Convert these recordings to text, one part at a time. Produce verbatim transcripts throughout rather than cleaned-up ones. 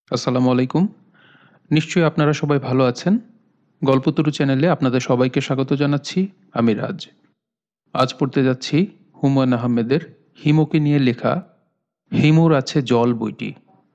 আসসালামু আলাইকুম। নিশ্চয়ই আপনারা সবাই ভালো আছেন। গল্পতরু চ্যানেলে আপনাদের সবাইকে স্বাগত জানাচ্ছি। আমি রাজ। আজ পড়তে যাচ্ছি হুমায়ূন আহমেদের হিমুকে নিয়ে লেখা হিমুর আছে জল বইটি।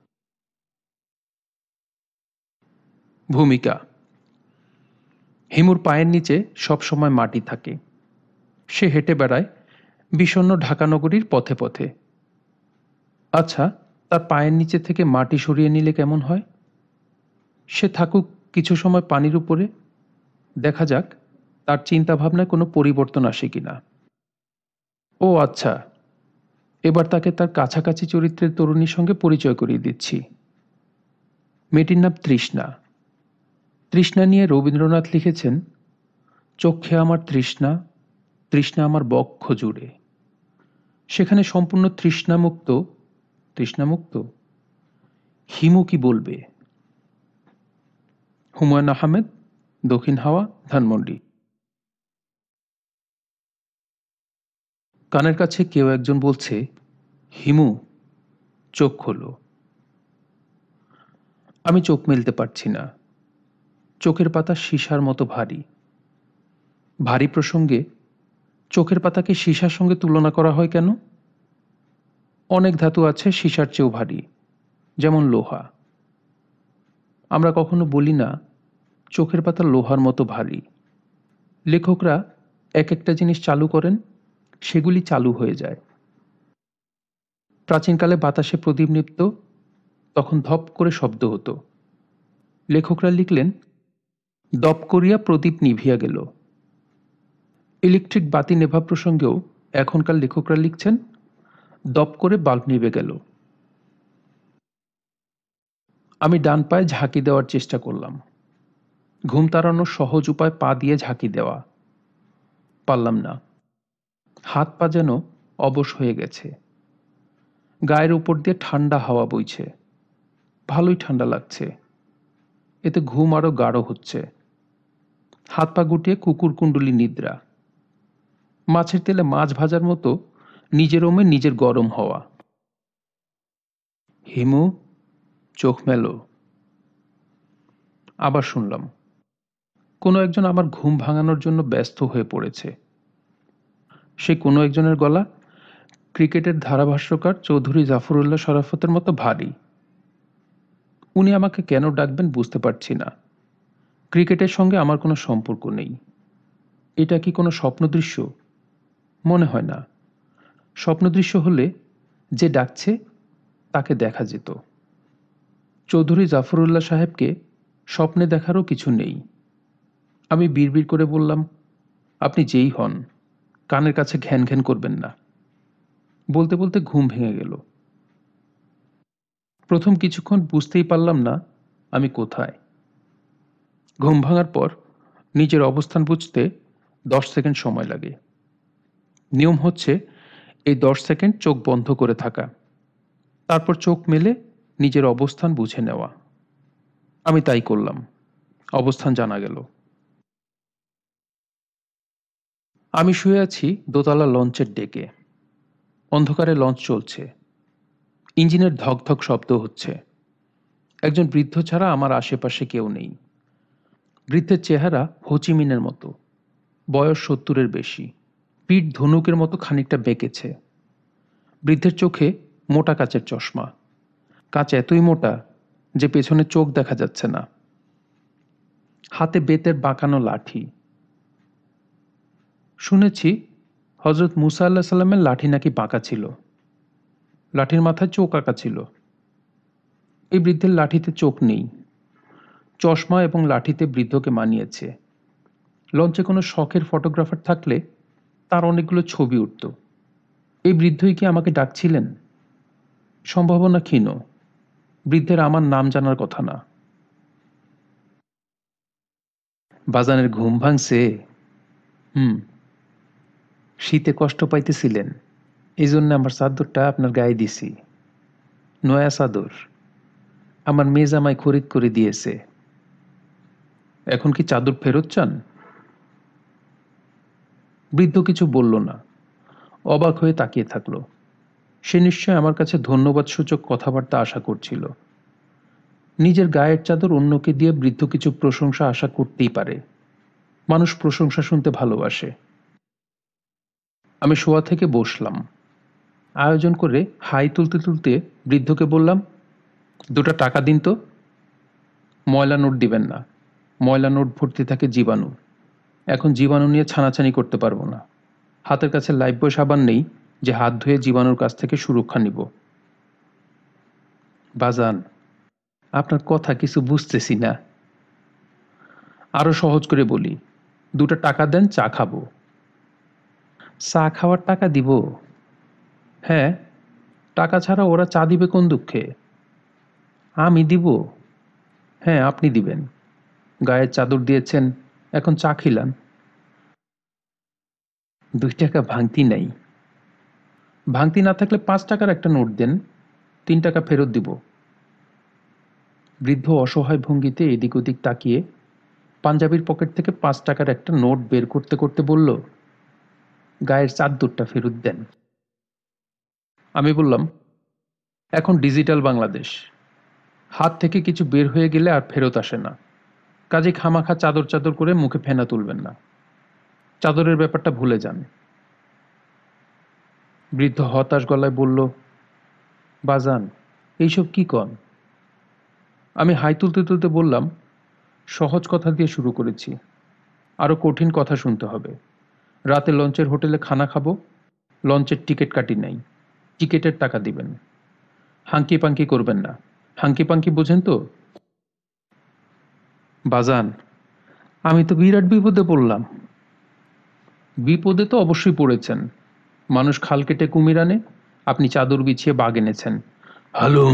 ভূমিকা: হিমুর পায়ের নিচে সবসময় মাটি থাকে। সে হেঁটে বেড়ায় বিষণ্ণ ঢাকা নগরীর পথে পথে। আচ্ছা, তার পায়ের নিচে থেকে মাটি সরিয়ে নিলে কেমন হয়? সে থাকুক কিছু সময় পানির উপরে, দেখা যাক তার চিন্তাভাবনায় কোনো পরিবর্তন আসে কিনা। ও আচ্ছা, এবার তাকে তার কাছাকাছি চরিত্রের তরুণীর সঙ্গে পরিচয় করিয়ে দিচ্ছি। মেয়েটির নাম তৃষ্ণা। তৃষ্ণা নিয়ে রবীন্দ্রনাথ লিখেছেন, চক্ষে আমার তৃষ্ণা, তৃষ্ণা আমার বক্ষ জুড়ে। সেখানে সম্পূর্ণ তৃষ্ণামুক্ত। তৃষ্ণামুক্ত হিমু কি বলবে? হুমায়ূন আহমেদ, দক্ষিণ হাওয়া, ধানমন্ডি। কানের কাছে কেউ একজন বলছে, হিমু, চোখ খোলো। আমি চোখ মেলতে পারছি না। চোখের পাতা সীসার মতো ভারী। ভারী প্রসঙ্গে চোখের পাতাকে সীসার সঙ্গে তুলনা করা হয় কেন? অনেক ধাতু আছে সীসার চেয়েও ভারী, যেমন লোহা। আমরা কখনো বলি না চোখের পাতা লোহার মতো ভারী। লেখকরা এক একটা জিনিস চালু করেন, সেগুলি চালু হয়ে যায়। প্রাচীনকালে বাতাসে প্রদীপ নিভত, তখন ধপ করে শব্দ হতো। লেখকরা লিখলেন, দপ করিয়া প্রদীপ নিভিয়া গেল। ইলেকট্রিক বাতি নেভা প্রসঙ্গেও এখনকার লেখকরা লিখছেন, দপ করে বাল্ব নিভে গেল। আমি ডান পায়ে ঝাঁকি দেওয়ার চেষ্টা করলাম। ঘুম তাড়ানোর সহজ উপায় পা দিয়ে ঝাঁকি দেওয়া। পারলাম না। হাত পা যেন অবশ হয়ে গেছে। গায়ের উপর দিয়ে ঠান্ডা হাওয়া বইছে। ভালোই ঠান্ডা লাগছে। এতে ঘুম আরো গাঢ় হচ্ছে। হাত পা গুটিয়ে কুকুর কুণ্ডলী নিদ্রা। মাছের তেলে মাছ ভাজার মতো নিজের ওমে নিজের গরম হওয়া। হিমু, চোখ মেলো। আবার শুনলাম, কোনো একজন আমার ঘুম ভাঙানোর জন্য ব্যস্ত হয়ে পড়েছে। সে কোনো একজনের গলা ক্রিকেটের ধারাভাষ্যকার চৌধুরী জাফরুল্লাহ শরাফতের মতো ভারী। উনি আমাকে কেন ডাকবেন বুঝতে পারছি না। ক্রিকেটের সঙ্গে আমার কোনো সম্পর্ক নেই। এটা কি কোনো স্বপ্নদৃশ্য? মনে হয় না। স্বপ্নদৃশ্য হলে যে ডাকছে তাকে দেখা যেত। চৌধুরী জাফরুল্লাহ সাহেবকে স্বপ্নে দেখারও কিছু নেই। আমি বিড়বিড় করে বললাম, আপনি যেই হন, কানের কাছে ঘ্যান ঘ্যান করবেন না। বলতে বলতে ঘুম ভেঙে গেল। প্রথম কিছুক্ষণ বুঝতেই পারলাম না আমি কোথায়। ঘুম ভাঙার পর নিজের অবস্থান বুঝতে দশ সেকেন্ড সময় লাগে। নিয়ম হচ্ছে এই দশ সেকেন্ড চোখ বন্ধ করে থাকা, তারপর চোখ মেলে নিজের অবস্থান বুঝে নেওয়া। আমি তাই করলাম। অবস্থান জানা গেল। আমি শুয়ে আছি দোতলা লঞ্চের ডেকে। অন্ধকারে লঞ্চ চলছে। ইঞ্জিনের ধকধক শব্দ হচ্ছে। একজন বৃদ্ধ ছাড়া আমার আশেপাশে কেউ নেই। বৃদ্ধের চেহারা হোচিমিনের মতো, বয়স সত্তরের বেশি। পিঠ ধনুকের মতো খানিকটা বেঁকেছে। বৃদ্ধের চোখে মোটা কাচের চশমা। কাচ এতই মোটা যে পেছনে চোখ দেখা যাচ্ছে না। হাতে বেতের বাঁকানো লাঠি। শুনেছি হজরত মুসা আল্লাহ সাল্লামের লাঠি নাকি বাঁকা ছিল। লাঠির মাথায় চোখ আঁকা ছিল। এই বৃদ্ধের লাঠিতে চোখ নেই। চশমা এবং লাঠিতে বৃদ্ধকে মানিয়েছে। লঞ্চে কোনো শখের ফটোগ্রাফার থাকলে তার অনেকগুলো ছবি উঠত। এই বৃদ্ধই কি আমাকে ডাকছিলেন? সম্ভাবনা ক্ষীণ। বৃদ্ধের আমার নাম জানার কথা না। বাজানের ঘুম ভাঙছে? হুম। শীতে কষ্ট পাইতেছিলেন, এই জন্য আমার চাদরটা আপনার গায়ে দিছি। নয়া চাদর আমার মেজামাই খরিদ করে দিয়েছে। এখন কি চাদর ফেরত চান? বৃদ্ধ কিছু বলল না। অবাক হয়ে তাকিয়ে থাকলো। সে নিশ্চয় আমার কাছে ধন্যবাদ সূচক কথাবার্তা আশা করছিল। নিজের গায়ের চাদর অন্যকে দিয়ে বৃদ্ধ কিছু প্রশংসা আশা করতেই পারে। মানুষ প্রশংসা শুনতে ভালোবাসে। আমি শোয়া থেকে বসলাম। আয়োজন করে হাই তুলতে তুলতে বৃদ্ধকে বললাম, দুটা টাকা দিন তো। ময়লা নোট দিবেন না, ময়লা নোট ভর্তি থাকে জীবাণু। এখন জীবাণু নিয়ে ছানাছানি করতে পারবো না। হাতের কাছে লাইফবয় সাবান নেই যে হাত ধুয়ে জীবাণুর কাছ থেকে সুরক্ষা নিব। বাজান, আপনার কথা কিছু বুঝতেছি না। আরো সহজ করে বলি, দুটা টাকা দেন, চা খাবো। চা খাওয়ার টাকা দিব? হ্যাঁ, টাকা ছাড়া ওরা চা দিবে কোন দুঃখে? আমি দিব? হ্যাঁ, আপনি দিবেন। গায়ের চাদর দিয়েছেন, এখন চা খিলান। দুই টাকা ভাঙতি নাই। ভাঙতি না থাকলে পাঁচ টাকার একটা নোট দেন, তিন টাকা ফেরত দিব। বৃদ্ধ অসহায় ভঙ্গিতে এদিক ওদিক তাকিয়ে পাঞ্জাবির পকেট থেকে পাঁচ টাকার একটা নোট বের করতে করতে বলল, গায়ের চাদরটা ফেরত দেন। আমি বললাম, এখন ডিজিটাল বাংলাদেশ, হাত থেকে কিছু বের হয়ে গেলে আর ফেরত আসে না। কাজে খামাখা চাদর চাদর করে মুখে ফেনা তুলবেন না। চাদরের ব্যাপারটা ভুলে যান। বৃদ্ধ হতাশ গলায় বলল, বাজান, এইসব কি কন? আমি হাই তুলতে তুলতে বললাম, সহজ কথা দিয়ে শুরু করেছি, আরো কঠিন কথা শুনতে হবে। রাতে লঞ্চের হোটেলে খানা খাবো, লঞ্চের টিকিট কাটি নাই, টিকিটের টাকা দিবেন। হাঙ্কি পাঙ্কি করবেন না। হাঙ্কি পাঙ্কি বোঝেন তো? বাজান, আমি তো বিরাট বিপদে পড়লাম। বিপদে তো অবশ্যই পড়েছেন। মানুষ খাল কেটে কুমির আনে, আপনি চাদর বিছিয়ে বাঘ এনেছেন। হালুম।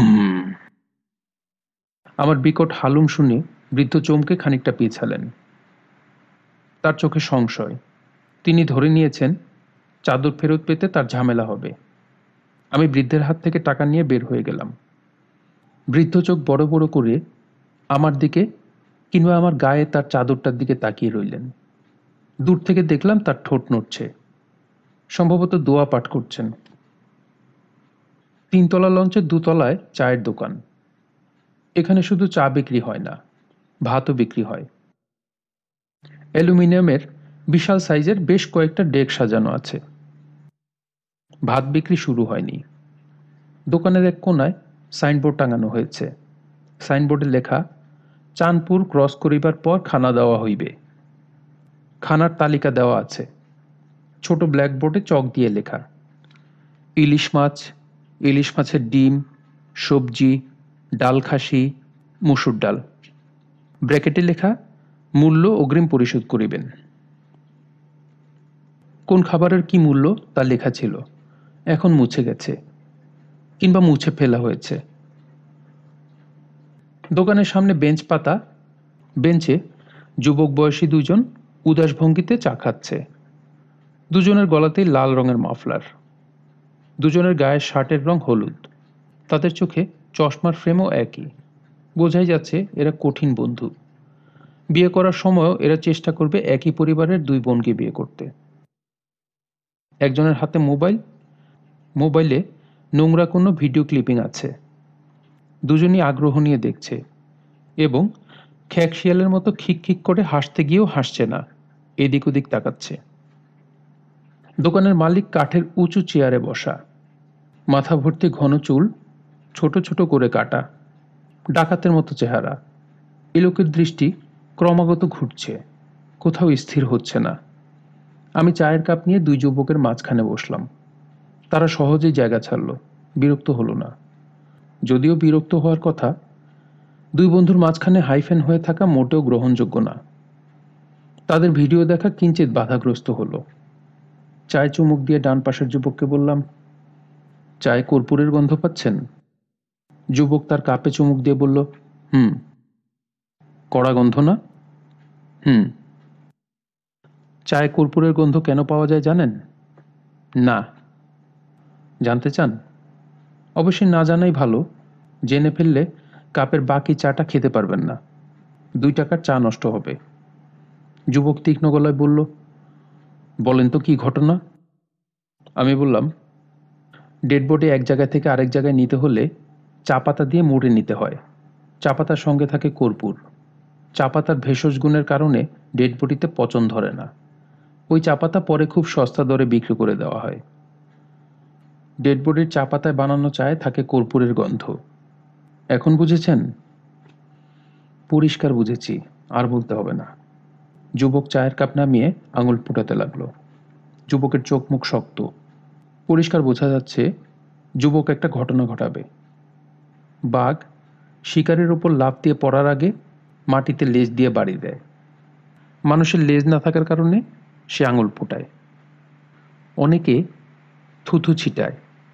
আমার বিকট হালুম শুনে বৃদ্ধ চমকে খানিকটা পিছালেন। তার চোখে সংশয়। তিনি ধরে নিয়েছেন চাদর ফেরত পেতে তার ঝামেলা হবে। আমি বৃদ্ধের হাত থেকে টাকা নিয়ে বের হয়ে গেলাম। বৃদ্ধ চোখ বড় বড় করে আমার দিকে কিংবা আমার গায়ে তার চাদরটার দিকে তাকিয়ে রইলেন। দূর থেকে দেখলাম তার ঠোঁট নড়ছে, সম্ভবত দোয়া পাঠ করছেন। তিনতলা লঞ্চের দুতলায় চায়ের দোকান। এখানে শুধু চা বিক্রি হয় না, ভাতও বিক্রি হয়। অ্যালুমিনিয়ামের বিশাল সাইজের বেশ কয়েকটা ডেক সাজানো আছে। ভাত বিক্রি শুরু হয়নি। দোকানের এক কোনায় সাইনবোর্ড টাঙানো হয়েছে। সাইনবোর্ডে লেখা, চাঁদপুর ক্রস করিবার পর খানা দেওয়া হইবে। খানার তালিকা দেওয়া আছে। ছোট ব্ল্যাকবোর্ডে চক দিয়ে লেখা, ইলিশ মাছ, ইলিশ মাছের ডিম, সবজি, ডাল খাসি, মুসুর ডাল। ব্র্যাকেটে লেখা, মূল্য অগ্রিম পরিশোধ করিবেন। কোন খাবারের কি মূল্য তা লেখা ছিল, এখন মুছে গেছে কিংবা মুছে ফেলা হয়েছে। দোকানের সামনে বেঞ্চ পাতা, বেঞ্চে যুবক বয়সী দুজন উদাস ভঙ্গিতে চা খাচ্ছে। দুজনের গলাতেই লাল রঙের মাফলার। দুজনের গায়ের শার্টের রং হলুদ। তাদের চোখে চশমার ফ্রেমও একই। বোঝাই যাচ্ছে এরা কঠিন বন্ধু। বিয়ে করার সময়ও এরা চেষ্টা করবে একই পরিবারের দুই বোনকে বিয়ে করতে। একজনের হাতে মোবাইল, মোবাইলে নোংরা কোনো ভিডিও ক্লিপিং আছে। দুজনই আগ্রহ নিয়ে দেখছে এবং খ্যাক শিয়ালের মতো খিক খিক করে হাসতে গিয়েও হাসছে না, এদিক ওদিক তাকাচ্ছে। দোকানের মালিক কাঠের উঁচু চেয়ারে বসা, মাথা ভর্তি ঘন চুল, ছোট ছোট করে কাটা, ডাকাতের মতো চেহারা। এ লোকের দৃষ্টি ক্রমাগত ঘুরছে, কোথাও স্থির হচ্ছে না। আমি চায়ের কাপ নিয়ে দুই যুবকের মাঝখানে বসলাম। তারা সহজেই জায়গা ছাড়ল, বিরক্ত হলো না। যদিও বিরক্ত হওয়ার কথা, দুই বন্ধুর মাঝখানে হাইফেন হয়ে থাকা মোটেও গ্রহণযোগ্য না। তাদের ভিডিও দেখা কিঞ্চিত বাধাগ্রস্ত হলো। চায়ে চুমুক দিয়ে ডান পাশের যুবককে বললাম, চায়ে কর্পূরের গন্ধ পাচ্ছেন? যুবক তার কাপে চুমুক দিয়ে বলল, হুম। কড়া গন্ধ না? হুম। চায়ে কর্পূরের গন্ধ কেন পাওয়া যায় জানেন? না। জানতে চান? অবশ্যই না জানাই ভালো। জেনে ফেললে কাপের বাকি চাটা খেতে পারবেন না, দুই টাকার চা নষ্ট হবে। যুবক তীক্ষ্ণ গলায় বলল, বলেন তো কি ঘটনা? আমি বললাম, ডেড বডি এক জায়গা থেকে আরেক জায়গায় নিতে হলে চা পাতা দিয়ে মুড়ে নিতে হয়। চা পাতার সঙ্গে থাকে কর্পূর। চা পাতার ভেষজ গুণের কারণে ডেড বডিতে পচন ধরে না। ওই চা পাতা পরে খুব সস্তা দরে বিক্রি করে দেওয়া হয়। ডেড বডির চা পাতায় বানানো চায়ে থাকে কর্পূরের গন্ধ। এখন বুঝেছেন? পরিষ্কার বুঝেছি, আর বলতে হবে না। যুবক চায়ের কাপ নামিয়ে আঙুল ফুটাতে লাগলো। যুবকের চোখ মুখ শক্ত। পরিষ্কার বোঝা যাচ্ছে যুবক একটা ঘটনা ঘটাবে। বাঘ শিকারের ওপর লাফ দিয়ে পড়ার আগে মাটিতে লেজ দিয়ে বাড়ি দেয়। মানুষের লেজ না থাকার কারণে সে আঙুল ফোটায়। অনেকে থুথু ছিটায়।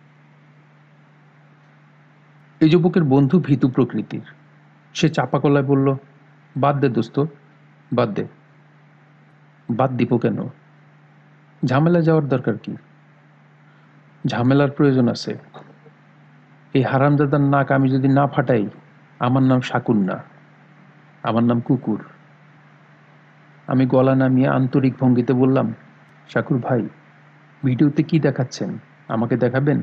এই যুবকের বন্ধু ভীতু প্রকৃতির। সে চাপা গলায় বলল, বাদ দে দোস্ত, বাদ দে। বাদ দিব কেন? ঝামেলা যাওয়ার দরকার কি? ঝামেলার প্রয়োজন আছে। এই হারামজাদার নাক আমি যদি না ফাটাই, আমার নাম শাকুর না, আমার নাম কুকুর। আমি গলা নামিয়ে আন্তরিক ভঙ্গিতে বললাম, শাকুর ভাই, ভিডিওতে কি দেখাচ্ছেন আমাকে দেখাবেন?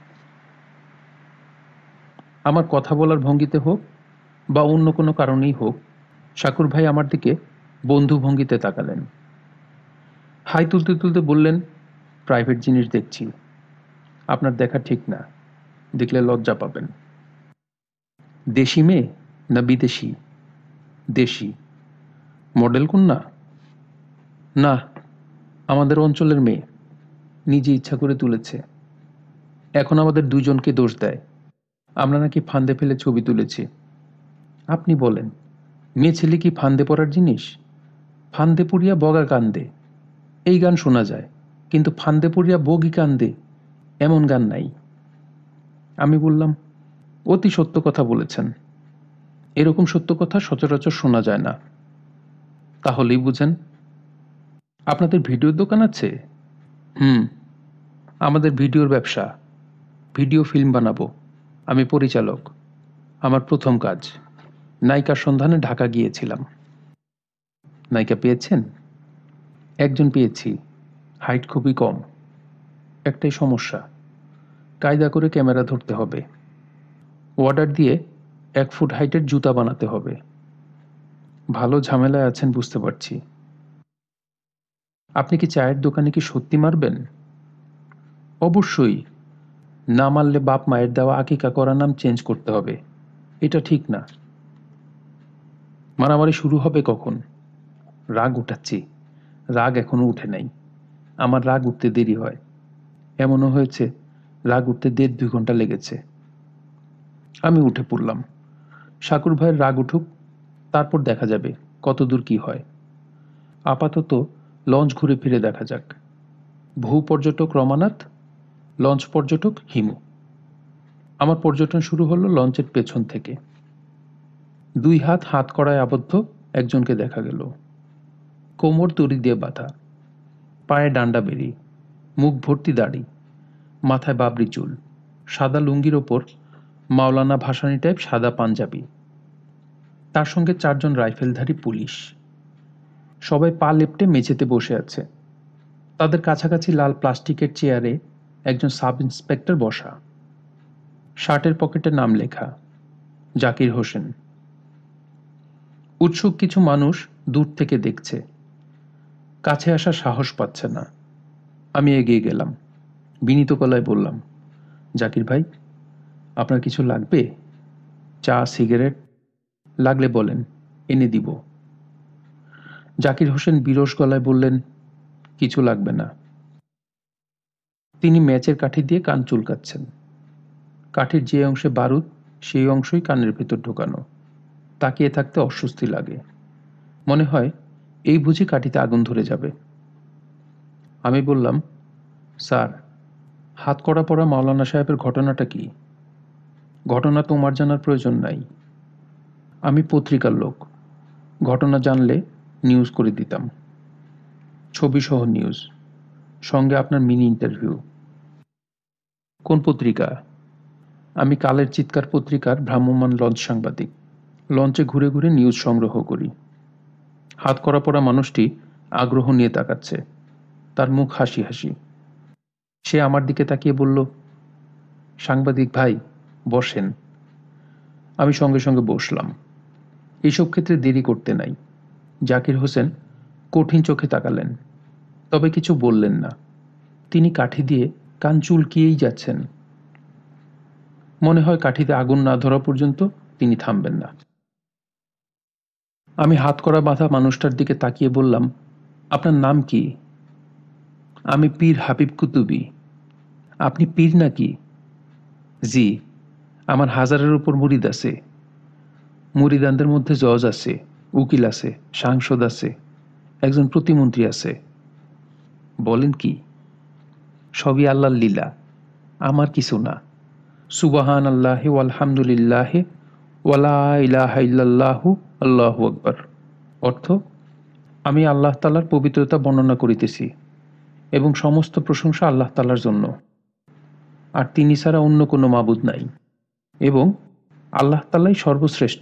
আমার কথা বলার ভঙ্গিতে হোক বা অন্য কোনো কারণেই হোক, শাকুর ভাই আমার দিকে বন্ধু ভঙ্গিতে তাকালেন। হাই তুলতে তুলতে বললেন, প্রাইভেট জিনিস দেখছি, আপনার দেখা ঠিক না, দেখলে লজ্জা পাবেন। দেশি মেয়ে না বিদেশি? দেশি। মডেল কন্যা? না, আমাদের অঞ্চলের মেয়ে, নিজে ইচ্ছা করে তুলেছে। এখন আমাদের দুজনকে দোষ দেয়, আমরা নাকি ফান্দে ফেলে ছবি তুলেছি। আপনি বলেন, মেয়ে ছেলে কি ফান্দে পড়ার জিনিস? ফান্দে পড়িয়া বগা কান্দে, এই গান শোনা যায়, কিন্তু ফান্দে পড়িয়া বগি কান্দে এমন গান নাই। আমি বললাম, অতি সত্য কথা বলেছেন, এরকম সত্য কথা সচরাচর শোনা যায় না। তাহলেই বুঝেন। আপনাদের ভিডিওর দোকান আছে? হুম, আমাদের ভিডিওর ব্যবসা। ভিডিও ফিল্ম বানাবো। আমি পরিচালক। আমার প্রথম কাজ। নায়িকার সন্ধানে ঢাকা গিয়েছিলাম। নায়িকা পেয়েছেন? একজন পেয়েছি, হাইট খুবই কম। একটাই সমস্যা, কায়দা করে ক্যামেরা ধরতে হবে। অর্ডার দিয়ে এক ফুট হাইটের জুতা বানাতে হবে। ভালো ঝামেলায় আছেন বুঝতে পারছি। আপনি কি চায়ের দোকানে কি সত্যি মারবেন? অবশ্যই। না মারলে বাপ মায়ের দেওয়া আকিকা করা নাম চেঞ্জ করতে হবে, এটা ঠিক না। মারামারি শুরু হবে কখন? রাগ উঠাচ্ছি, রাগ এখনো উঠে নাই। আমার রাগ উঠতে দেরি হয়। এমনও হয়েছে রাগ উঠতে দেড় দুই ঘন্টা লেগেছে। আমি উঠে পড়লাম। শাকুর ভাইয়ের রাগ উঠুক, তারপর দেখা যাবে কতদূর কি হয়। আপাতত লঞ্চ ঘুরে ফিরে দেখা যাক। ভূ পর্যটক রমানাথ, লঞ্চ পর্যটক হিমু। আমার পর্যটন শুরু হলো লঞ্চের পেছন থেকে। দুই হাত হাত কড়ায় আবদ্ধ একজনকে দেখা গেল। কোমর দড়ি দিয়ে বাঁধা, পায়ে ডান্ডা বেরি, মুখ ভর্তি দাড়ি, মাথায় বাবরি চুল, সাদা লুঙ্গির ওপর মাওলানা ভাসানী টাইপ সাদা পাঞ্জাবি। তার সঙ্গে চারজন রাইফেলধারী পুলিশ। সবাই পা লেপ্টে মেঝেতে বসে আছে। তাদের কাছাকাছি লাল প্লাস্টিকের চেয়ারে একজন সাব ইন্সপেক্টর বসা। শার্টের পকেটে নাম লেখা, জাকির হোসেন। উৎসুক কিছু মানুষ দূর থেকে দেখছে, কাছে আসার সাহস পাচ্ছে না। আমি এগিয়ে গেলাম, বিনীত গলায় বললাম, জাকির ভাই, আপনার কিছু লাগবে? চা, সিগারেট? লাগলে বলেন, এনে দিব। জাকির হোসেন বিরস গলায় বললেন, কিছু লাগবে না। তিনি ম্যাচের কাঠি দিয়ে কান চুলকাচ্ছেন। কাঠির যে অংশে বারুদ সেই অংশই কানের ভেতর ঢোকানো। তাকিয়ে থাকতে অস্বস্তি লাগে, মনে হয় এই বুঝি কাঠিতে আগুন ধরে যাবে। আমি বললাম, স্যার, হাত কড়া পড়া মাওলানা সাহেবের ঘটনাটা কি? ঘটনা তোমার জানার প্রয়োজন নাই, আমি পত্রিকার লোক, ঘটনা জানলে নিউজ করে দিতাম। ছবি সহ নিউজ, সঙ্গে আপনার মিনি ইন্টারভিউ। কোন পত্রিকা? আমি কালের চিৎকার পত্রিকার ভ্রাম্যমাণ লঞ্চ সাংবাদিক। লঞ্চে ঘুরে ঘুরে নিউজ সংগ্রহ করি। হাত করা পড়া মানুষটি আগ্রহ নিয়ে তাকাচ্ছে, তার মুখ হাসি হাসি। সে আমার দিকে তাকিয়ে বলল, সাংবাদিক ভাই, বসেন। আমি সঙ্গে সঙ্গে বসলাম। এইসব ক্ষেত্রে দেরি করতে নাই। জাকির হোসেন কঠিন চোখে তাকালেন, তবে কিছু বললেন না। তিনি কাঠি দিয়ে কান চুলকিয়েই যাচ্ছেন। মনে হয় কাঠিতে আগুন না ধরা পর্যন্ত তিনি থামবেন না। আমি হাত করা বাঁধা মানুষটার দিকে তাকিয়ে বললাম, আপনার নাম কি? আমি পীর হাবিব কুতুবী। আপনি পীর নাকি? জি, আমার হাজারের উপর মুরিদ আছে। মুরিদানদের মধ্যে জজ আছে, উকিল আছে, সাংসদ আছে, একজন প্রতিমন্ত্রী আছে। বলেন কি? সবই আল্লাহর লীলা, আমার কিছু না। সুবহান আল্লাহি ওয়ালহামদুলিল্লাহি ওয়ালা ইলাহা ইল্লাল্লাহু আল্লাহু আকবার। অর্থ, আমি আল্লাহ তাআলার পবিত্রতা বর্ণনা করিতেছি এবং সমস্ত প্রশংসা আল্লাহ তাআলার জন্য, আর তিনি ছাড়া অন্য কোনো মাবুদ নাই, এবং আল্লাহ তাআলাই সর্বশ্রেষ্ঠ।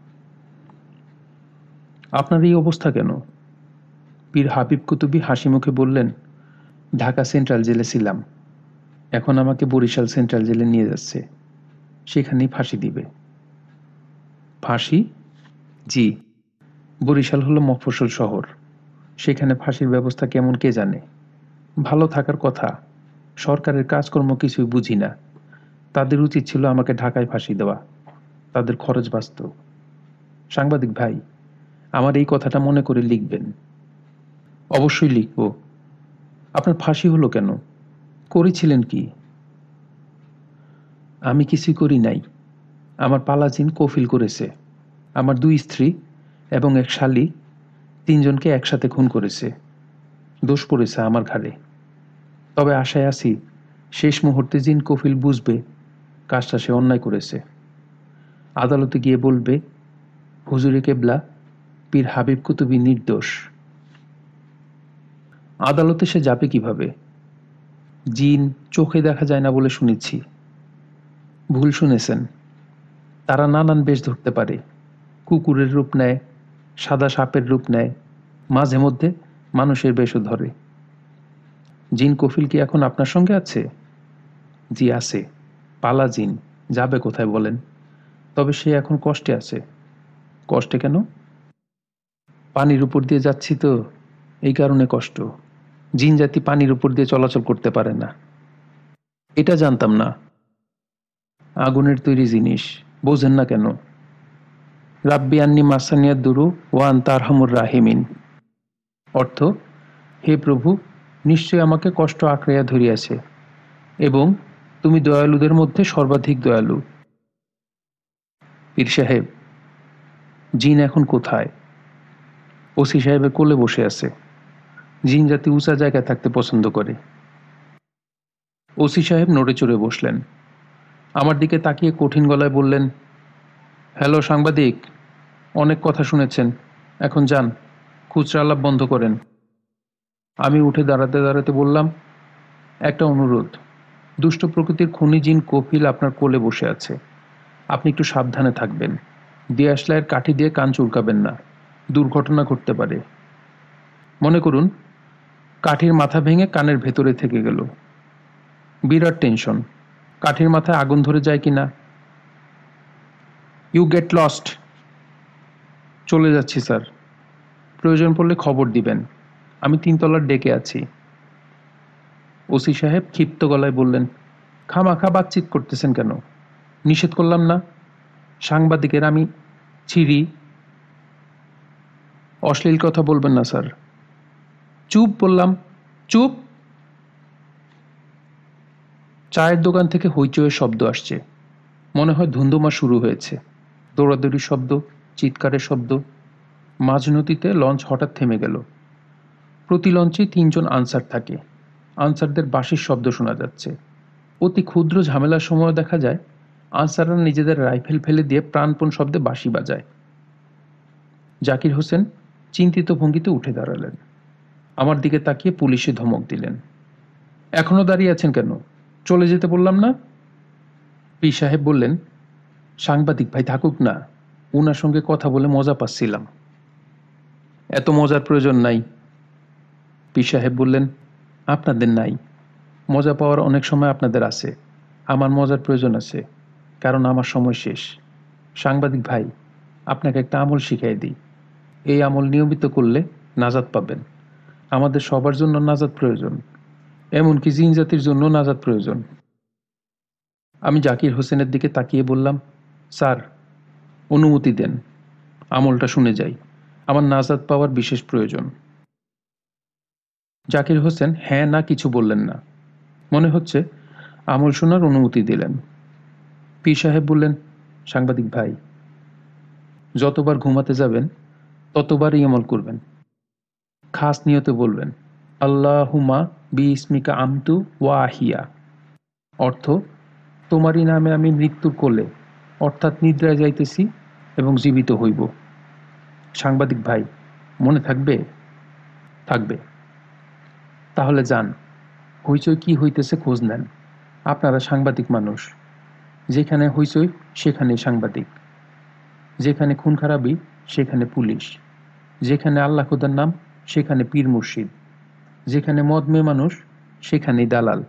আপনার এই অবস্থা কেন? পীর হাবিব কুতুবী হাসি মুখে বললেন, ঢাকা সেন্ট্রাল জেলে ছিলাম, এখন আমাকে বরিশাল সেন্ট্রাল জেলে নিয়ে যাচ্ছে, সেখানেই ফাঁসি দিবে। ফাঁসি? জি, বরিশাল হলো মফস্বল শহর, সেখানে ফাঁসির ব্যবস্থা কেমন কে জানে। ভালো থাকার কথা, সরকারের কাজকর্ম কিছুই বুঝি না। তাদের উচিত ছিল আমাকে ঢাকায় ফাঁসি দেওয়া, তাদের খরচ বাঁচত। সাংবাদিক ভাই, আমার এই কথাটা মনে করে লিখবেন। অবশ্যই লিখব। আপনার ফাঁসি হলো কেন? করেছিলেন কি? আমি কিছুই করি নাই। আমার পালাজিন কফিল করেছে। আমার দুই স্ত্রী এবং এক শালী তিনজনকে একসাথে খুন করেছে। দোষ পড়েছে আমার ঘাড়ে। তবে আশায় আছি, শেষ মুহূর্তে জিন কফিল বুঝবে কাজটা সে অন্যায় করেছে। আদালতে গিয়ে বলবে, হুজুরে কেবলা পীর হাবিব কুতুবী নির্দোষ। আদালতে সে যাবে কিভাবে? জিন চোখে দেখা যায় না বলে শুনেছি। ভুল শুনেছেন। তারা নানান বেশ ধরতে পারে। কুকুরের রূপ নেয়, সাদা সাপের রূপ নেয়, মাঝে মধ্যে মানুষের বেশও ধরে। জিন কফিল কি এখন আপনার সঙ্গে আছে? জি আছে। পালা জিন, যাবে কোথায় বলেন? তবে সে এখন কষ্টে আছে। কষ্টে কেন? পানির উপর দিয়ে যাচ্ছি তো, এই কারণে কষ্ট। জিন জাতি পানির উপর দিয়ে চলাচল করতে পারে না। এটা জানতাম না। আগুনের তৈরি জিনিস, বোঝেন না কেন? রাব্বি আন্নি মাসানিয়াদ দুরু ওয়া আনতা আরহামুর রাহিমিন। অর্থ, হে প্রভু, নিশ্চয় আমাকে কষ্ট আঁকড়াইয়া ধরিয়াছে, এবং তুমি দয়ালুদের মধ্যে সর্বাধিক দয়ালু। পীর সাহেব, জিন এখন কোথায়? ওসি সাহেবের কোলে বসে আছে। জিন জাতি উঁচা জায়গায় থাকতে পছন্দ করে। ওসি সাহেব নড়ে চড়ে বসলেন। আমার দিকে তাকিয়ে কঠিন গলায় বললেন, হ্যালো সাংবাদিক, অনেক কথা শুনেছেন, এখন যান, খুচরা আলাপ বন্ধ করেন। আমি উঠে দাঁড়াতে দাঁড়াতে বললাম, একটা অনুরোধ। দুষ্ট প্রকৃতির খুনি জিন কফিল আপনার কোলে বসে আছে। আপনি একটু সাবধানে থাকবেন। দিয়াশলাইয়ের কাঠি দিয়ে কান চুলকাবেন না, দুর্ঘটনা ঘটতে পারে। মনে করুন কাঠির মাথা ভেঙে কানের ভেতরে থেকে গেল। বিরাট টেনশন, কাঠির মাথায় আগুন ধরে যায় কিনা। You get lost. চলে যাচ্ছি স্যার, প্রয়োজন পড়লে খবর দিবেন, আমি তিনতলার ডেকে আছি। ওসি সাহেব ক্ষিপ্ত গলায় বললেন, খামাখা বাতচিত করতেছেন কেন? নিষেধ করলাম না? সাংবাদিকের আমি ছিঁড়ি। অশ্লীল কথা বলবেন না স্যার। চুপ বললাম, চুপ। চায়ের দোকান থেকে হইচইয়ের শব্দ আসছে। মনে হয় ধুন্ধুমা শুরু হয়েছে। দৌড়াদৌড়ির শব্দ, চিৎকারের শব্দ। মাঝ নদীতে লঞ্চ হঠাৎ থেমে গেল। প্রতি লঞ্চে তিনজন আনসার থাকে। আনসারদের বাঁশির শব্দ শোনা যাচ্ছে। অতি ক্ষুদ্র ঝামেলার সময় দেখা যায় আনসাররা নিজেদের রাইফেল ফেলে দিয়ে প্রাণপণ শব্দে বাঁশি বাজায়। জাকির হোসেন চিন্তিত ভঙ্গিতে উঠে দাঁড়ালেন। আমার দিকে তাকিয়ে পুলিশে ধমক দিলেন, এখনো দাঁড়িয়ে আছেন কেন? চলে যেতে বললাম না? পীর সাহেব বললেন, সাংবাদিক ভাই থাকুক না, উনার সঙ্গে কথা বলে মজা পাচ্ছিলাম। এত মজার প্রয়োজন নাই। পীর সাহেব বললেন, আপনাদের নাই, মজা পাওয়ার অনেক সময় আপনাদের আছে। আমার মজার প্রয়োজন আছে, কারণ আমার সময় শেষ। সাংবাদিক ভাই, আপনাকে একটা আমল শিখিয়ে দিই। এই আমল নিয়মিত করলে নাজাত পাবেন। আমাদের সবার জন্য নাজাত প্রয়োজন, এমনকি জিন জাতির জন্য নাজাত প্রয়োজন। আমি জাকির হোসেনের দিকে তাকিয়ে বললাম, স্যার, অনুমতি দেন, আমলটা শুনে যাই। আমার নাজাত পাওয়ার বিশেষ প্রয়োজন। জাকির হোসেন হ্যাঁ না কিছু বললেন না। মনে হচ্ছে আমল শোনার অনুমতি দিলেন। পীর সাহেব বললেন, সাংবাদিক ভাই, যতবার ঘুমাতে যাবেন ততবারই আমল করবেন। খাস নিয়তে বলবেন, আল্লাহুমা বিইসমিকা আমতু ওয়া আহিয়া। অর্থ, তোমারই নামে আমি মৃত্যুর কোলে অর্থাৎ নিদ্রায় যাইতেছি এবং জীবিত হইব। সাংবাদিক ভাই, মনে থাকবে? থাকবে। তাহলে যান, হইচই কি হইতেছে খোঁজ নেন। আপনারা সাংবাদিক মানুষ। যেখানে হইচই সেখানেই সাংবাদিক। যেখানে খুন খারাপি সেখানে পুলিশ। যেখানে আল্লাহ খোদার নাম সেখানে পীর মুর্শিদ। যেখানে মদ মেয়ে মানুষ সেখানেই দালাল।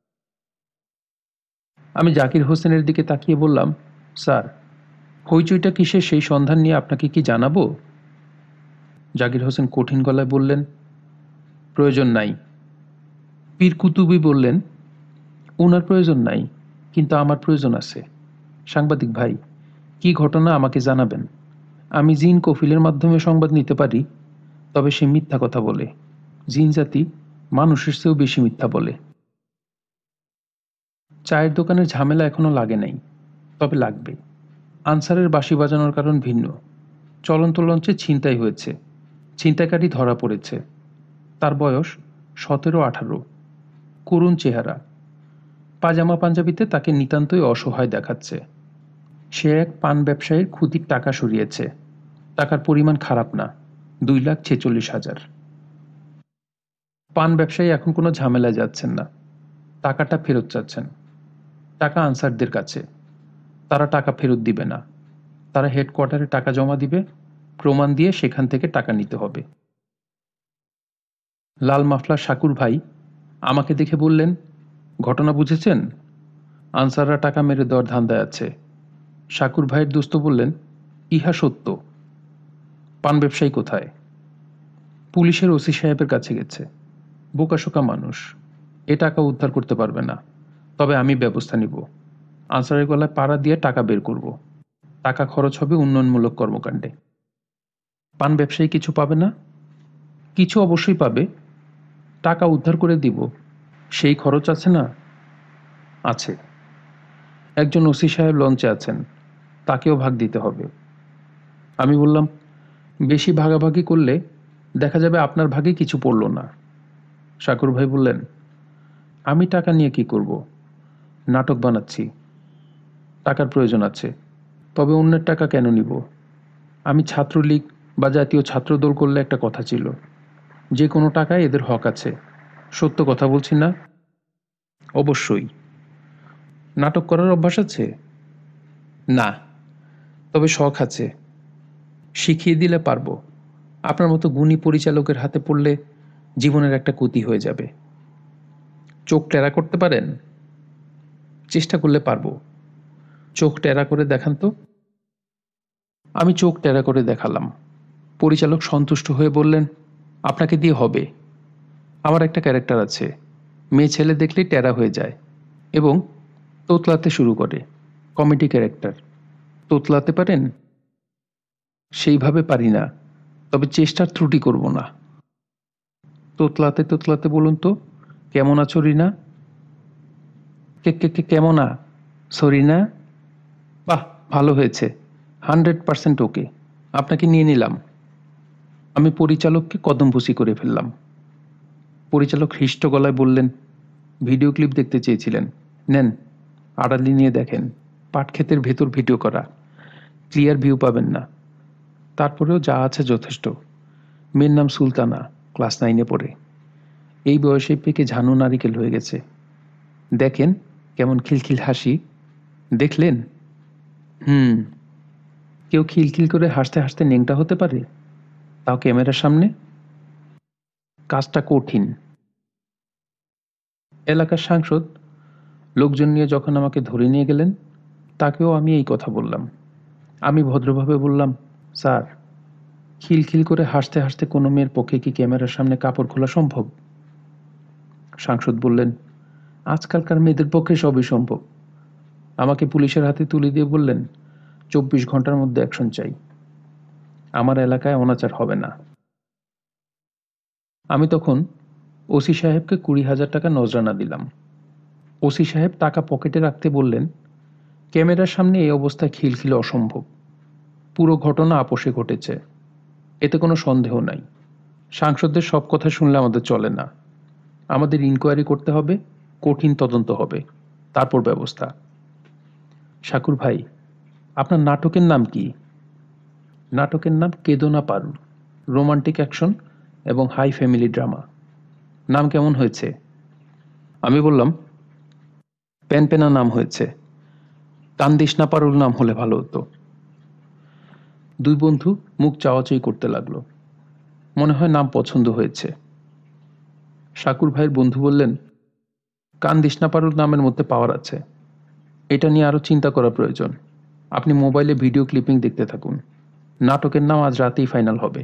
আমি জাকির হোসেনের দিকে তাকিয়ে বললাম, স্যার, হইচইটা কিসের সেই সন্ধান নিয়ে আপনাকে কি জানাবো? জাকির হোসেন কঠিন গলায় বললেন, প্রয়োজন নাই। পীর কুতুবি বললেন, ওনার প্রয়োজন নাই, কিন্তু আমার প্রয়োজন আছে। সাংবাদিক ভাই, কি ঘটনা আমাকে জানাবেন। আমি জিন কফিলের মাধ্যমে সংবাদ নিতে পারি, তবে সে মিথ্যা কথা বলে। জিন জাতি মানুষের চেয়েও বেশি মিথ্যা বলে। চায়ের দোকানের ঝামেলা এখনো লাগে নাই, তবে লাগবে। আনসারের বাঁশি বাজানোর কারণ ভিন্ন। চলন্ত লঞ্চে ছিনতাই হয়েছে, ছিনতাইকারী ধরা পড়েছে। তার বয়স সতেরো আঠারো, করুণ চেহারা। পাজামা পাঞ্জাবিতে তাকে নিতান্তই অসহায় দেখাচ্ছে। সে এক পান ব্যবসায়ীর খুদির টাকা সরিয়েছে। টাকার পরিমাণ খারাপ না, দুই লাখ ছেচল্লিশ হাজার। পান ব্যবসায়ী এখন কোনো ঝামেলায় যাচ্ছেন না, টাকাটা ফেরত চাচ্ছেন। টাকা আনসারদের কাছে, তারা টাকা ফেরত দিবে না। তারা হেডকোয়ার্টারে টাকা জমা দিবে, প্রমাণ দিয়ে সেখান থেকে টাকা নিতে হবে। লাল মাফলার শাকুর ভাই আমাকে দেখে বললেন, ঘটনা বুঝেছেন? আনসাররা টাকা মেরে দেওয়ার ধান্দায় আছে। শাকুর ভাইয়ের দোস্ত বললেন, ইহা সত্য। পান ব্যবসায়ী কোথায়? পুলিশের ওসি সাহেবের কাছে গেছে। বোকাশোকা মানুষ, এ টাকা উদ্ধার করতে পারবে না, তবে আমি ব্যবস্থা নিব। আনসারের গলায় পাড়া দিয়ে টাকা বের করব। টাকা খরচ হবে উন্নয়নমূলক কর্মকাণ্ডে। পান ব্যবসায়ী কিছু পাবে না? কিছু অবশ্যই পাবে। টাকা উদ্ধার করে দিব, সেই খরচ আছে না? আছে। একজন ওসি সাহেব লঞ্চে আছেন, তাকেও ভাগ দিতে হবে। আমি বললাম, বেশি ভাগাভাগি করলে দেখা যাবে আপনার ভাগে কিছু পড়ল না। শাকুর ভাই বললেন, আমি টাকা নিয়ে কি করব? নাটক বানাচ্ছি। টাকার প্রয়োজন আছে, তবে অন্যের টাকা কেন নিব? আমি ছাত্রলীগ বা জাতীয় ছাত্রদল করলে একটা কথা ছিল, যে কোনো টাকায় এদের হক আছে। সত্য কথা বলছি না? অবশ্যই। নাটক করার অভ্যাস আছে? না, তবে শখ আছে। শিখিয়ে দিলে পারবো। আপনার মতো গুণী পরিচালকের হাতে পড়লে জীবনের একটা ক্ষতি হয়ে যাবে। চোখ টেরা করতে পারেন? চেষ্টা করলে পারবো। চোখ টেরা করে দেখান তো। আমি চোখ টেরা করে দেখালাম। পরিচালক সন্তুষ্ট হয়ে বললেন, আপনাকে দিয়ে হবে। আমার একটা ক্যারেক্টার আছে, মেয়ে ছেলে দেখলেই টেরা হয়ে যায় এবং তোতলাতে শুরু করে। Comedy character. তোতলাতে পারেন? সেইভাবে পারি না, তবে চেষ্টার ত্রুটি করব না। তোতলাতে তোতলাতে বলুন তো, কেমন আছো রিনা? কে কে কে কেমন আ সরিনা? বাহ, ভালো হয়েছে। Hundred percent okay. আপনাকে নিয়ে নিলাম। আমি পরিচালককে কদমবুসি করে ফেললাম। পরিচালক হৃষ্ট গলায় বললেন, ভিডিও ক্লিপ দেখতে চেয়েছিলেন, নেন, আড়ালি নিয়ে দেখেন। পাটক্ষেতের ভেতর ভিডিও করা, ক্লিয়ার ভিউ পাবেন না। তারপরেও যা আছে যথেষ্ট। মেয়ের নাম সুলতানা, ক্লাস নাইনে পড়ে। এই বয়সে পেকে ঝানু নারিকেল হয়ে গেছে। দেখেন কেমন খিলখিল হাসি। দেখলেন? হুম। কেউ খিলখিল করে হাসতে হাসতে নেংটা হতে পারে, তাও ক্যামেরার সামনে? কাজটা কঠিন। এলাকার সাংসদ লোকজন নিয়ে যখন আমাকে ধরে নিয়ে গেলেন, তাকেও আমি এই কথা বললাম। আমি ভদ্রভাবে বললাম, স্যার, খিলখিল করে হাসতে হাসতে কোনো মেয়ের পক্ষে কি ক্যামেরার সামনে কাপড় খোলা সম্ভব? সাংসদ বললেন, আজকালকার মেয়েদের পক্ষে সবই সম্ভব। আমাকে পুলিশের হাতে তুলে দিয়ে বললেন, চব্বিশ ঘন্টার মধ্যে অ্যাকশন চাই, আমার এলাকায় অনাচার হবে না। আমি তখন ওসি সাহেবকে কুড়ি হাজার টাকা নজরানা দিলাম। ওসি সাহেব টাকা পকেটে রাখতে বললেন, ক্যামেরার সামনে এই অবস্থায় খিলখিল অসম্ভব। পুরো ঘটনা আপোষে ঘটেছে, এতে কোনো সন্দেহ নাই। সাংসদদের সব কথা শুনলে আমাদের চলে না। আমাদের ইনকোয়ারি করতে হবে, কঠিন তদন্ত হবে, তারপর ব্যবস্থা। শাকুর ভাই, আপনার নাটকের নাম কি? নাটকের নাম কেদোনা পারুল, রোমান্টিক অ্যাকশন এবং হাই ফ্যামিলি ড্রামা। নাম কেমন হয়েছে? আমি বললাম, প্যানপেনা নাম হয়েছে, কান্দিস না পারুল নাম হলে ভালো হতো। দুই বন্ধু মুখ চাওয়াচাই করতে লাগলো। মনে হয় নাম পছন্দ হয়েছে। শাকুর ভাইয়ের বন্ধু বললেন, কান্দিস না পারুল নামের মধ্যে পাওয়ার আছে, এটা নিয়ে আরো চিন্তা করা প্রয়োজন। আপনি মোবাইলে ভিডিও ক্লিপিং দেখতে থাকুন, নাটকের নাম আজ রাতেই ফাইনাল হবে।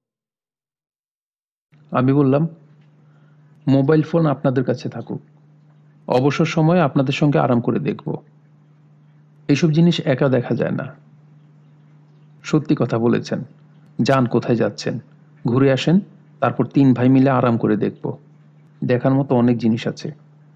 আমি বললাম, মোবাইল ফোন আপনাদের কাছে থাকুক, অবসর সময়ে আপনাদের সঙ্গে আরাম করে দেখব। এইসব জিনিস একা দেখা যায় না। সত্যি কথা বলেছেন, যান কোথায় যাচ্ছেন, ঘুরে আসেন, তারপর তিন ভাই মিলে আরাম করে দেখব। দেখার মতো অনেক জিনিস আছে।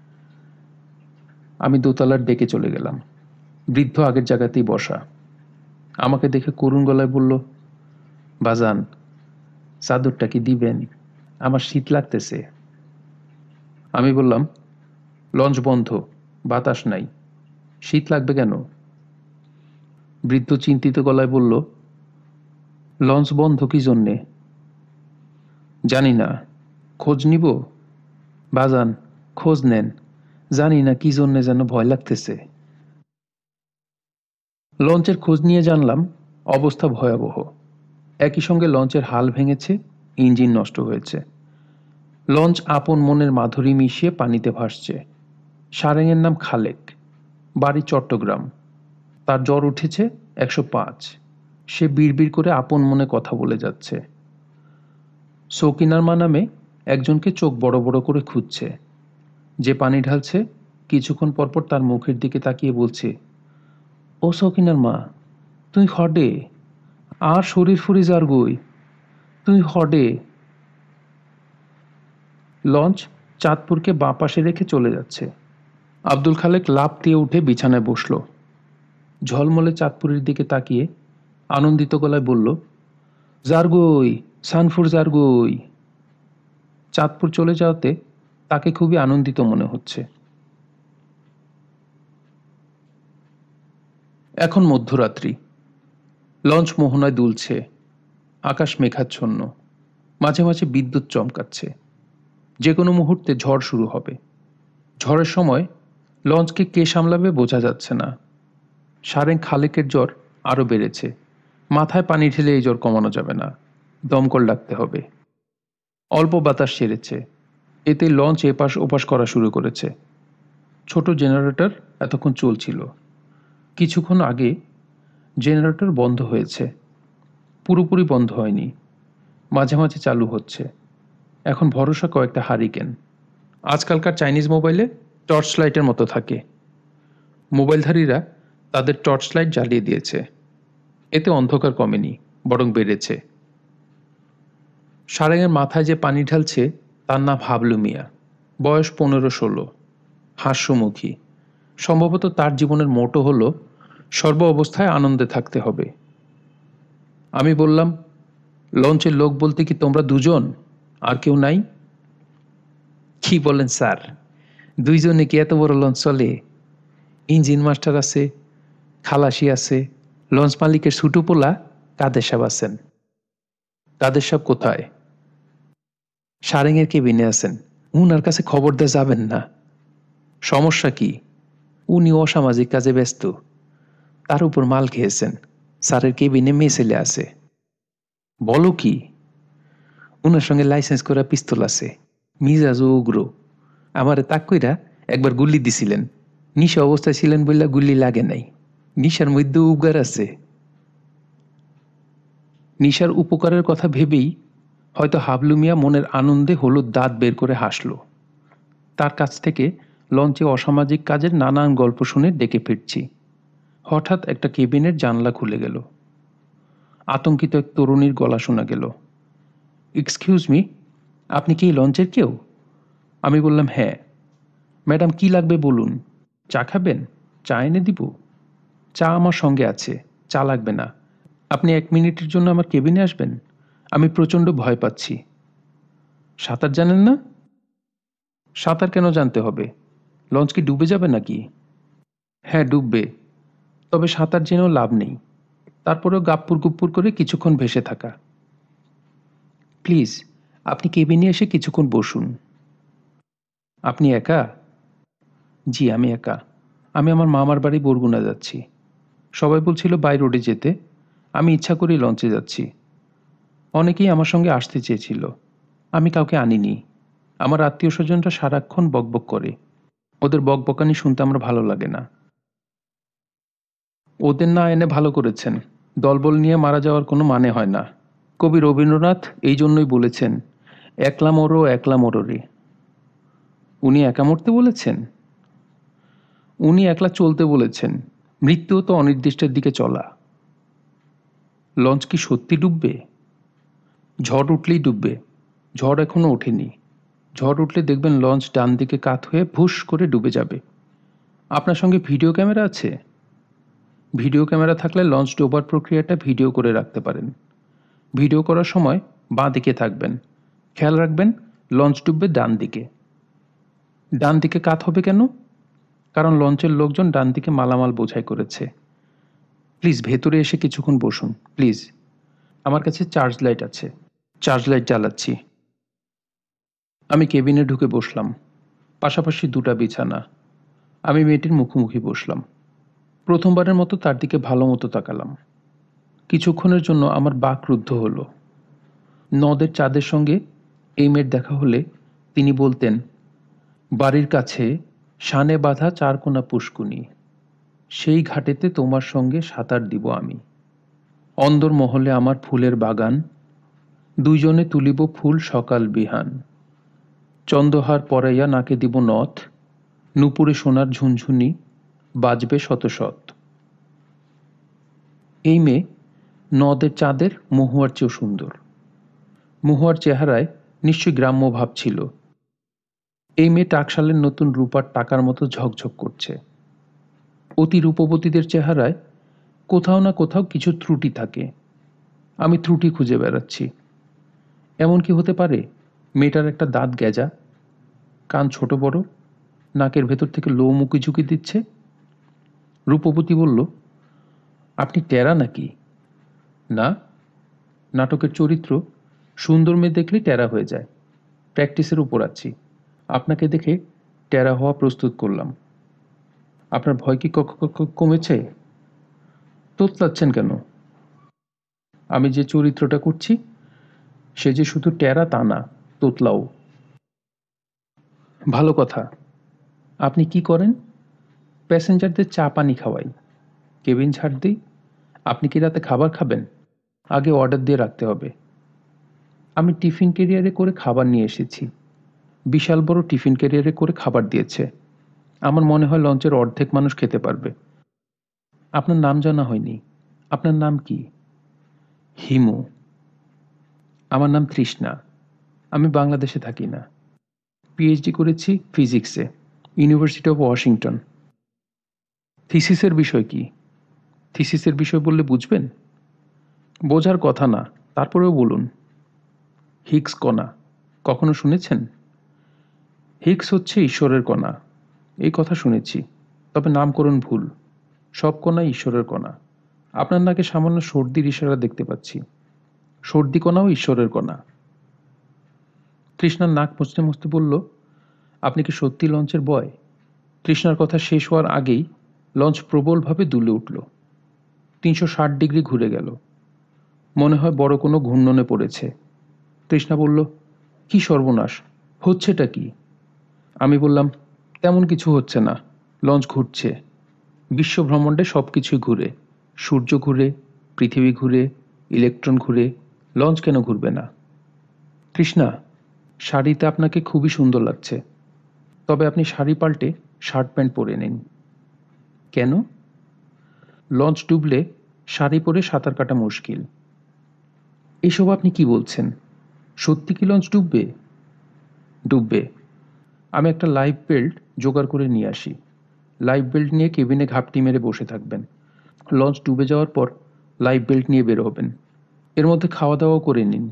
আমি দোতলার ডেকে চলে গেলাম। বৃদ্ধ আগের জায়গাতেই বসা। আমাকে দেখে করুণ গলায় বলল, বাজান, চাদরটা কি দিবেন? আমার শীত লাগতেছে। আমি বললাম, লঞ্চ বন্ধ, বাতাস নাই, শীত লাগবে কেন? বৃদ্ধ চিন্তিত গলায় বলল, লঞ্চ বন্ধ কি জন্যে? জানি না, খোঁজ নিব? বাজান, খোঁজ নেন, জানি না কি জন্যে যেন ভয় লাগতেছে। লঞ্চের খোঁজ নিয়ে জানলাম অবস্থা ভয়াবহ। একই সঙ্গে লঞ্চের হাল ভেঙেছে, ইঞ্জিন নষ্ট হয়েছে। লঞ্চ আপন মনের মাধুরী মিশিয়ে পানিতে ভাসছে। সারেঙের নাম খালেক, বাড়ি চট্টগ্রাম। তার জ্বর উঠেছে একশো পাঁচ। সে বিড়বিড় করে আপন মনে কথা বলে যাচ্ছে। সকিনার মা নামে একজনকে চোখ বড় বড় করে খুঁজছে। যে পানি ঢালছে কিছুক্ষণ পরপর তার মুখের দিকে তাকিয়ে বলছে, ও সকিনার মা, তুই হডে, আর শরীর ফুরি যার গই, তুই হডে। লঞ্চ চাঁদপুরকে বাঁ পাশে রেখে চলে যাচ্ছে। আব্দুল খালেক লাফ দিয়ে উঠে বিছানায় বসল। ঝলমলে চাঁদপুরের দিকে তাকিয়ে আনন্দিত গলায় বলল, জারগই, সানফুর জারগই। চাঁদপুর চলে যাওয়াতে তাকে খুবই আনন্দিত মনে হচ্ছে। এখন মধ্যরাত্রি। লঞ্চ মোহনায় দুলছে, আকাশ মেঘাচ্ছন্ন, মাঝে মাঝে বিদ্যুৎ চমকাচ্ছে। যে কোনো মুহূর্তে ঝড় শুরু হবে। ঝড়ের সময় লঞ্চকে কে সামলাবে বোঝা যাচ্ছে না। সারেং খালেকের জ্বর আরও বেড়েছে। মাথায় পানি ঢেলে এই জ্বর কমানো যাবে না, দমকল ডাকতে হবে। অল্প বাতাস ছেড়েছে, এতে লঞ্চ এপাশ ওপাশ করা শুরু করেছে। ছোট জেনারেটর এতক্ষণ চলছিল, কিছুক্ষণ আগে জেনারেটর বন্ধ হয়েছে। পুরোপুরি বন্ধ হয়নি, মাঝে মাঝে চালু হচ্ছে। এখন ভরসা কয়েকটা হারিকেন। আজকালকার চাইনিজ মোবাইলে টর্চ লাইটের মতো থাকে। মোবাইলধারীরা তাদের টর্চ লাইট জ্বালিয়ে দিয়েছে। এতে অন্ধকার কমেনি, বরং বেড়েছে। সারেঙের মাথায় যে পানি ঢালছে তার নাম হাবলু মিয়া, বয়স পনেরো ষোলো, হাস্যমুখী। সম্ভবত তার জীবনের মোটো হলো সর্ব অবস্থায় আনন্দে থাকতে হবে। আমি বললাম, লঞ্চের লোক বলতে কি তোমরা দুজন, আর কেউ নাই? কি বলেন স্যার, দুইজনে কি এত বড় লঞ্চ চলে? ইঞ্জিন মাস্টার আছে, খালাসি আছে, লঞ্চ মালিকের ছুটু পোলা কাদের সাহেব আছেন। কাদের সাহেব কোথায়? সারেঙের কেবিনে আছেন, উনার কাছে খবর দিয়ে যাবেন না। সমস্যা কি? উনি অসামাজিক কাজে ব্যস্ত, তার উপর মাল খেয়েছেন। স্যারের কেবিনে মেয়ে ছেলে আছে। বলো কি? উনার সঙ্গে লাইসেন্স করা পিস্তল আছে, মিজাজ ও উগ্র। আমারে তাক কইরা একবার গুলি দিছিলেন, নিশা অবস্থায় ছিলেন বললা গুলি লাগে নাই। নিশার মধ্যে উগার আছে। নিশার উপকারের কথা ভেবেই হয়তো হাবলু মিয়া মনের আনন্দে হলুদ দাঁত বের করে হাসল। তার কাছ থেকে লঞ্চে অসামাজিক কাজের নানান গল্প শুনে ডেকে ফিরছি, হঠাৎ একটা কেবিনের জানলা খুলে গেল। আতঙ্কিত এক তরুণীর গলা শোনা গেল, এক্সকিউজ মি, আপনি কি এই লঞ্চের কেউ? আমি বললাম হ্যাঁ। ম্যাডাম, কি লাগবে বলুন। চা খাবেন? চা এনে দিব। চা আমার সঙ্গে আছে, চা লাগবে না। আপনি এক মিনিটের জন্য আমার কেবিনে আসবেন, আমি প্রচণ্ড ভয় পাচ্ছি। সাঁতার জানেন না? সাঁতার কেন জানতে হবে? লঞ্চ কি ডুবে যাবে নাকি? হ্যাঁ ডুববে, তবে সাঁতার জেনেও লাভ নেই, তারপরেও গাপ্পুর গুপ্পুর করে কিছুক্ষণ ভেসে থাকা। প্লিজ আপনি কেবিনে এসে কিছুক্ষণ বসুন। আপনি একা? জি আমি একা। আমি আমার মামার বাড়ি বরগুনা যাচ্ছি। সবাই বলছিল বাই রোডে যেতে, আমি ইচ্ছা করেই লঞ্চে যাচ্ছি। অনেকেই আমার সঙ্গে আসতে চেয়েছিল, আমি কাউকে আনিনি। আমার আত্মীয় স্বজনরা সারাক্ষণ বকবক করে, ওদের বকবকানি শুনতে আমার ভালো লাগে না। ওদের না এনে ভালো করেছেন, দলবল নিয়ে মারা যাওয়ার কোনো মানে হয় না। কবি রবীন্দ্রনাথ এই জন্যই বলেছেন, একলা মরো একলা মরো রে। উনি একা মরতে বলেছেন? উনি একলা চলতে বলেছেন, মৃত্যুও তো অনির্দিষ্টের দিকে চলা। লঞ্চ কি সত্যি ডুববে? ঝড় উঠলেই ডুববে, ঝড় এখনো ওঠেনি। ঝড় উঠলে দেখবেন লঞ্চ ডান দিকে কাত হয়ে ভুস করে ডুবে যাবে। আপনার সঙ্গে ভিডিও ক্যামেরা আছে? ভিডিও ক্যামেরা থাকলে লঞ্চ ডোবার প্রক্রিয়াটা ভিডিও করে রাখতে পারেন। ভিডিও করার সময় বাঁ দিকে থাকবেন, খেয়াল রাখবেন লঞ্চ ডুববে ডান দিকে। ডান দিকে কাত হবে কেন? কারণ লঞ্চের লোকজন ডান দিকে মালামাল বোঝাই করেছে। প্লিজ ভেতরে এসে কিছুক্ষণ বসুন প্লিজ। আমার কাছে চার্জ লাইট আছে, চার্জ লাইট জ্বালাচ্ছি। আমি কেবিনে ঢুকে বসলাম, পাশাপাশি দুটা বিছানা। আমি মেয়েটির মুখোমুখি বসলাম। প্রথমবারের মতো তার দিকে ভালো মতো তাকালাম। কিছুক্ষণের জন্য আমার বাক রুদ্ধ হলো। নদের চাঁদের সঙ্গে এই মেয়ের দেখা হলে তিনি বলতেন, বাড়ির কাছে শানে বাঁধা চারকোনা পুষ্কুনি, সেই ঘাটেতে তোমার সঙ্গে সাঁতার দিব আমি। অন্দর মহলে আমার ফুলের বাগান, দুইজনে তুলিব ফুল সকাল বিহান। চন্দ্রহার পরাইয়া নাকে দিব নথ, নুপুরে সোনার ঝুনঝুনি, বাজবে শত শত। এই মেয়ে নদের চাঁদের মহুয়ার চেয়েও সুন্দর। মহুয়ার চেহারায় নিশ্চয়ই গ্রাম্য ভাব ছিল। এই মেয়ে টাকশালের নতুন রূপার টাকার মতো ঝকঝক করছে। অতি রূপবতীদের চেহারায় কোথাও না কোথাও কিছু ত্রুটি থাকে, আমি ত্রুটি খুঁজে বেড়াচ্ছি। এমন কি হতে পারে মেয়েটার একটা দাঁত গেজা, কান ছোট বড়, নাকের ভেতর থেকে লোম উকি ঝুঁকি দিচ্ছে। রূপবতী বলল, আপনি টেরা নাকি? না, নাটকের চরিত্র সুন্দর মেয়ে দেখলে টেরা হয়ে যায়। প্র্যাকটিসের উপর আছি, আপনাকে দেখে টেরা হওয়া প্রস্তুত করলাম। আপনার ভয় কি কমেছে? তোতলাচ্ছেন কেন? আমি যে চরিত্রটা করছি সে যে শুধু টেরা তা না, তোতলাও। ভালো কথা। আপনি কি করেন? প্যাসেঞ্জারদের চা পানি খাওয়াই, কেবিন ছাড় দিই। আপনি কি রাতে খাবার খাবেন? আগে অর্ডার দিয়ে রাখতে হবে। আমি টিফিন ক্যারিয়ারে করে খাবার নিয়ে এসেছি। বিশাল বড় টিফিন ক্যারিয়ারে করে খাবার দিয়েছে। আমার মনে হয় লঞ্চের অর্ধেক মানুষ খেতে পারবে। আপনার নাম জানা হয়নি, আপনার নাম কি? হিমু। আমার নাম তৃষ্ণা। আমি বাংলাদেশে থাকি না, পিএইচডি করেছি ফিজিক্সে, ইউনিভার্সিটি অফ ওয়াশিংটন। থিসিসের বিষয় কি? থিসিসের বিষয় বললে বুঝবেন? বোঝার কথা না, তারপরেও বলুন। হিগস কণা কখনো শুনেছেন? হিগস হচ্ছে ঈশ্বরের কণা, এই কথা শুনেছি, তবে নামকরণ ভুল। সব কণাই ঈশ্বরের কণা। আপনার নাকে সামান্য সর্দির ইশারা দেখতে পাচ্ছি, সর্দি কণাও ঈশ্বরের কণা। তৃষ্ণার নাক মুছতে মুছতে বলল, আপনি কি সত্যি লঞ্চের বয়? তৃষ্ণার কথা শেষ হওয়ার আগেই লঞ্চ প্রবলভাবে দুলে উঠল। তিনশো ষাট ডিগ্রি ঘুরে গেল, মনে হয় বড় কোনো ঘূর্ণনে পড়েছে। তৃষ্ণা বলল, কি সর্বনাশ, হচ্ছেটা কি? আমি বললাম, তেমন কিছু হচ্ছে না, লঞ্চ ঘুরছে। বিশ্বব্রহ্মাণ্ডে সব কিছুই ঘুরে, সূর্য ঘুরে, পৃথিবী ঘুরে, ইলেকট্রন ঘুরে, লঞ্চ কেন ঘুরবে না? তৃষ্ণা, শাড়িতে আপনাকে খুবই সুন্দর লাগছে, তবে আপনি শাড়ি পাল্টে শার্ট প্যান্ট পরে নিন। কেন? লঞ্চ ডুবলে শাড়ি পরে সাঁতার কাটা মুশকিল। এসব আপনি কি বলছেন? সত্যি কি লঞ্চ ডুববে? ডুববে। আমি একটা লাইফ বেল্ট জোগাড় করে নিয়ে আসি। লাইফ বেল্ট নিয়ে কেবিনে ঘাপটি মেরে বসে থাকবেন। লঞ্চ ডুবে যাওয়ার পর লাইফ বেল্ট নিয়ে বের হবেন। এর মধ্যে খাওয়া দাওয়াও করে নিন।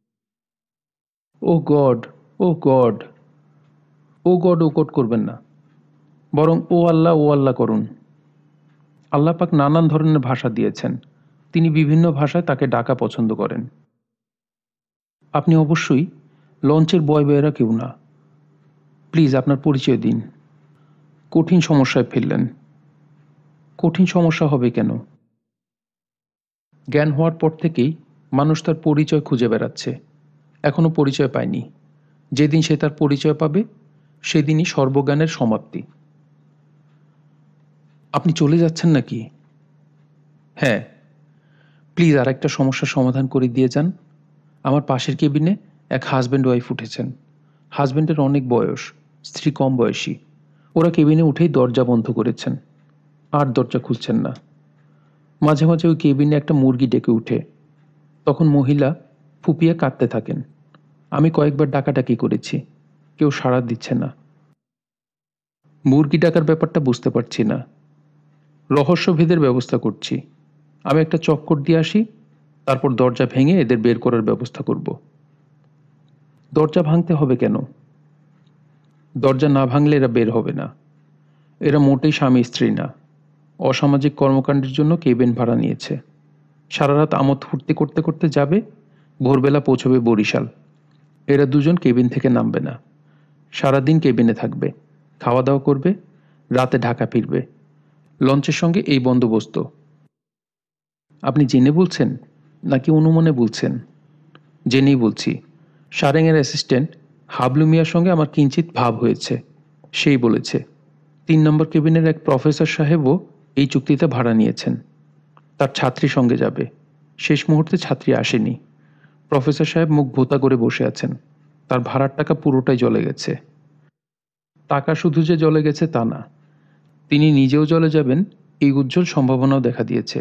Oh God, oh God, oh God oh God করবেন না, বরং ও আল্লাহ ও আল্লাহ করুন। আল্লাহ পাক নানান ধরনের ভাষা দিয়েছেন, তিনি বিভিন্ন ভাষায় তাকে ডাকা পছন্দ করেন। আপনি অবশ্যই লঞ্চের বয় বয়েরা কেউ না। প্লিজ আপনার পরিচয় দিন। কঠিন সমস্যায় ফেললেন। কঠিন সমস্যা হবে কেন? জ্ঞান হওয়ার পর থেকেই মানুষ তার পরিচয় খুঁজে বেড়াচ্ছে, এখনো পরিচয় পায়নি। যেদিন সে তার পরিচয় পাবে, সেদিনই সর্বজ্ঞানের সমাপ্তি। আপনি চলে যাচ্ছেন নাকি? হ্যাঁ, প্লিজ আর একটা সমস্যার সমাধান করে দিয়ে যান। আমার পাশের কেবিনে এক হাজব্যান্ড ওয়াইফ উঠেছেন। হাজব্যান্ডের অনেক বয়স, স্ত্রী কম বয়সী। ওরা কেবিনে উঠেই দরজা বন্ধ করেছেন, আর দরজা খুলছেন না। মাঝে মাঝে ওই কেবিনে একটা মুরগি ডেকে উঠে, তখন মহিলা ফুপিয়ে কাঁদতে থাকেন। আমি কয়েকবার ডাকাডাকি করেছি, কেউ সাড়া দিচ্ছে না। মুরগি ডাকার ব্যাপারটা বুঝতে পারছি না। রহস্যভেদের ব্যবস্থা করছি। আমি একটা চক্কর দিয়ে আসি, তারপর দরজা ভেঙে এদের বের করার ব্যবস্থা করব। দরজা ভাঙতে হবে কেন? দরজা না ভাঙলে এরা বের হবে না। এরা মোটেই স্বামী স্ত্রী না, অসামাজিক কর্মকাণ্ডের জন্য কেবিন ভাড়া নিয়েছে। সারা রাত আমোদ ফুর্তি করতে করতে যাবে, ভোরবেলা পৌঁছবে বরিশাল। এরা দুজন কেবিন থেকে নামবে না, সারাদিন কেবিনে থাকবে, খাওয়া দাওয়া করবে, রাতে ঢাকা ফিরবে। লঞ্চের সঙ্গে এই বন্দোবস্ত। আপনি জেনে বলছেন নাকি অনুমানে বলছেন? জেনেই বলছি। সারেংয়ের অ্যাসিস্ট্যান্ট হাবলু মিয়ার সঙ্গে আমার কিঞ্চিত ভাব হয়েছে। সেই বলেছে তিন নম্বর কেবিনের এক প্রফেসর সাহেবও এই চুক্তিতে ভাড়া নিয়েছেন। তার ছাত্রী সঙ্গে যাবে। শেষ মুহূর্তে ছাত্রী আসেনি। প্রফেসর সাহেব মুখ ভোতা করে বসে আছেন। তার ভাড়ার টাকা পুরোটাই জলে গেছে। টাকা শুধু যে জলে গেছে তা না, তিনি নিজেও জলে যাবেন এই উজ্জ্বল সম্ভাবনাও দেখা দিয়েছে।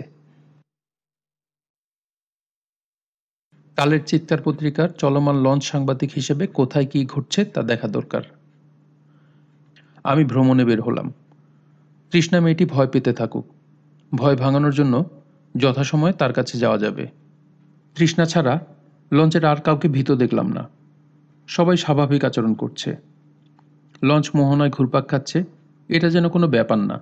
কালের চিৎকার পত্রিকার চলমান লঞ্চ সাংবাদিক হিসেবে কোথায় কি ঘটছে তা দেখা দরকার। আমি ভ্রমণে বের হলাম। তৃষ্ণা মেয়েটি ভয় পেতে থাকুক। ভয় ভাঙানোর জন্য যথাসময়ে তার কাছে যাওয়া যাবে। তৃষ্ণা ছাড়া লঞ্চের আর কাউকে ভীত দেখলাম না। সবাই স্বাভাবিক আচরণ করছে। লঞ্চ মোহনায় ঘুরপাক খাচ্ছে, এটা যেন কোনো ব্যাপার না।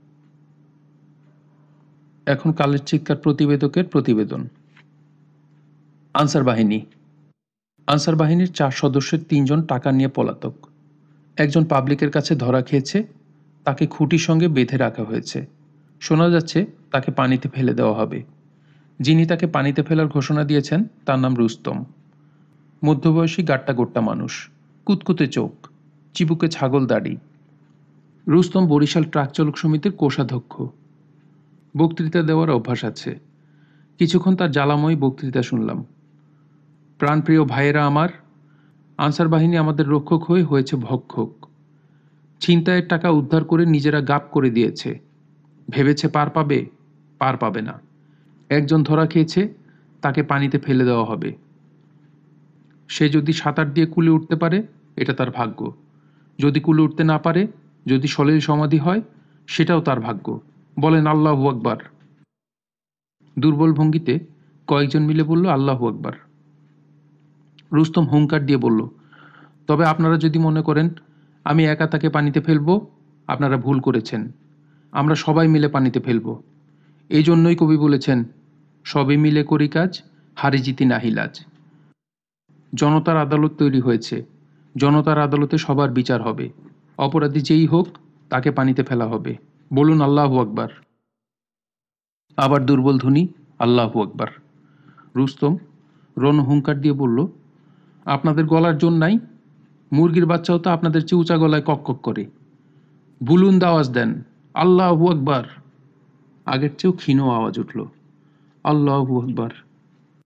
এখন কালের চিৎকার প্রতিবেদকের প্রতিবেদন। আনসার বাহিনী। আনসার বাহিনীর চার সদস্যের তিনজন টাকা নিয়ে পলাতক। একজন পাবলিকের কাছে ধরা খেয়েছে, তাকে খুঁটির সঙ্গে বেঁধে রাখা হয়েছে। শোনা যাচ্ছে তাকে পানিতে ফেলে দেওয়া হবে। যিনি তাকে পানিতে ফেলার ঘোষণা দিয়েছেন তার নাম রুস্তম। মধ্যবয়সী গাট্টা গোট্টা মানুষ, কুতকুতে চোখ, চিবুকে ছাগল দাড়ি। রুস্তম বরিশাল ট্রাক চালক সমিতির কোষাধ্যক্ষ। বক্তৃতা দেওয়ার অভ্যাস আছে। কিছুক্ষণ তার জ্বালাময়ী বক্তৃতা শুনলাম। প্রাণপ্রিয় ভাইয়েরা আমার, আনসার বাহিনী আমাদের রক্ষক হয়ে হয়েছে ভক্ষক। ছিনতাইয়ের টাকা উদ্ধার করে নিজেরা গাপ করে দিয়েছে। ভেবেছে পার পাবে, পার পাবে না। একজন ধরা খেয়েছে, তাকে পানিতে ফেলে দেওয়া হবে। সে যদি সাঁতার দিয়ে কুলে উঠতে পারে, এটা তার ভাগ্য। যদি কুলে উঠতে না পারে, যদি সলিল সমাধি হয়, সেটাও তার ভাগ্য। বলেন আল্লাহু আকবার। দুর্বল ভঙ্গিতে কয়েকজন মিলে বলল আল্লাহু আকবার। রুস্তম হুঙ্কার দিয়ে বলল, তবে আপনারা যদি মনে করেন আমি একা তাকে পানিতে ফেলবো, আপনারা ভুল করেছেন। আমরা সবাই মিলে পানিতে ফেলবো। এই জন্যই কবি বলেছেন, সবে মিলে করি কাজ, হারি জিতি নাহি লাজ। জনতার আদালত তৈরি হয়েছে। জনতার আদালতে সবার বিচার হবে। অপরাধী যেই হোক, তাকে পানিতে ফেলা হবে। বলুন আল্লাহু আকবার। আবার দুর্বল ধ্বনি, আল্লাহু আকবার। রুস্তম রণ হুঙ্কার দিয়ে বলল, আপনাদের গলার জোর নাই? মুরগির বাচ্চাও তো আপনাদের চেয়ে উঁচা গলায় কক কক করে। বুলুন আওয়াজ দেন, আল্লাহু আকবার। আগের চেয়েও ক্ষীণ আওয়াজ উঠল, আল্লাহু আকবার।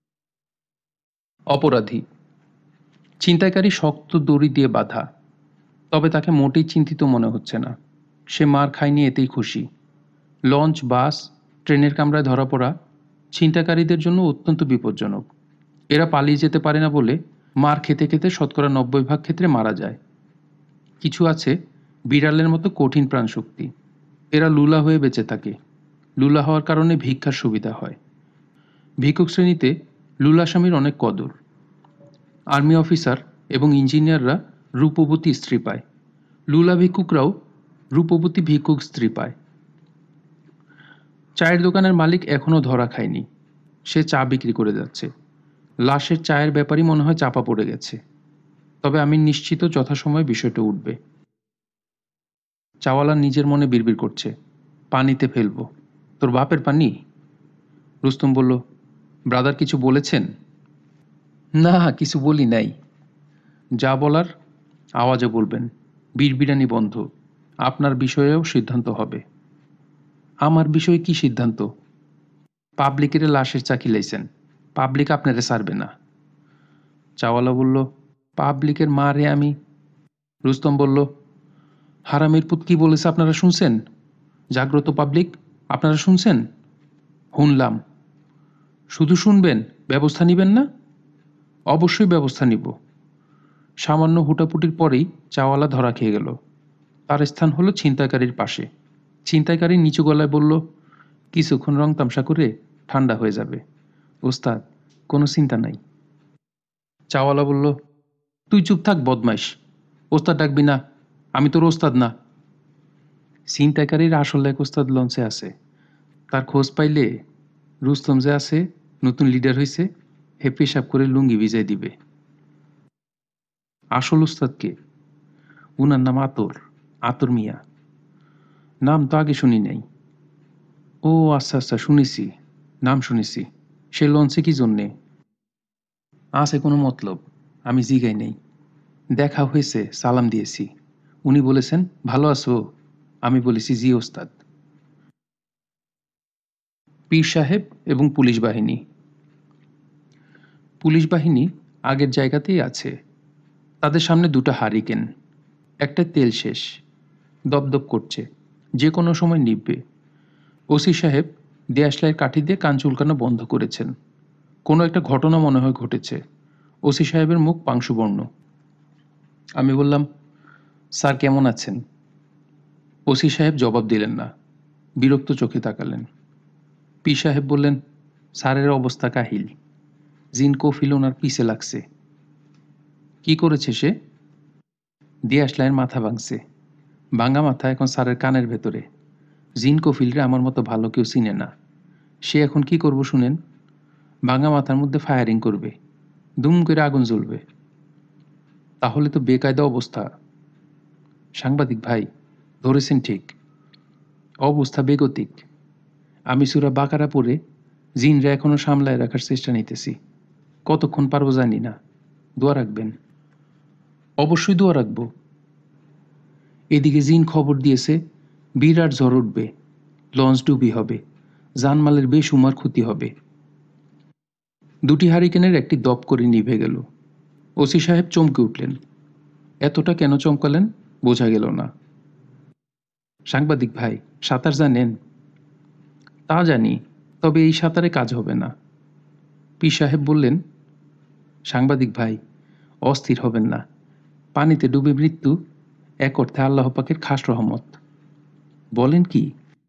অপরাধী। ছিনতাইকারী শক্ত দড়ি দিয়ে বাঁধা, তবে তাকে মোটেই চিন্তিত মনে হচ্ছে না। সে মার খায়নি, এতেই খুশি। লঞ্চ, বাস, ট্রেনের কামরায় ধরা পড়া ছিনতাইকারীদের জন্য অত্যন্ত বিপজ্জনক। এরা পালিয়ে যেতে পারে না বলে মার খেতে খেতে শতকরা নব্বই ভাগ ক্ষেত্রে মারা যায়। কিছু আছে বিড়ালের মতো কঠিন প্রাণশক্তি। এরা লুলা হয়ে বেঁচে থাকে। লুলা হওয়ার কারণে ভিক্ষার সুবিধা হয়। ভিক্ষুক শ্রেণীতে লুলাস্বামীর অনেক কদর। আর্মি অফিসার এবং ইঞ্জিনিয়াররা রূপবতী স্ত্রী পায়। লুলা ভিক্ষুকরাও রূপবতী ভিক্ষুক স্ত্রী পায়। চায়ের দোকানের মালিক এখনও ধরা খায়নি। সে চা বিক্রি করে যাচ্ছে। লাশের চায়ের ব্যাপারই মনে হয় চাপা পড়ে গেছে। তবে আমি নিশ্চিত যথাসময়ে বিষয়টা উঠবে। চাওয়ালা নিজের মনে বিড়বিড় করছে, পানিতে ফেলবো। তোর বাপের পানি? রুস্তম বলল, ব্রাদার কিছু বলেছেন? না, কিছু বলি নাই। যা বলার আওয়াজে বলবেন। বিড়বিড়ানি বন্ধ। আপনার বিষয়েও সিদ্ধান্ত হবে। আমার বিষয়ে কি সিদ্ধান্ত? পাবলিকের লাশের চা খিলাইছেন, পাবলিক আপনারে ছাড়বে না। চাওয়ালা বলল, পাবলিকের মারে আমি। রুস্তম বলল, হারামির পুত কি বলেছে আপনারা শুনছেন? জাগ্রত পাবলিক, আপনারা শুনছেন? শুনলাম। শুধু শুনবেন, ব্যবস্থা নিবেন না? অবশ্যই ব্যবস্থা নিব। সামান্য হুটাপুটির পরেই চাওয়ালা ধরা খেয়ে গেল। তার স্থান হলো ছিনতাইকারীর পাশে। ছিনতাইকারী নিচু গলায় বলল, কিছুক্ষণ রং তামসা করে ঠান্ডা হয়ে যাবে ওস্তাদ, কোনো চিন্তা নাই। চাওয়ালা বলল, তুই চুপ থাক বদমাইশ। ওস্তাদ ডাকবি না, আমি তোর ওস্তাদ না। ছিনতাইকারীর আসল এক ওস্তাদ লঞ্চে আছে। তার খোঁজ পাইলে রুস্তম যে আছে, নতুন লিডার হয়েছে, হে পেশাব করে লুঙ্গি ভিজাই দিবে। আসল ওস্তাদকে? উনার নাম আতর, আতর মিয়া। নাম তো আগে শুনি নাই। ও আচ্ছা আচ্ছা, শুনেছি, নাম শুনেছি। সে লঞ্চে কি জন্যে? আছে কোনো মতলব, আমি জিগাই নেই। দেখা হয়েছে, সালাম দিয়েছি। উনি বলেছেন ভালো আছো? আমি বলেছি জি ওস্তাদ। পীর সাহেব এবং পুলিশ বাহিনী। পুলিশ বাহিনী আগের জায়গাতেই আছে। তাদের সামনে দুটো হারিকেন। একটা তেল শেষ, দপদপ করছে, যে কোনো সময় নিভবে। ওসি সাহেব দেয়াশলাইয়ের কাঠি দিয়ে কান চুলকানো বন্ধ করেছেন। কোনো একটা ঘটনা মনে হয় ঘটেছে। ওসি সাহেবের মুখ পাংশুবর্ণ। আমি বললাম, স্যার কেমন আছেন? ওসি সাহেব জবাব দিলেন না, বিরক্ত চোখে তাকালেন। পি সাহেব বললেন, স্যারের অবস্থা কাহিল। জিন কফিল ওনার পিছে লাগছে। কি করেছে সে? দেয়াশলাইয়ের মাথা ভাঙছে। ভাঙা মাথা এখন স্যারের কানের ভেতরে। জিন কফিলরে আমার মতো ভালো কেউ চিনে না। সে এখন কি করব শুনেন? ভাঙা মাথার মধ্যে ফায়ারিং করবে, দুম করে আগুন জ্বলবে। তাহলে তো বেকায়দা অবস্থা। সাংবাদিক ভাই, ধরেছেন ঠিক। অবস্থা বেগতিক। আমি সুরা বাকারা পড়ে জিনরা এখনো সামলায় রাখার চেষ্টা নিতেছি। কতক্ষণ পারবো জানি না। দোয়া রাখবেন। অবশ্যই দোয়া রাখবো। এদিকে জিন খবর দিয়েছে বিরাট ঝড় উঠবে, লঞ্চ ডুবি হবে, জানমালের বেসুমার ক্ষতি হবে। দুটি হারিকেনের একটি দপ করে নিভে গেল। ওসি সাহেব চমকে উঠলেন। এতটা কেন চমকালেন বোঝা গেল না। সাংবাদিক ভাই, সাঁতার জানেন? তা জানি, তবে এই সাঁতারে কাজ হবে না। পি সাহেব বললেন, সাংবাদিক ভাই, অস্থির হবেন না। পানিতে ডুবে মৃত্যু এক অর্থে আল্লাহ পাকের খাস রহমত। বলেন কি?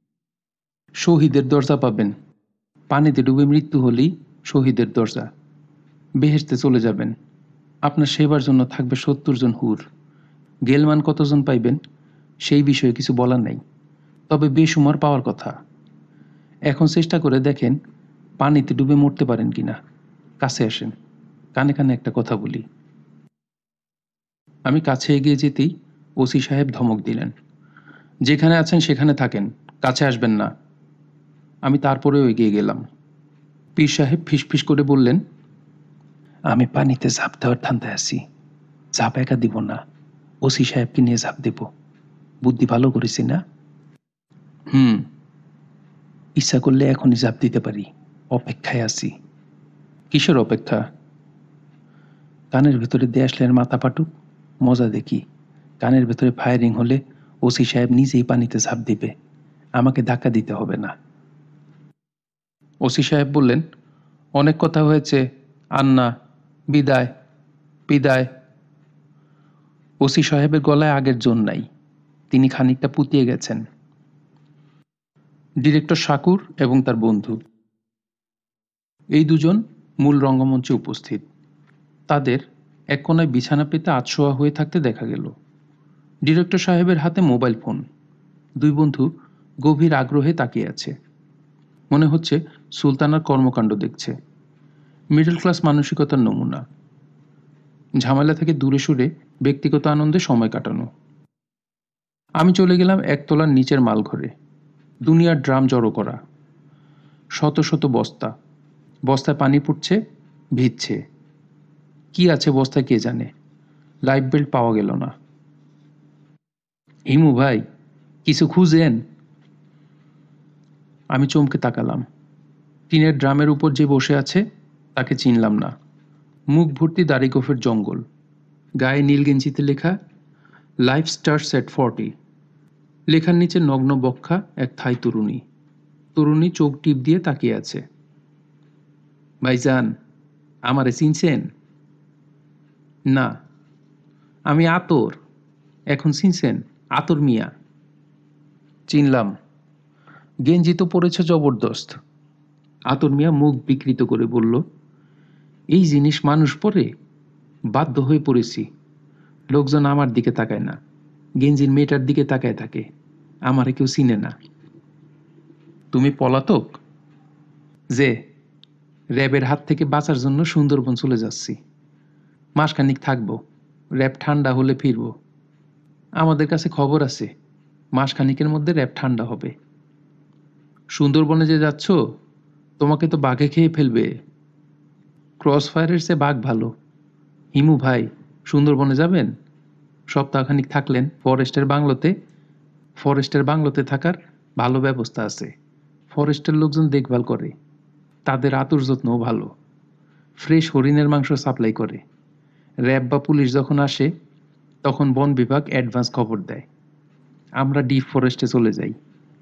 শহীদের দরজা পাবেন। পানিতে ডুবে মৃত্যু হলেই শহীদের দরজা। বেহেশতে চলে যাবেন। আপনার সেবার জন্য থাকবে সত্তর জন হুর। গেলমান কতজন পাইবেন সেই বিষয়ে কিছু বলার নাই, তবে বেসুমার পাওয়ার কথা। এখন চেষ্টা করে দেখেন পানিতে ডুবে মরতে পারেন কিনা। কাছে আসেন, কানে কানে একটা কথা বলি। আমি কাছে এগিয়ে যেতেই ওসি সাহেব ধমক দিলেন, যেখানে আছেন সেখানে থাকেন, কাছে আসবেন না। আমি তারপরেও এগিয়ে গেলাম। পীর সাহেব ফিসফিস করে বললেন, আমি পানিতে ঝাঁপ দেওয়ার ধান্দায় আছি। ঝাঁপ একা দিব না, ওসি সাহেবকে নিয়ে ঝাঁপ দেব। বুদ্ধি ভালো করেছি না? হুম। ইচ্ছা করলে এখনই ঝাঁপ দিতে পারি। অপেক্ষায় আছি। কিসের অপেক্ষা? কানের ভেতরে দেয়াশলের মাথা পাটুক, মজা দেখি। কানের ভেতরে ফায়ারিং হলে ওসি সাহেব নিজেই পানিতে ঝাঁপ দিবে, আমাকে ধাক্কা দিতে হবে না। ওসি সাহেব বললেন, অনেক কথা হয়েছে, আন্না, বিদায়, বিদায়। ওসি সাহেবের গলায় আগের জোর নাই, তিনি খানিকটা পুতিয়ে গেছেন। ডিরেক্টর শাকুর এবং তার বন্ধু, এই দুজন মূল রঙ্গমঞ্চে উপস্থিত। তাদের এক কোনায় বিছানা পেতে আতশোয়া হয়ে থাকতে দেখা গেল। ডিরেক্টর সাহেবের হাতে মোবাইল ফোন। দুই বন্ধু গভীর আগ্রহে তাকিয়ে আছে, মনে হচ্ছে সুলতানার কর্মকাণ্ড দেখছে। মিডল ক্লাস মানসিকতার নমুনা। ঝামেলা থেকে দূরে সরে ব্যক্তিগত আনন্দে সময় কাটানো। আমি চলে গেলাম একতলার নিচের মালঘরে। দুনিয়ার ড্রাম জড়ো করা, শত শত বস্তা, বস্তায় পানি পড়ছে, ভিজছে। কি আছে বস্তায় কে জানে। লাইফ বেল্ট পাওয়া গেল না। হিমু ভাই, কিছু খুঁজেন? আমি চমকে তাকালাম। টিনের ড্রামের উপর যে বসে আছে তাকে চিনলাম না। মুখ ভর্তি দাড়ি গোফের জঙ্গল, গায়ে নীল গেঞ্জিতে লেখা লাইফ স্টার্টস এট ফর্টি। লেখার নিচে নগ্ন বক্ষা এক থাই তরুণী। তরুণী চোখ টিপ দিয়ে তাকিয়ে আছে। ভাইজান, আমারে চিনছেন? না। আমি আতর। এখন চিনছেন? আতর মিয়া। চিনলাম। গেঞ্জি তো পড়েছে জবরদস্ত। আতর মিয়া মুখ বিকৃত করে বলল, এই জিনিস মানুষ পরে? বাধ্য হয়ে পড়েছি। লোকজন আমার দিকে তাকায় না, গেঞ্জির মেয়েটার দিকে তাকায় থাকে। আমারে কেউ চিনে না। তুমি পলাতক? যে র্যাবের হাত থেকে বাঁচার জন্য সুন্দরবন চলে যাচ্ছি। মাসখানিক থাকবো, র্যাব ঠান্ডা হলে ফিরবো। আমাদের কাছে খবর আছে, মাসখানিকের মধ্যে র্যাব ঠান্ডা হবে। সুন্দরবনে যে যাচ্ছ, তোমাকে তো বাঘে খেয়ে ফেলবে। ক্রস ফায়ারের চেয়ে বাঘ ভালো। হিমু ভাই, সুন্দরবনে যাবেন? সপ্তাহখানিক থাকলেন ফরেস্টের বাংলোতে। ফরেস্টের বাংলোতে থাকার ভালো ব্যবস্থা আছে। ফরেস্টের লোকজন দেখভাল করে, তাদের আতুর যত্নও ভালো। ফ্রেশ হরিণের মাংস সাপ্লাই করে। র্যাব বা পুলিশ যখন আসে তখন বন বিভাগ অ্যাডভান্স খবর দেয়। আমরা ডিপ ফরেস্টে চলে যাই।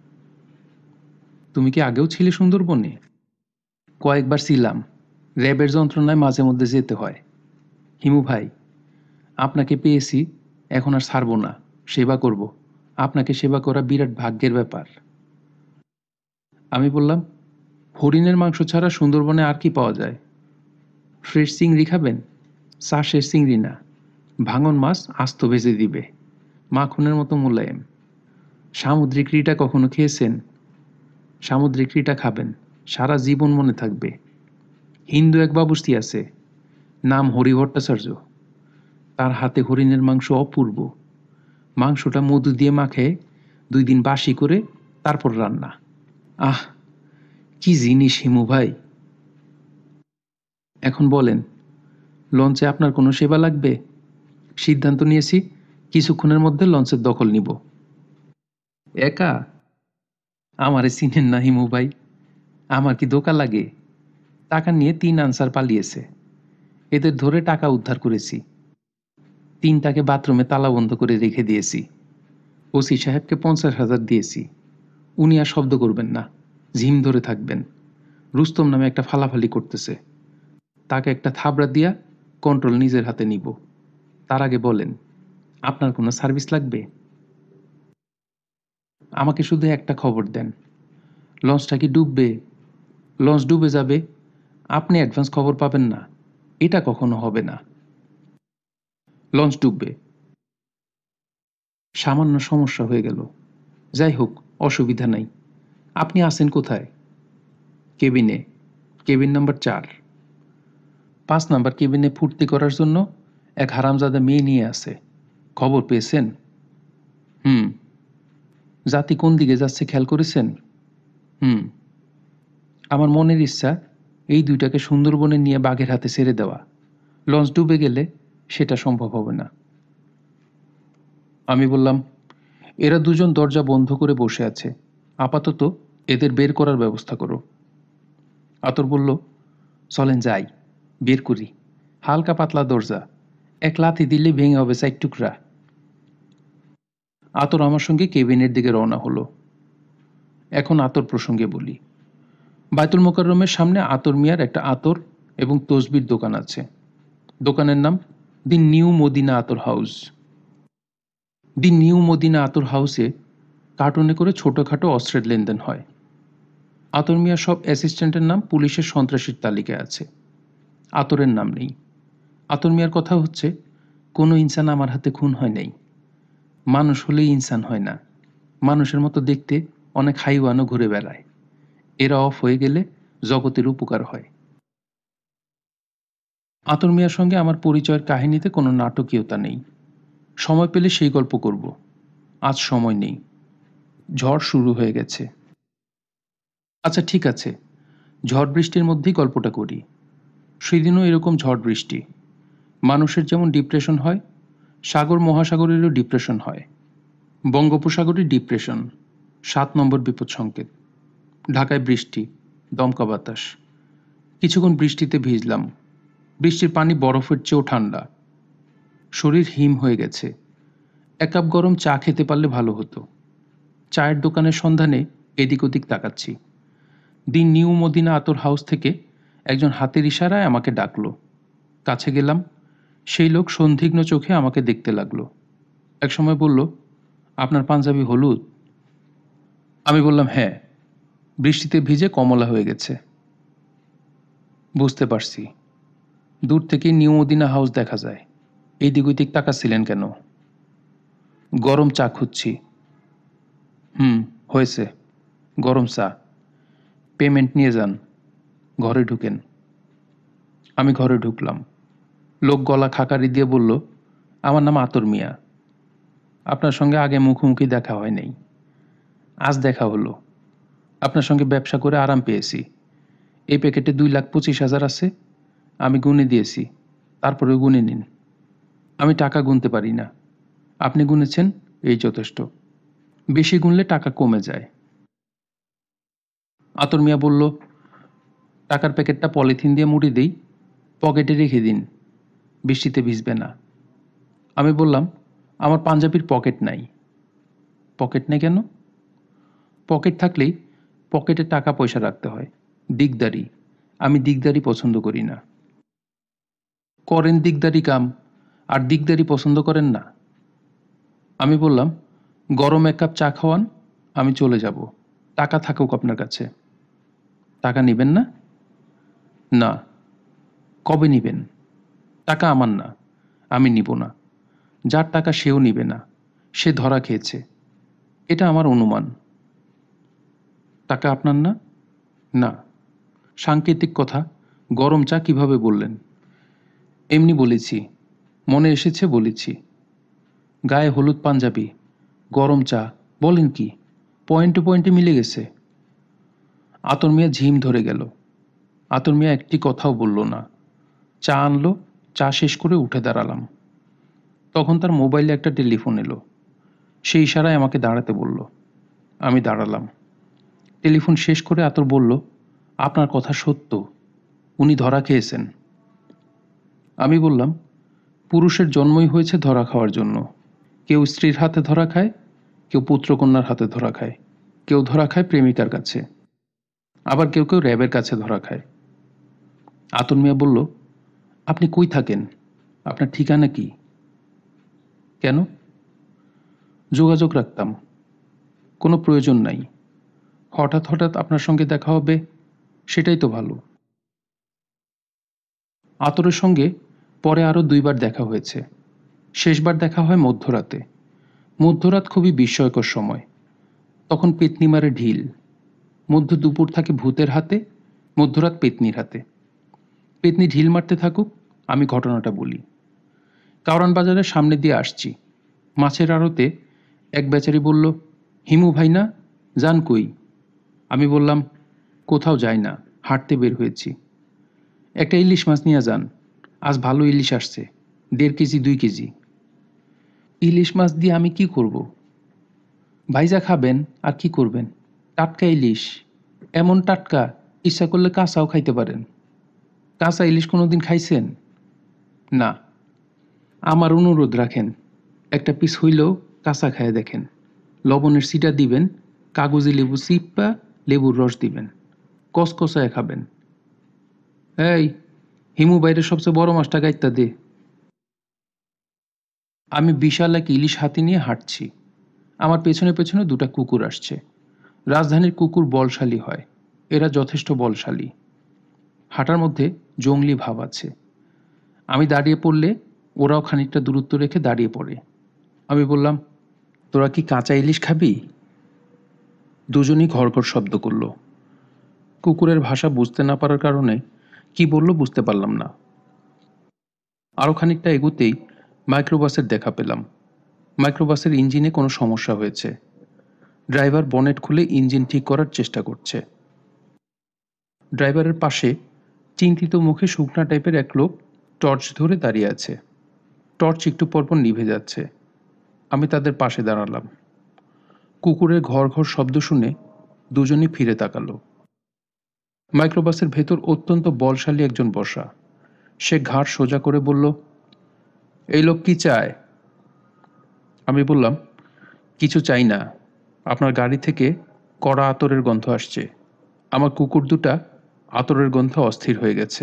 তুমি কি আগেও ছিলে সুন্দরবনে? কয়েকবার ছিলাম। র্যাবের যন্ত্রণায় মাঝে মধ্যে যেতে হয়। হিমু ভাই, আপনাকে পেয়েছি, এখন আর ছাড়বো না, সেবা করব। আপনাকে সেবা করা বিরাট ভাগ্যের ব্যাপার। আমি বললাম, হরিণের মাংস ছাড়া সুন্দরবনে আর কি পাওয়া যায়? ফ্রেশ চিংড়ি খাবেন? চাষের চিংড়ি না, ভাঙন মাছ আস্ত ভেজে দিবে, মাখনের মতো মোলায়েম। সামুদ্রিক রিটা কখনো খেয়েছেন? সামুদ্রিক রিটা খাবেন, সারা জীবন মনে থাকবে। হিন্দু এক বাবুর্চি আছে, নাম হরি ভট্টাচার্য। তার হাতে হরিণের মাংস অপূর্ব। মাংসটা মধু দিয়ে মাখে, দুই দিন বাসি করে তারপর রান্না। আহ, কি জিনিস হিমু ভাই। এখন বলেন, লঞ্চে আপনার কোনো সেবা লাগবে? সিদ্ধান্ত নিয়েছি কিছুক্ষণের মধ্যে লঞ্চের দখল নিব। একা? আমারে চিনেন না হিমু ভাই, আমার কি ধোকা লাগে? টাকা নিয়ে তিন আনসার পালিয়েছে, এদের ধরে টাকা উদ্ধার করেছি। তিনটাকে বাথরুমে তালা বন্ধ করে রেখে দিয়েছি। ওসি সাহেবকে পঞ্চাশ হাজার দিয়েছি। উনি আর শব্দ করবেন না, ঝিম ধরে থাকবেন। রুস্তম নামে একটা ফালাফালি করতেছে, তাকে একটা থাবড়া দিয়া কন্ট্রোল নিজের হাতে নিব। তার আগে বলেন, আপনার কোনো সার্ভিস লাগবে? আমাকে শুধু একটা খবর দেন, লঞ্চটা কি ডুববে? লঞ্চ ডুবে যাবে, আপনি অ্যাডভান্স খবর পাবেন না, এটা কখনো হবে না। লঞ্চ ডুববে। সামান্য সমস্যা হয়ে গেল, যাই হোক, অসুবিধা নাই। আপনি আছেন কোথায়? কেবিনে, কেবিন নাম্বার চার। পাঁচ নাম্বার কেবিনে ফুর্তি করার জন্য এক হারামজাদা মেয়ে নিয়ে আছে, খবর পেয়েছেন? হুম। জাতি কোন দিকে যাচ্ছে খেয়াল করেছেন? হুম। আমার মনের ইচ্ছা এই দুইটাকে সুন্দরবনে নিয়ে বাঘের হাতে ছেড়ে দেওয়া। লঞ্চ ডুবে গেলে সেটা সম্ভব হবে না। আমি বললাম, এরা দুজন দরজা বন্ধ করে বসে আছে, আপাতত এদের বের করার ব্যবস্থা করো। আতর বলল, চলেন যাই, বের করি। হালকা পাতলা দরজা, এক লাথি দিলে ভেঙে হবে চার টুকরা। আতর আমার সঙ্গে কেবিনের দিকে রওনা হলো। এখন আতর প্রসঙ্গে বলি। বায়তুল মোকাররমের সামনে আতর মিয়ার একটা আতর এবং তসবির দোকান আছে। দোকানের নাম the new Madina Attar house. The new Madina Attar হাউসে কার্টুনে করে ছোটোখাটো অস্ত্রের লেনদেন হয়। আতর মিয়ার সব অ্যাসিস্ট্যান্টের নাম পুলিশের সন্ত্রাসীর তালিকায় আছে, আতরের নাম নেই। আতর মিয়ার কথা হচ্ছে, কোনো ইনসান আমার হাতে খুন হয় নাই। মানুষ হলেই ইনসান হয় না। মানুষের মতো দেখতে অনেক হাইওয়ানও ঘুরে বেড়ায়। এরা অফ হয়ে গেলে জগতের উপকার হয়। আতর মিয়ার সঙ্গে আমার পরিচয়ের কাহিনীতে কোনো নাটকীয়তা নেই। সময় পেলে সেই গল্প করব। আজ সময় নেই, ঝড় শুরু হয়ে গেছে। আচ্ছা ঠিক আছে, ঝড় বৃষ্টির মধ্যেই গল্পটা করি। সেদিনও এরকম ঝড় বৃষ্টি। মানুষের যেমন ডিপ্রেশন হয়, সাগর মহাসাগরেরও ডিপ্রেশন হয়। বঙ্গোপসাগরের ডিপ্রেশন, সাত নম্বর বিপদ সংকেত। ঢাকায় বৃষ্টি, দমকা বাতাস। কিছুক্ষণ বৃষ্টিতে ভিজলাম। বৃষ্টির পানি বরফের চেয়েও ঠান্ডা। শরীর হিম হয়ে গেছে। এক কাপ গরম চা খেতে পারলে ভালো হতো। চায়ের দোকানের সন্ধানে এদিক ওদিক তাকাচ্ছি। The new Madina Attar house থেকে একজন হাতের ইশারায় আমাকে ডাকলো। কাছে গেলাম। সেই লোক সন্দিগ্ধ চোখে আমাকে দেখতে লাগলো। এক সময় বলল, আপনার পাঞ্জাবি হলুদ? আমি বললাম, হ্যাঁ, বৃষ্টিতে ভিজে কমলা হয়ে গেছে। বুঝতে পারছি। দূর থেকে নিউ মদিনা হাউস দেখা যায়। এই দিক ওইদিক তাকাচ্ছিলেন কেন? গরম চা খুঁজছি। হুম, হয়েছে, গরম চা। পেমেন্ট নিয়ে যান, ঘরে ঢুকেন। আমি ঘরে ঢুকলাম। লোক গলা খাকারি দিয়ে বলল, আমার নাম আতর মিয়া। আপনার সঙ্গে আগে মুখোমুখি দেখা হয় নাই, আজ দেখা হলো। আপনার সঙ্গে ব্যবসা করে আরাম পেয়েছি। এই প্যাকেটে দুই লাখ পঁচিশ হাজার আছে, আমি গুনে দিয়েছি, তারপরেও গুনে নিন। আমি টাকা গুনতে পারি না, আপনি গুনেছেন, এই যথেষ্ট। বেশি গুনলে টাকা কমে যায়। আতর মিয়া বলল, টাকার প্যাকেটটা পলিথিন দিয়ে মুড়ি দিই, পকেটে রেখে দিন, বৃষ্টিতে ভিজবে না। আমি বললাম, আমার পাঞ্জাবির পকেট নাই। পকেট নেই কেন? পকেট থাকলেই পকেটে টাকা পয়সা রাখতে হয়। দিকদারি, আমি দিকদারি পছন্দ করি না। করেন দিকদারি কাম, আর দিকদারি পছন্দ করেন না? আমি বললাম, গরম এক কাপ চা খাওয়ান, আমি চলে যাব, টাকা থাকুক আপনার কাছে। টাকা নেবেন না? না। কবে নিবেন? টাকা আমার না, আমি নিব না। যার টাকা সেও নিবে না, সে ধরা খেয়েছে, এটা আমার অনুমান। টাকা আপনার না? না। সাংকেতিক কথা, গরম চা কিভাবে বললেন? এমনি বলেছি, মনে এসেছে বলেছি। গায়ে হলুদ পাঞ্জাবি, গরম চা, বলেন কি, পয়েন্টে পয়েন্টে মিলে গেছে। আতর মিয়া ঝিম ধরে গেল। আতর মিয়া একটি কথাও বলল না। চা আনলো, চা শেষ করে উঠে দাঁড়ালাম। তখন তার মোবাইলে একটা টেলিফোন এলো। সেই ইশারায় আমাকে দাঁড়াতে বলল। আমি দাঁড়ালাম। টেলিফোন শেষ করে আতর বলল, আপনার কথা সত্য, উনি ধরা খেয়েছেন। আমি বললাম, পুরুষের জন্মই হয়েছে ধরা খাওয়ার জন্য। কেউ স্ত্রীর হাতে ধরা খায়, কেউ পুত্রকন্যার হাতে ধরা খায়, কেউ ধরা খায় প্রেমিকার কাছে, আবার কেউ কেউ র্যাবের কাছে ধরা খায়। আতর মিয়া বলল, আপনি কই থাকেন, আপনার ঠিকানা কি? কেন? যোগাযোগ রাখতাম। কোনো প্রয়োজন নাই। হঠাৎ হঠাৎ আপনার সঙ্গে দেখা হবে, সেটাই তো ভালো। আতরের সঙ্গে পরে আরও দুইবার দেখা হয়েছে। শেষবার দেখা হয় মধ্যরাতে। মধ্যরাত খুবই বিস্ময়কর সময়। তখন পেতনি মারে ঢিল। মধ্য দুপুর থাকে ভূতের হাতে, মধ্যরাত পেতনির হাতে। পেতনি ঢিল মারতে থাকুক, আমি ঘটনাটা বলি। কারওয়ান বাজারের সামনে দিয়ে আসছি। মাছের আড়তে এক বেচারি বলল, হিমু ভাই না, যান কই? আমি বললাম, কোথাও যাই না, হাঁটতে বের হয়েছি। একটা ইলিশ মাছ নিয়ে যান, আজ ভালো ইলিশ আসছে, দেড় কেজি দুই কেজি। ইলিশ মাছ দিয়ে আমি কি করব? ভাইজা খাবেন আর কি করবেন? টাটকা ইলিশ, এমন টাটকা, ইচ্ছা করলে কাঁচাও খাইতে পারেন। কাঁচা ইলিশ কোনোদিন খাইছেন? না, আমার অনুরোধ রাখেন, একটা পিস হইলেও কাঁচা খায় দেখেন। লবণের সিটা দিবেন, কাগজে লেবু চিপ্পা লেবুর রস দিবেন, কসকসায় খাবেন। এই, হিমু বাইরের সবচেয়ে বড় মাছটা গাইত্যা দে। আমি বিশাল এক ইলিশ হাতি নিয়ে হাঁটছি। আমার পেছনে পেছনে দুটা কুকুর আসছে। রাজধানীর কুকুর বলশালী হয়, এরা যথেষ্ট বলশালী। হাঁটার মধ্যে জংলি ভাব আছে। আমি দাঁড়িয়ে পড়লে ওরাও খানিকটা দূরত্ব রেখে দাঁড়িয়ে পড়ে। আমি বললাম, তোরা কি কাঁচা ইলিশ খাবি? দুজনই ঘড়ঘড় শব্দ করল। কুকুরের ভাষা বুঝতে না পারার কারণে কি বলল বুঝতে পারলাম না। আরও খানিকটা এগুতেই মাইক্রোবাসের দেখা পেলাম। মাইক্রোবাসের ইঞ্জিনে কোনো সমস্যা হয়েছে। ড্রাইভার বনেট খুলে ইঞ্জিন ঠিক করার চেষ্টা করছে। ড্রাইভারের পাশে চিন্তিত মুখে শুকনা টাইপের এক লোক টর্চ ধরে দাঁড়িয়ে আছে। টর্চ একটু পরপর নিভে যাচ্ছে। আমি তাদের পাশে দাঁড়ালাম। কুকুরের ঘর ঘর শব্দ শুনে দুজনই ফিরে তাকালো। মাইক্রোবাসের ভেতর অত্যন্ত বলশালী একজন বসা। সে ঘাড় সোজা করে বলল, এই লোক কি চায়? আমি বললাম, কিছু চাই না, আপনার গাড়ি থেকে কড়া আতরের গন্ধ আসছে। আমার কুকুর দুটা আতরের গন্ধে অস্থির হয়ে গেছে।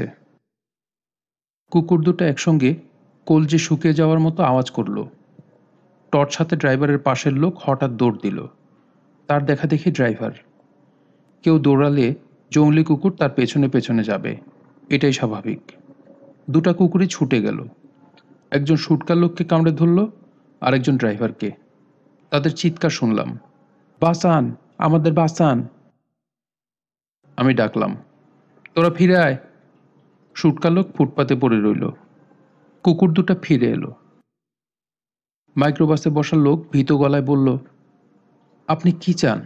কুকুর দুটো একসঙ্গে কলজে শুকিয়ে যাওয়ার মতো আওয়াজ করল। টর্চ হাতে ড্রাইভারের পাশের লোক হঠাৎ দৌড় দিল। তার দেখা দেখি ড্রাইভার। কেউ দৌড়ালে জংলি কুকুর তার পেছনে পেছনে যাবে, এটাই স্বাভাবিক। দুটা কুকুরই ছুটে গেল। একজন শুটকার লোককে কামড়ে ধরল, আরেকজন ড্রাইভারকে। তাদের চিৎকার শুনলাম, বাঁচান, আমাদের বাঁচান। আমি ডাকলাম, তোরা ফিরে আয়। শুটকার লোক ফুটপাতে পড়ে রইল। কুকুর দুটা ফিরে এলো। মাইক্রোবাসে বসা লোক ভীত গলায় বলল, আপনি কি চান?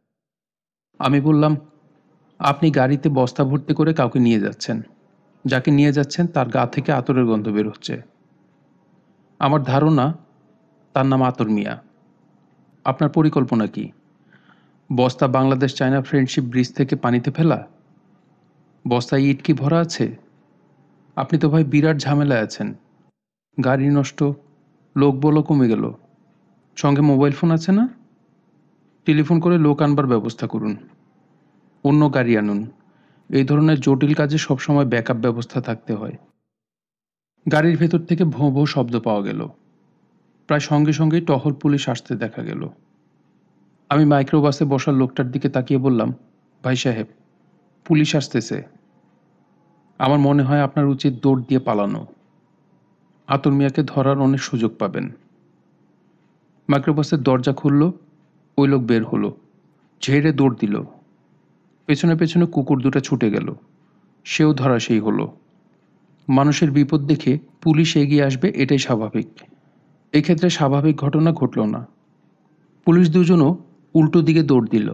আমি বললাম, আপনি গাড়িতে বস্তা ভর্তি করে কাউকে নিয়ে যাচ্ছেন। যাকে নিয়ে যাচ্ছেন তার গা থেকে আতরের গন্ধ বের হচ্ছে। আমার ধারণা তার নাম আতর মিয়া। আপনার পরিকল্পনা কি? বস্তা বাংলাদেশ চায়না ফ্রেন্ডশিপ ব্রিজ থেকে পানিতে ফেলা? বস্তায় ইট কি ভরা আছে? আপনি তো ভাই বিরাট ঝামেলায় আছেন। গাড়ি নষ্ট, লোক বলো কমে গেল। সঙ্গে মোবাইল ফোন আছে না? টেলিফোন করে লোক আনবার ব্যবস্থা করুন, অন্য গাড়ি আনুন। এই ধরনের জটিল কাজে সবসময় ব্যাকআপ ব্যবস্থা থাকতে হয়। গাড়ির ভেতর থেকে ভোঁ ভোঁ শব্দ পাওয়া গেল। প্রায় সঙ্গে সঙ্গেই টহল পুলিশ আসতে দেখা গেল। আমি মাইক্রোবাসে বসার লোকটার দিকে তাকিয়ে বললাম, ভাই সাহেব, পুলিশ আসতেছে। আমার মনে হয় আপনার উচিত দৌড় দিয়ে পালানো। আতর মিয়াকে ধরার অনেক সুযোগ পাবেন। মাইক্রোবাসের দরজা খুলল, ওই লোক বের হলো, ঝেড়ে দৌড় দিল। পেছনে পেছনে কুকুর দুটো ছুটে গেল, সেও ধরাশায়ী হলো। মানুষের বিপদ দেখে পুলিশ এগিয়ে আসবে, এটাই স্বাভাবিক। এক্ষেত্রে স্বাভাবিক ঘটনা ঘটল না। পুলিশ দুজনও উল্টো দিকে দৌড় দিল।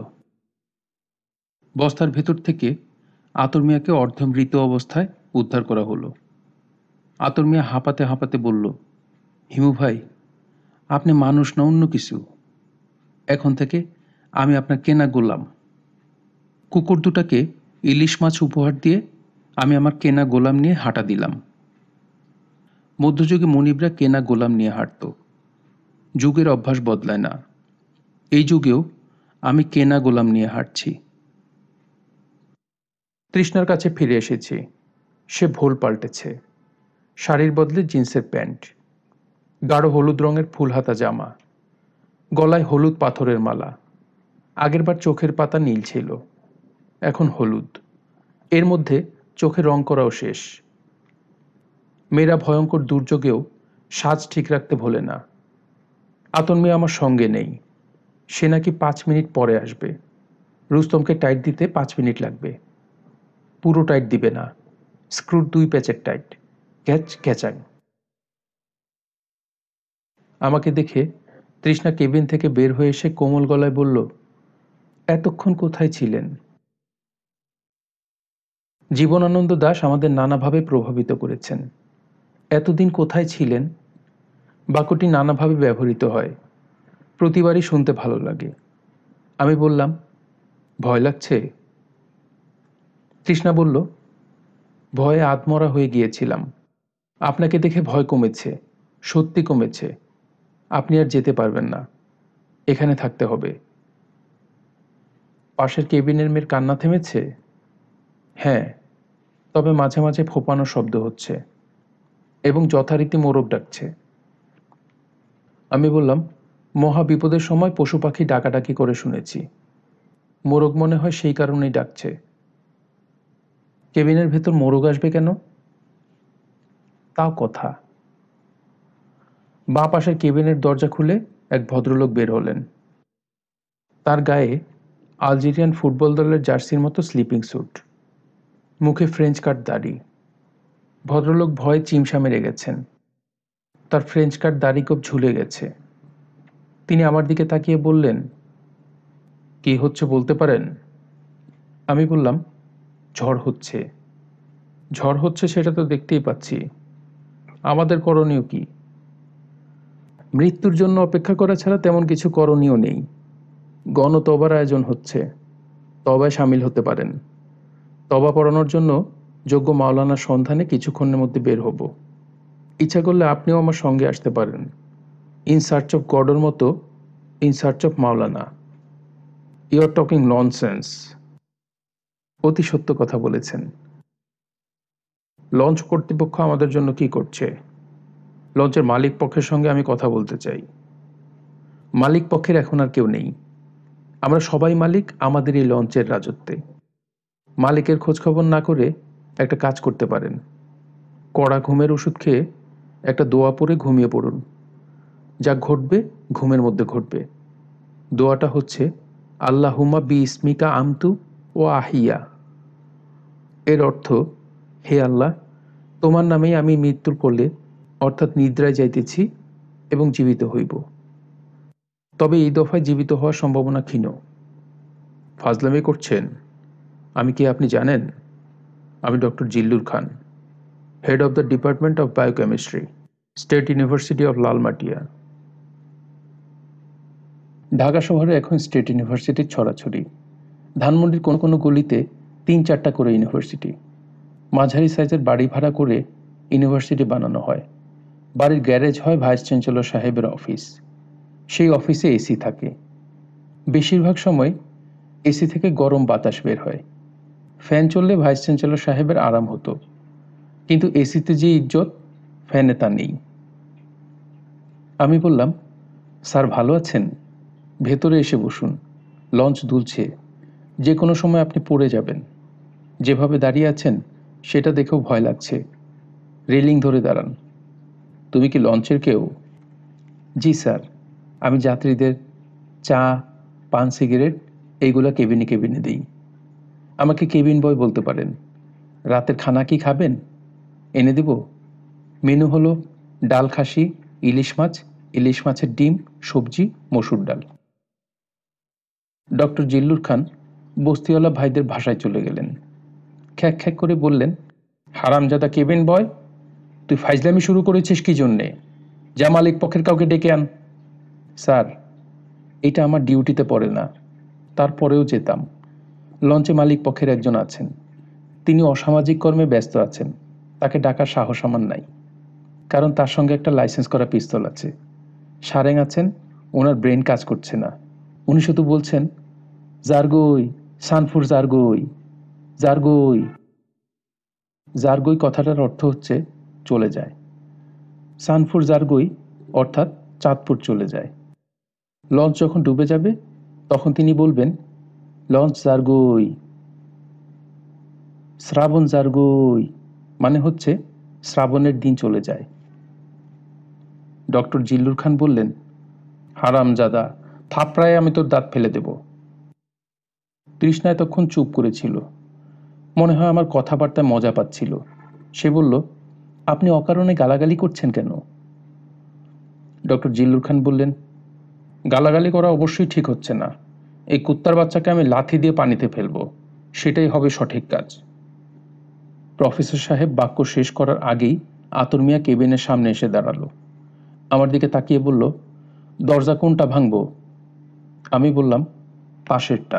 বস্তার ভেতর থেকে আতর মিয়াকে অর্ধমৃত অবস্থায় উদ্ধার করা হলো। আতর মিয়া হাঁপাতে হাঁপাতে বলল, হিমু ভাই, আপনি মানুষ না অন্য কিছু। এখন থেকে আমি আপনার কেনা গোলাম। কুকুর দুটাকে ইলিশ মাছ উপহার দিয়ে আমি আমার কেনা গোলাম নিয়ে হাঁটা দিলাম। মধ্যযুগে মনিবরা কেনা গোলাম নিয়ে হাঁটত। যুগের অভ্যাস বদলায় না। এই যুগেও আমি কেনা গোলাম নিয়ে হাঁটছি। তৃষ্ণার কাছে ফিরে এসেছি। সে ভোল পাল্টেছে। শাড়ির বদলে জিন্সের প্যান্ট, গাঢ় হলুদ রঙের ফুল হাতা জামা, গলায় হলুদ পাথরের মালা। আগেরবার চোখের পাতা নীল ছিল, এখন হলুদ। এর মধ্যে চোখে রং করাও শেষ। মেয়েরা ভয়ঙ্কর দুর্যোগেও সাজ ঠিক রাখতে ভোলে না। আতর মিয়া আমার সঙ্গে নেই। সে নাকি পাঁচ মিনিট পরে আসবে। রুস্তমকে টাইট দিতে পাঁচ মিনিট লাগবে। পুরো টাইট দিবে না, স্ক্রুর দুই প্যাচের টাইট, ক্যাচ ক্যাচাং। আমাকে দেখে তৃষ্ণা কেবিন থেকে বের হয়ে এসে কোমল গলায় বলল, এতক্ষণ কোথায় ছিলেন? জীবনানন্দ দাশ আমাদের নানাভাবে প্রভাবিত করেছেন। এতদিন কোথায় ছিলেন? বাক্যটি নানাভাবে ব্যবহৃত হয়, প্রতিবারই শুনতে ভালো লাগে। আমি বললাম, ভয় লাগছে? তৃষ্ণা বলল, ভয়ে আধমরা হয়ে গিয়েছিলাম। আপনাকে দেখে ভয় কমেছে, সত্যি কমেছে। আপনি আর যেতে পারবেন না, এখানে থাকতে হবে। পাশের কেবিনের মেয়ের কান্না থেমেছে? হ্যাঁ, তবে মাঝে মাঝে ফোঁপানোর শব্দ হচ্ছে এবং যথারীতি মোরগ ডাকছে। আমি বললাম, মহা বিপদের সময় পশু পাখি ডাকাডাকি করে শুনেছি। মোরগ মনে হয় সেই কারণেই ডাকছে। কেবিনের ভেতর মোরগ আসবে কেন? তাও কথা। বাঁ পাশের কেবিনের দরজা খুলে এক ভদ্রলোক বের হলেন। তার গায়ে আলজেরিয়ান ফুটবল দলের জার্সির মতো স্লিপিং স্যুট, মুখে ফ্রেঞ্চ কাট দাড়ি। ভদ্রলোক ভয়ে চিমসা মেরে গেছেন। তার ফ্রেঞ্চ কাট দাড়ি খুব ঝুলে গেছে। তিনি আমার দিকে তাকিয়ে বললেন, কি হচ্ছে বলতে পারেন? আমি বললাম, ঝড় হচ্ছে। ঝড় হচ্ছে সেটা তো দেখতেই পাচ্ছি, আমাদের করণীয় কি? মৃত্যুর জন্য অপেক্ষা করা ছাড়া তেমন কিছু করণীয় নেই। গণতবার আয়োজন হচ্ছে, তবায় সামিল হতে পারেন। তবা পড়ানোর জন্য যোগ্য মাওলানার সন্ধানে কিছুক্ষণের মধ্যে বের হব। ইচ্ছা করলে আপনিও আমার সঙ্গে আসতে পারেন। ইন সার্চ অফ গডের মতো ইন সার্চ অফ মাওলানা। You are talking nonsense. অতি সত্য কথা বলেছেন। লঞ্চ কর্তৃপক্ষ আমাদের জন্য কি করছে? লঞ্চের মালিক পক্ষের সঙ্গে আমি কথা বলতে চাই। মালিক পক্ষের এখন আর কেউ নেই। আমরা সবাই মালিক আমাদের এই লঞ্চের রাজত্বে। মালিকের খোঁজখবর না করে একটা কাজ করতে পারেন। কড়া ঘুমের ওষুধ খেয়ে একটা দোয়া পরে ঘুমিয়ে পড়ুন। যা ঘটবে ঘুমের মধ্যে ঘটবে। দোয়াটা হচ্ছে, আল্লাহুম্মা বি ইসমিকা আমতু ও আহিয়া। এর অর্থ, হে আল্লাহ, তোমার নামেই আমি মৃত্যুর কোলে অর্থাৎ নিদ্রায় যাইতেছি এবং জীবিত হইব। তবে এই দফায় জীবিত হওয়ার সম্ভাবনা ক্ষীণ। ফাজলামি করছেন? আমি কি আপনি জানেন? আমি doctor Zillur Khan, head of the department of biochemistry, state university of Lalmatia. Dhaka শহরে এখন স্টেট ইউনিভার্সিটির ছড়াছড়ি। ধানমন্ডির কোনো কোনো গলিতে তিন চারটা করে ইউনিভার্সিটি। মাঝারি সাইজের বাড়ি ভাড়া করে ইউনিভার্সিটি বানানো হয়। বাড়ির গ্যারেজ হয় ভাইস চ্যান্সেলর সাহেবের অফিস। সেই অফিসে এসি থাকে। বেশিরভাগ সময় এসি থেকে গরম বাতাস বের হয়। ফ্যান চললে ভাইস চ্যান্সেলর সাহেবের আরাম হতো, কিন্তু এসিতে যে ইজ্জত, ফ্যানে তা নেই। আমি বললাম, স্যার ভালো আছেন? ভেতরে এসে বসুন, লঞ্চ দুলছে, যে কোনো সময় আপনি পড়ে যাবেন। যেভাবে দাঁড়িয়ে আছেন সেটা দেখেও ভয় লাগছে। রেলিং ধরে দাঁড়ান। তুমি কি লঞ্চের কেউ? জি স্যার, আমি যাত্রীদের চা, পান, সিগারেট এইগুলা কেবিনে কেবিনে দিই। আমাকে কেবিন বয় বলতে পারেন। রাতের খানা কি খাবেন? এনে দেব। মেনু হলো ডাল খাসি, ইলিশ মাছ, ইলিশ মাছের ডিম, সবজি, মসুর ডাল। ডক্টর জিল্লুর খান বস্তিওয়ালা ভাইদের ভাষায় চলে গেলেন। খ্যাক খ্যাক করে বললেন, হারামজাদা কেবিন বয়, তুই ফাইজলামি শুরু করেছিস কি জন্যে? যা মালিক পক্ষের কাউকে ডেকে আন। স্যার, এটা আমার ডিউটিতে পড়ে না, তারপরেও যেতাম। লঞ্চে মালিক পক্ষের একজন আছেন, তিনি অসামাজিক কর্মে ব্যস্ত আছেন, তাকে ডাকার সাহস আমার নাই। কারণ তার সঙ্গে একটা লাইসেন্স করা পিস্তল আছে। সারেং আছেন, ওনার ব্রেন কাজ করছে না। উনি শুধু বলছেন, জারগই, সানফুর জারগই, জারগই। জারগই কথাটার অর্থ হচ্ছে চলে যায়। সানফুর জারগই অর্থাৎ চাঁদপুর চলে যায়। লঞ্চ যখন ডুবে যাবে তখন তিনি বলবেন, লঞ্চ জারগই। শ্রাবণ জারগই মানে হচ্ছে শ্রাবণের দিন চলে যায়। ডক্টর জিল্লুর খান বললেন, হারামজাদা, থাপড়ায় আমি তোর দাঁত ফেলে দেব। তৃষ্ণা এতক্ষণ চুপ করেছিল। মনে হয় আমার কথাবার্তায় মজা পাচ্ছিল। সে বলল, আপনি অকারণে গালাগালি করছেন কেন? ডক্টর জিল্লুর খান বললেন, গালাগালি করা অবশ্যই ঠিক হচ্ছে না। এই কুত্তার বাচ্চাকে আমি লাথি দিয়ে পানিতে ফেলবো, সেটাই হবে সঠিক কাজ। প্রফেসর সাহেব বাক্য শেষ করার আগেই আতর মিয়া কেবিনের সামনে এসে দাঁড়ালো। আমার দিকে তাকিয়ে বলল, দরজা কোনটা ভাঙবো? আমি বললাম, পাশেরটা।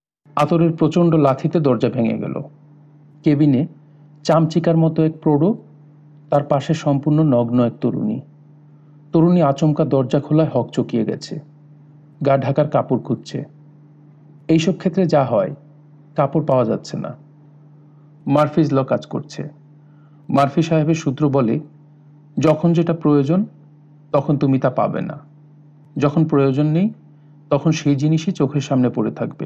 আতরের প্রচণ্ড লাথিতে দরজা ভেঙে গেল। কেবিনে চামচিকার মতো এক প্রৌঢ় তার পাশে সম্পূর্ণ নগ্ন এক তরুণী। তরুণী আচমকা দরজা খোলায় হকচকিয়ে গেছে, গা ঢাকার কাপড় খুঁজছে। এইসব ক্ষেত্রে যা হয়, কাপড় পাওয়া যাচ্ছে না। মার্ফিজ ল কাজ করছে। মার্ফি সাহেবের সূত্র বলে, যখন যেটা প্রয়োজন তখন তুমি তা পাবে না, যখন প্রয়োজন নেই তখন সেই জিনিসই চোখের সামনে পড়ে থাকবে।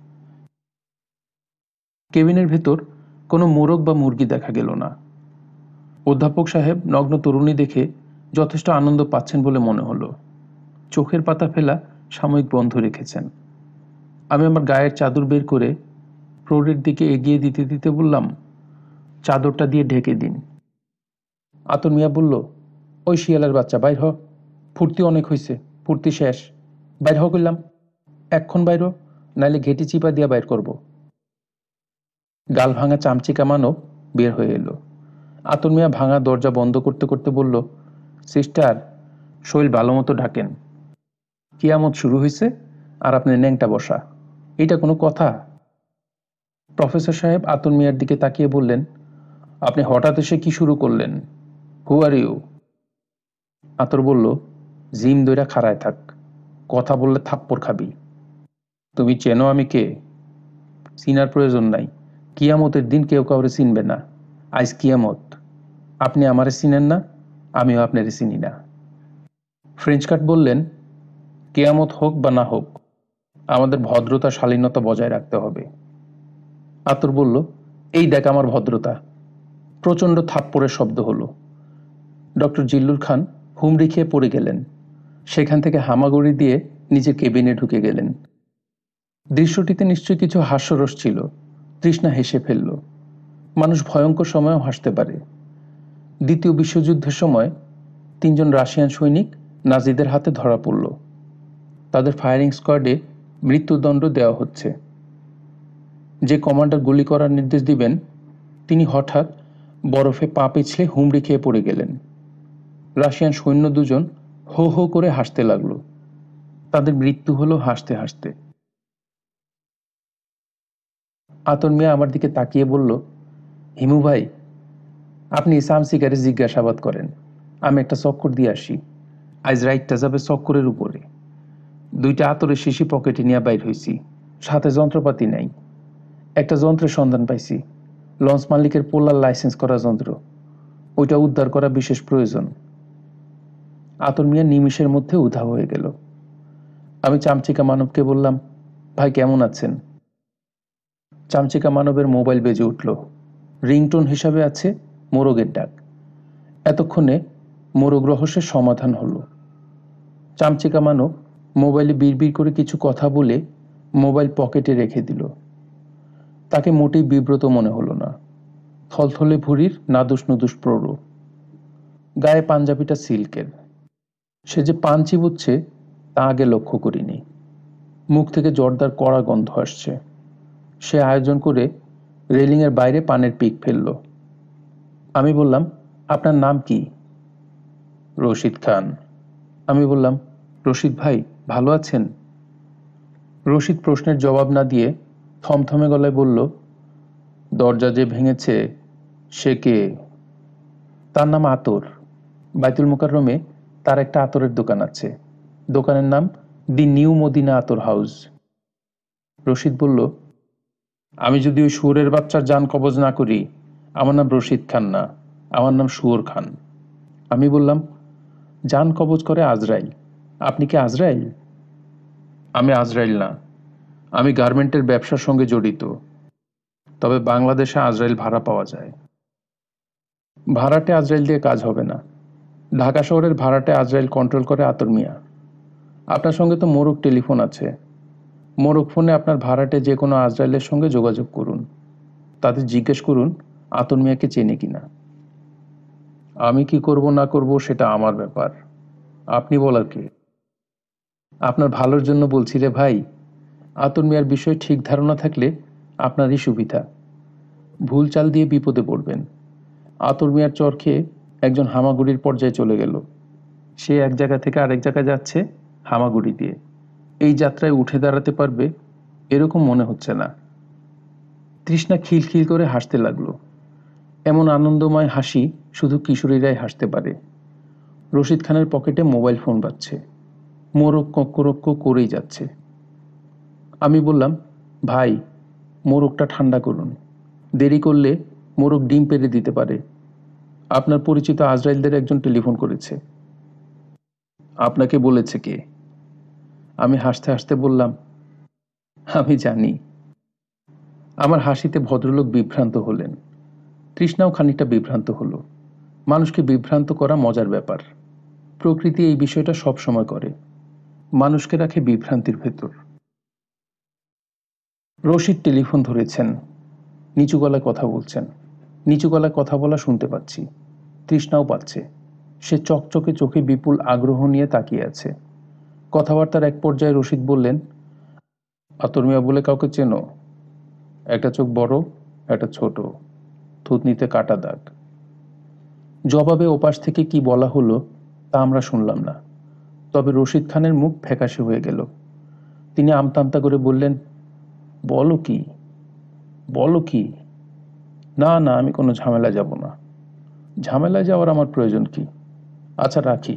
কেবিনের ভেতর কোনো মোরগ বা মুরগি দেখা গেল না। অধ্যাপক সাহেব নগ্ন তরুণী দেখে যথেষ্ট আনন্দ পাচ্ছেন বলে মনে হলো। চোখের পাতা ফেলা সাময়িক বন্ধ রেখেছেন। আমি আমার গায়ের চাদর বের করে প্রৌঢ়ের দিকে এগিয়ে দিতে দিতে বললাম, চাদরটা দিয়ে ঢেকে দিন। আতর মিয়া বলল, ওই শিয়ালের বাচ্চা, বাইর হ, ফুর্তি অনেক হয়েছে, ফুর্তি শেষ, বাইর হ করলাম, এক্ষণ বাইর হ, নাইলে ঘেটি চিপা দিয়া বাইর করব। গাল ভাঙা চামচিকা মানব বের হয়ে এলো। আতর মিয়া ভাঙা দরজা বন্ধ করতে করতে বলল, সিস্টার, শৈল ভালো মতো ঢাকেন, কিয়ামত শুরু হয়েছে আর আপনি ন্যাংটা বসা, এটা কোনো কথা? প্রফেসর সাহেব আতর মিয়ার দিকে তাকিয়ে বললেন, আপনি হঠাৎ এসে কি শুরু করলেন? Who are you? আতর বলল, জিম দইরা খাড়ায় থাক, কথা বললে থাপ্পড় খাবি। তুমি চেনো আমি কে? চিনার প্রয়োজন নাই, কিয়ামতের দিন কেউ কাউরে চিনবে না। আজ কিয়ামত, আপনি আমারে চিনেন না, আমিও আপনারে চিনি না। ফ্রেঞ্চ কাট বললেন, কেয়ামত হোক বা না হোক, আমাদের ভদ্রতা শালীনতা বজায় রাখতে হবে। আতর বলল, এই দেখ আমার ভদ্রতা। প্রচণ্ড থাপ্পড়ের শব্দ হলো। ডক্টর জিল্লুর খান হুমড়ি খেয়ে পড়ে গেলেন। সেখান থেকে হামাগুড়ি দিয়ে নিজের কেবিনে ঢুকে গেলেন। দৃশ্যটিতে নিশ্চয়ই কিছু হাস্যরস ছিল। তৃষ্ণা হেসে ফেলল। মানুষ ভয়ঙ্কর সময়েও হাসতে পারে। দ্বিতীয় বিশ্বযুদ্ধের সময় তিনজন রাশিয়ান সৈনিক নাজিদের হাতে ধরা পড়ল। তাদের ফায়ারিং স্কোয়াডে মৃত্যুদণ্ড দেওয়া হচ্ছে। যে কমান্ডার গুলি করার নির্দেশ দিবেন, তিনি হঠাৎ বরফে পা পিছলে হুমড়ি খেয়ে পড়ে গেলেন। রাশিয়ান সৈন্য দুজন হো হো করে হাসতে লাগলো। তাদের মৃত্যু হলো হাসতে হাসতে। আতর মিয়া আমার দিকে তাকিয়ে বলল, হিমু ভাই, আপনি সামসিকারে জিজ্ঞাসাবাদ করেন, আমি একটা চক্কর দিয়ে আসি। আজ রাইটটা যাবে চক্করের উপরে। দুইটা আতরের শিশি পকেটে নিয়ে বাইর হইছি, সাথে যন্ত্রপাতি নাই। একটা যন্ত্রের সন্ধান পাইছি, লঞ্চ মালিকের পোলার লাইসেন্স করা যন্ত্র। ওইটা উদ্ধার করা বিশেষ প্রয়োজন। আতর মিয়া নিমিষের মধ্যে উধাও হয়ে গেল। আমি চামচিকা মানবকে বললাম, ভাই কেমন আছেন? চামচিকা মানবের মোবাইল বেজে উঠল। রিংটোন হিসাবে আছে মোরগের ডাক। এতক্ষণে মোরগ রহস্যের সমাধান হলো। চামচিকা মানব মোবাইলে বিড়বিড় করে কিছু কথা বলে মোবাইল পকেটে রেখে দিল। তাকে মোটেই বিব্রত মনে হলো না। থলথলে ভুঁড়ির নাদুস নুদুস প্রৌঢ়, গায়ে পাঞ্জাবিটা সিল্কের। সে যে পান চিবুচ্ছে তা আগে লক্ষ্য করিনি। মুখ থেকে জর্দার কড়া গন্ধ আসছে। সে আয়োজন করে রেলিংয়ের বাইরে পানের পিক ফেলল। আমি বললাম, আপনার নাম কি? রশিদ খান। আমি বললাম, রশিদ ভাই ভালো আছেন? রশিদ প্রশ্নের জবাব না দিয়ে থমথমে গলায় বলল, দরজা যে ভেঙেছে সে কে? তার নাম আতর। বাইতুল মোকাররমে তার একটা আতরের দোকান আছে। দোকানের নাম the new Madina Attar house. Rashid বলল, আমি যদি ওই শুয়োরের বাচ্চার জান কবজ না করি, আমার নাম রশিদ খান না, আমার নাম শুয়োর খান। আমি বললাম, জান কবজ করে আজরাইল, আপনি কি আজরাইল? আমি আজরাইল না, আমি গার্মেন্টের ব্যবসার সঙ্গে জড়িত। তবে বাংলাদেশে আজরাইল ভাড়া পাওয়া যায়। ভাড়াটে আজরাইল দিয়ে কাজ হবে না। ঢাকা শহরের ভাড়াটে আজরাইল কন্ট্রোল করে আতর মিয়া। আপনার সঙ্গে তো মোরগ টেলিফোন আছে। মোরগ ফোনে আপনার ভাড়াটে যে কোনো আজরাইলের সঙ্গে যোগাযোগ করুন। তাদের জিজ্ঞেস করুন আতর মিয়াকে চেনে কিনা। আমি কি করব না করব সেটা আমার ব্যাপার, আপনি বলার কে? আপনার ভালোর জন্য বলছি রে ভাই। আতর মিয়ার বিষয়ে ঠিক ধারণা থাকলে আপনারই সুবিধা। ভুল চাল দিয়ে বিপদে পড়বেন। আতর মিয়ার চর খেয়ে একজন হামাগুড়ির পর্যায়ে চলে গেল। সে এক জায়গা থেকে আরেক জায়গায় যাচ্ছে হামাগুড়ি দিয়ে। এই যাত্রায় উঠে দাঁড়াতে পারবে এরকম মনে হচ্ছে না। তৃষ্ণা খিলখিল করে হাসতে লাগলো। এমন আনন্দময় হাসি শুধু কিশোরীরাই হাসতে পারে। রশিদ খানের পকেটে মোবাইল ফোন বাজছে। মোরগ কক্করক্ক করেই যাচ্ছে। আমি বললাম, ভাই, মোরগটা ঠান্ডা করুন, দেরি করলে মোরগ ডিম পেড়ে দিতে পারে। আপনার পরিচিত আজরাইলদের একজন টেলিফোন করেছে। আপনাকে বলেছে কে? আমি হাসতে হাসতে বললাম, আমি জানি। আমার হাসিতে ভদ্রলোক বিভ্রান্ত হলেন। তৃষ্ণাও খানিকটা বিভ্রান্ত হলো। মানুষকে বিভ্রান্ত করা মজার ব্যাপার। প্রকৃতি এই বিষয়টা সব সময় করে, মানুষকে রাখে বিভ্রান্তির ভেতর। রশিদ টেলিফোন ধরেছেন, নিচু গলায় কথা বলছেন। নিচু গলায় কথা বলা শুনতে পাচ্ছি, তৃষ্ণাও পাচ্ছে। সে চকচকে চোখে বিপুল আগ্রহ নিয়ে তাকিয়ে আছে। কথাবার্তার এক পর্যায়ে রশিদ বললেন, আতর মিয়া বলে কাউকে চেনো? একটা চোখ বড়, একটা ছোট, থুতনিতে কাটা দাগ। জবাবে ওপাশ থেকে কি বলা হলো তা আমরা শুনলাম না, তবে রশিদ খানের মুখ ফ্যাকাশে হয়ে গেল। তিনি আমতা আমতা করে বললেন, বলো কি বলো কি? না না, আমি কোনো ঝামেলা যাব না। ঝামেলায় যাওয়ার আমার প্রয়োজন কি? আচ্ছা, রাখি।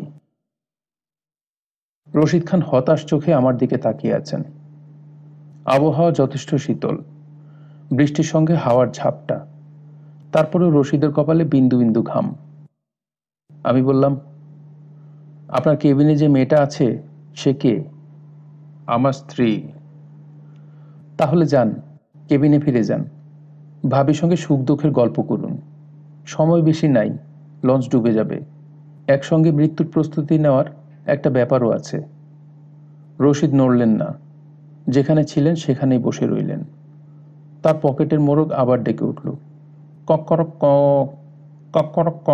রশিদ খান হতাশ চোখে আমার দিকে তাকিয়ে আছেন। আবহাওয়া যথেষ্ট শীতল, বৃষ্টির সঙ্গে হাওয়ার ঝাপটা। তারপরেও রশিদের কপালে বিন্দু বিন্দু ঘাম। আমি বললাম, আপনার কেবিনে যে মেয়েটা আছে সে কে? আমার স্ত্রী। তাহলে যান, কেবিনে ফিরে যান, ভাবির সঙ্গে সুখ দুঃখের গল্প করুন। সময় বেশি নাই, লঞ্চ ডুবে যাবে। একসঙ্গে মৃত্যুর প্রস্তুতি নেওয়ার একটা ব্যাপারও আছে। রশিদ নড়লেন না, যেখানে ছিলেন সেখানেই বসে রইলেন। তার পকেটের মোরগ আবার ডেকে উঠল, কক্করক ক, কক্করক ক।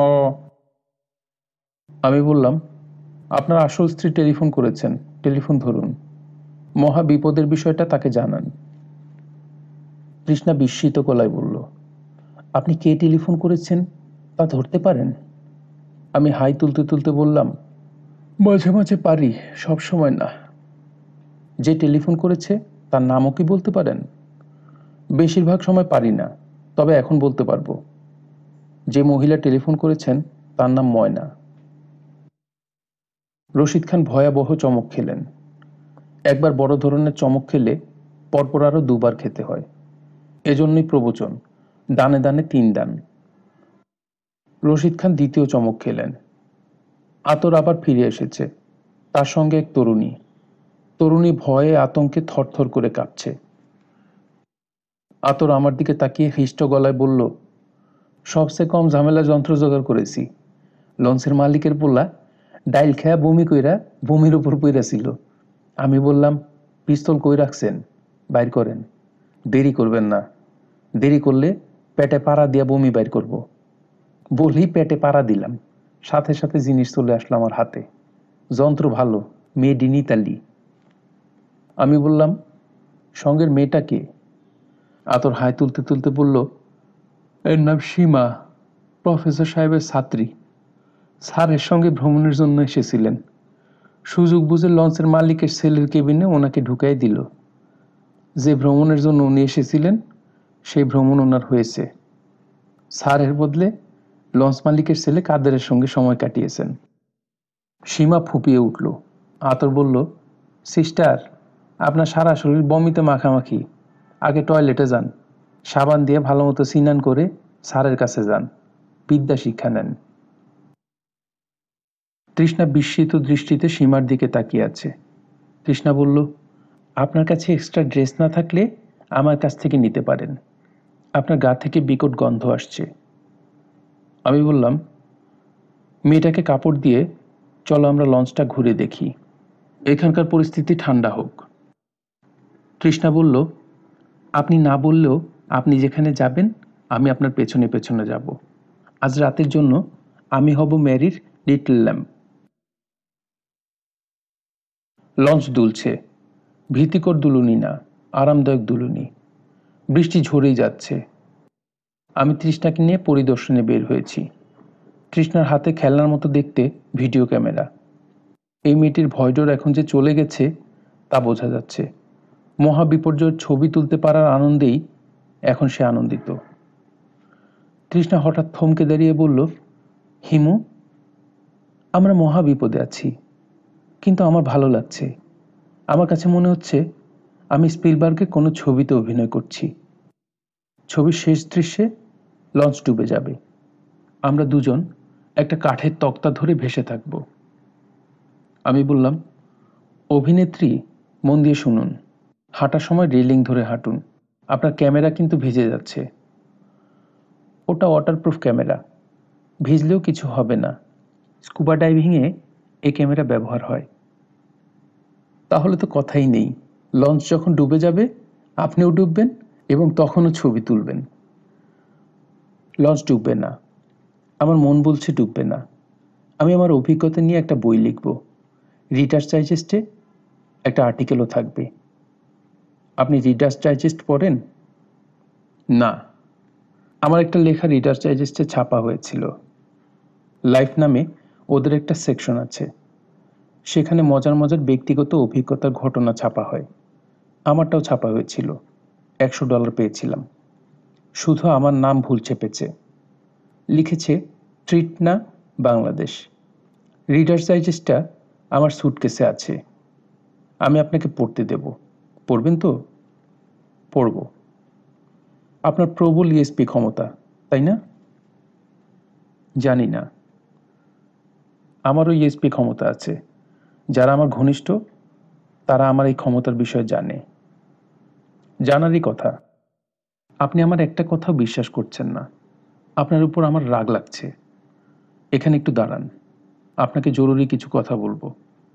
আমি বললাম, আপনার আসল স্ত্রী টেলিফোন করেছেন, টেলিফোন ধরুন, মহা বিপদের বিষয়টা তাকে জানান। তৃষ্ণা বিস্মিত গলায় বলল, আপনি কে টেলিফোন করেছেন তা ধরতে পারেন? আমি হাই তুলতে তুলতে বললাম, মাঝে মাঝে পারি, সব সময় না। যে টেলিফোন করেছে তার নামও কি বলতে পারেন? বেশিরভাগ সময় পারি না, তবে এখন বলতে পারবো। যে মহিলা টেলিফোন করেছেন তার নাম ময়না। রশিদ খান ভয়াবহ চমক খেলেন। একবার বড় ধরনের চমক খেলে পরপর আরো দুবার খেতে হয়, এজন্যই প্রবচন, দানে দানে তিন দান। রশিদ খান দ্বিতীয় চমক খেলেন। আতর আবার ফিরে এসেছে, তার সঙ্গে এক তরুণী। তরুণী ভয়ে আতঙ্কে থরথর করে কাঁপছে। আতর আমার দিকে তাকিয়ে হিষ্ট গলায় বলল, সবচেয়ে কম ঝামেলা যন্ত্র জোগাড় করেছি। লঞ্চের মালিকের পোলা ডাইল খেয়া বমি কইরা বমির উপর পইরা ছিল। আমি বললাম, পিস্তল কই রাখছেন, বাইর করেন। দেরি করবেন না, দেরি করলে পেটে পাড়া দিয়া বমি বাইর করব। বলেই পেটে পাড়া দিলাম, সাথে সাথে জিনিস চলে আসলো আমার হাতে। যন্ত্র ভালো, মেড ইন ইতালি। আমি বললাম, সঙ্গের মেয়েটা কে? আতর হাই তুলতে তুলতে বলল, এর নাম সীমা, প্রফেসর সাহেবের ছাত্রী। স্যারের সঙ্গে ভ্রমণের জন্য এসেছিলেন। সুযোগ বুঝে লঞ্চের মালিকের ছেলের কেবিনে ওনাকে ঢুকাই দিল। যে ভ্রমণের জন্য উনি এসেছিলেন সেই ভ্রমণ ওনার হয়েছে। স্যারের বদলে লঞ্চ মালিকের ছেলে কাদেরের সঙ্গে সময় কাটিয়েছেন। সীমা ফুপিয়ে উঠল। আতর বলল, সিস্টার, আপনার সারা শরীর বমিতে মাখামাখি, আগে টয়লেটে যান, সাবান দিয়ে ভালো মতো স্নান করে স্যারের কাছে যান, বিদ্যা শিক্ষা নেন। তৃষ্ণা বিস্মিত দৃষ্টিতে সীমার দিকে তাকিয়ে আছে। তৃষ্ণা বলল, আপনার কাছে এক্সট্রা ড্রেস না থাকলে আমার কাছ থেকে নিতে পারেন, আপনার গা থেকে বিকট গন্ধ আসছে। আমি বললাম, মেয়েটাকে কাপড় দিয়ে চলো আমরা লঞ্চটা ঘুরে দেখি, এখানকার পরিস্থিতি ঠান্ডা হোক। তৃষ্ণা বলল, আপনি না বললেও আপনি যেখানে যাবেন আমি আপনার পেছনে পেছনে যাব। আজ রাতের জন্য আমি হব ম্যারির লিটল ল্যাম্প। লঞ্চ দুলছে, ভীতিকর দুলুনি না, আরামদায়ক দুলুনি। বৃষ্টি ঝরেই যাচ্ছে। আমি তৃষ্ণাকে নিয়ে পরিদর্শনে বের হয়েছি। তৃষ্ণার হাতে খেলনার মতো দেখতে ভিডিও ক্যামেরা। এই মেয়েটির ভয়ডর এখন যে চলে গেছে তা বোঝা যাচ্ছে। মহা বিপর্যয়ের ছবি তুলতে পারার আনন্দেই এখন সে আনন্দিত। তৃষ্ণা হঠাৎ থমকে দাঁড়িয়ে বলল, হিমু, আমরা মহা বিপদে আছি, কিন্তু আমার ভালো লাগছে। আমার কাছে মনে হচ্ছে আমি স্পিলবার্গের কোনো ছবিতে অভিনয় করছি। ছবির শেষ দৃশ্যে লঞ্চ ডুবে যাবে, আমরা দুজন একটা কাঠের তক্তা ধরে ভেসে থাকব। আমি বললাম, অভিনেত্রী, মন দিয়ে শুনুন, হাঁটার সময় রেলিং ধরে হাঁটুন, আপনার ক্যামেরা কিন্তু ভিজে যাচ্ছে। ওটা ওয়াটারপ্রুফ ক্যামেরা, ভিজলেও কিছু হবে না, স্কুবা ডাইভিংয়ে এই ক্যামেরা ব্যবহার হয়। তাহলে তো কথাই নেই, লঞ্চ যখন ডুবে যাবে আপনিও ডুববেন এবং তখনও ছবি তুলবেন। লঞ্চ ডুববে না, আমার মন বলছে ডুববে না। আমি আমার অভিজ্ঞতা নিয়ে একটা বই লিখব, রিডার্স ডাইজেস্টে একটা আর্টিকেলও থাকবে। আপনি রিডার্স ডাইজেস্ট পড়েন? না, আমার একটা লেখা রিডার্স ডাইজেস্টে ছাপা হয়েছিল। লাইফ নামে ওদের একটা সেকশন আছে, সেখানে মজার মজার ব্যক্তিগত অভিজ্ঞতার ঘটনা ছাপা হয়। আমারটাও ছাপা হয়েছিল, একশো ডলার পেয়েছিলাম। শুধু আমার নাম ভুল চেপেছে, লিখেছে ট্রিটনা, বাংলাদেশ। রিডার্স ডাইজেস্টটা আমার সুটকেসে আছে, আমি আপনাকে পড়তে দেব। পড়বেন তো? পড়ব। আপনার প্রবল ইএসপি ক্ষমতা, তাই না? জানি না, আমারও ইএসপি ক্ষমতা আছে। যারা আমার ঘনিষ্ঠ তারা আমার এই ক্ষমতার বিষয়ে জানে। জানারই কথা। আপনি আমার একটা কথাও বিশ্বাস করছেন না, আপনার উপর আমার রাগ লাগছে। এখানে একটু দাঁড়ান, আপনাকে জরুরি কিছু কথা বলবো।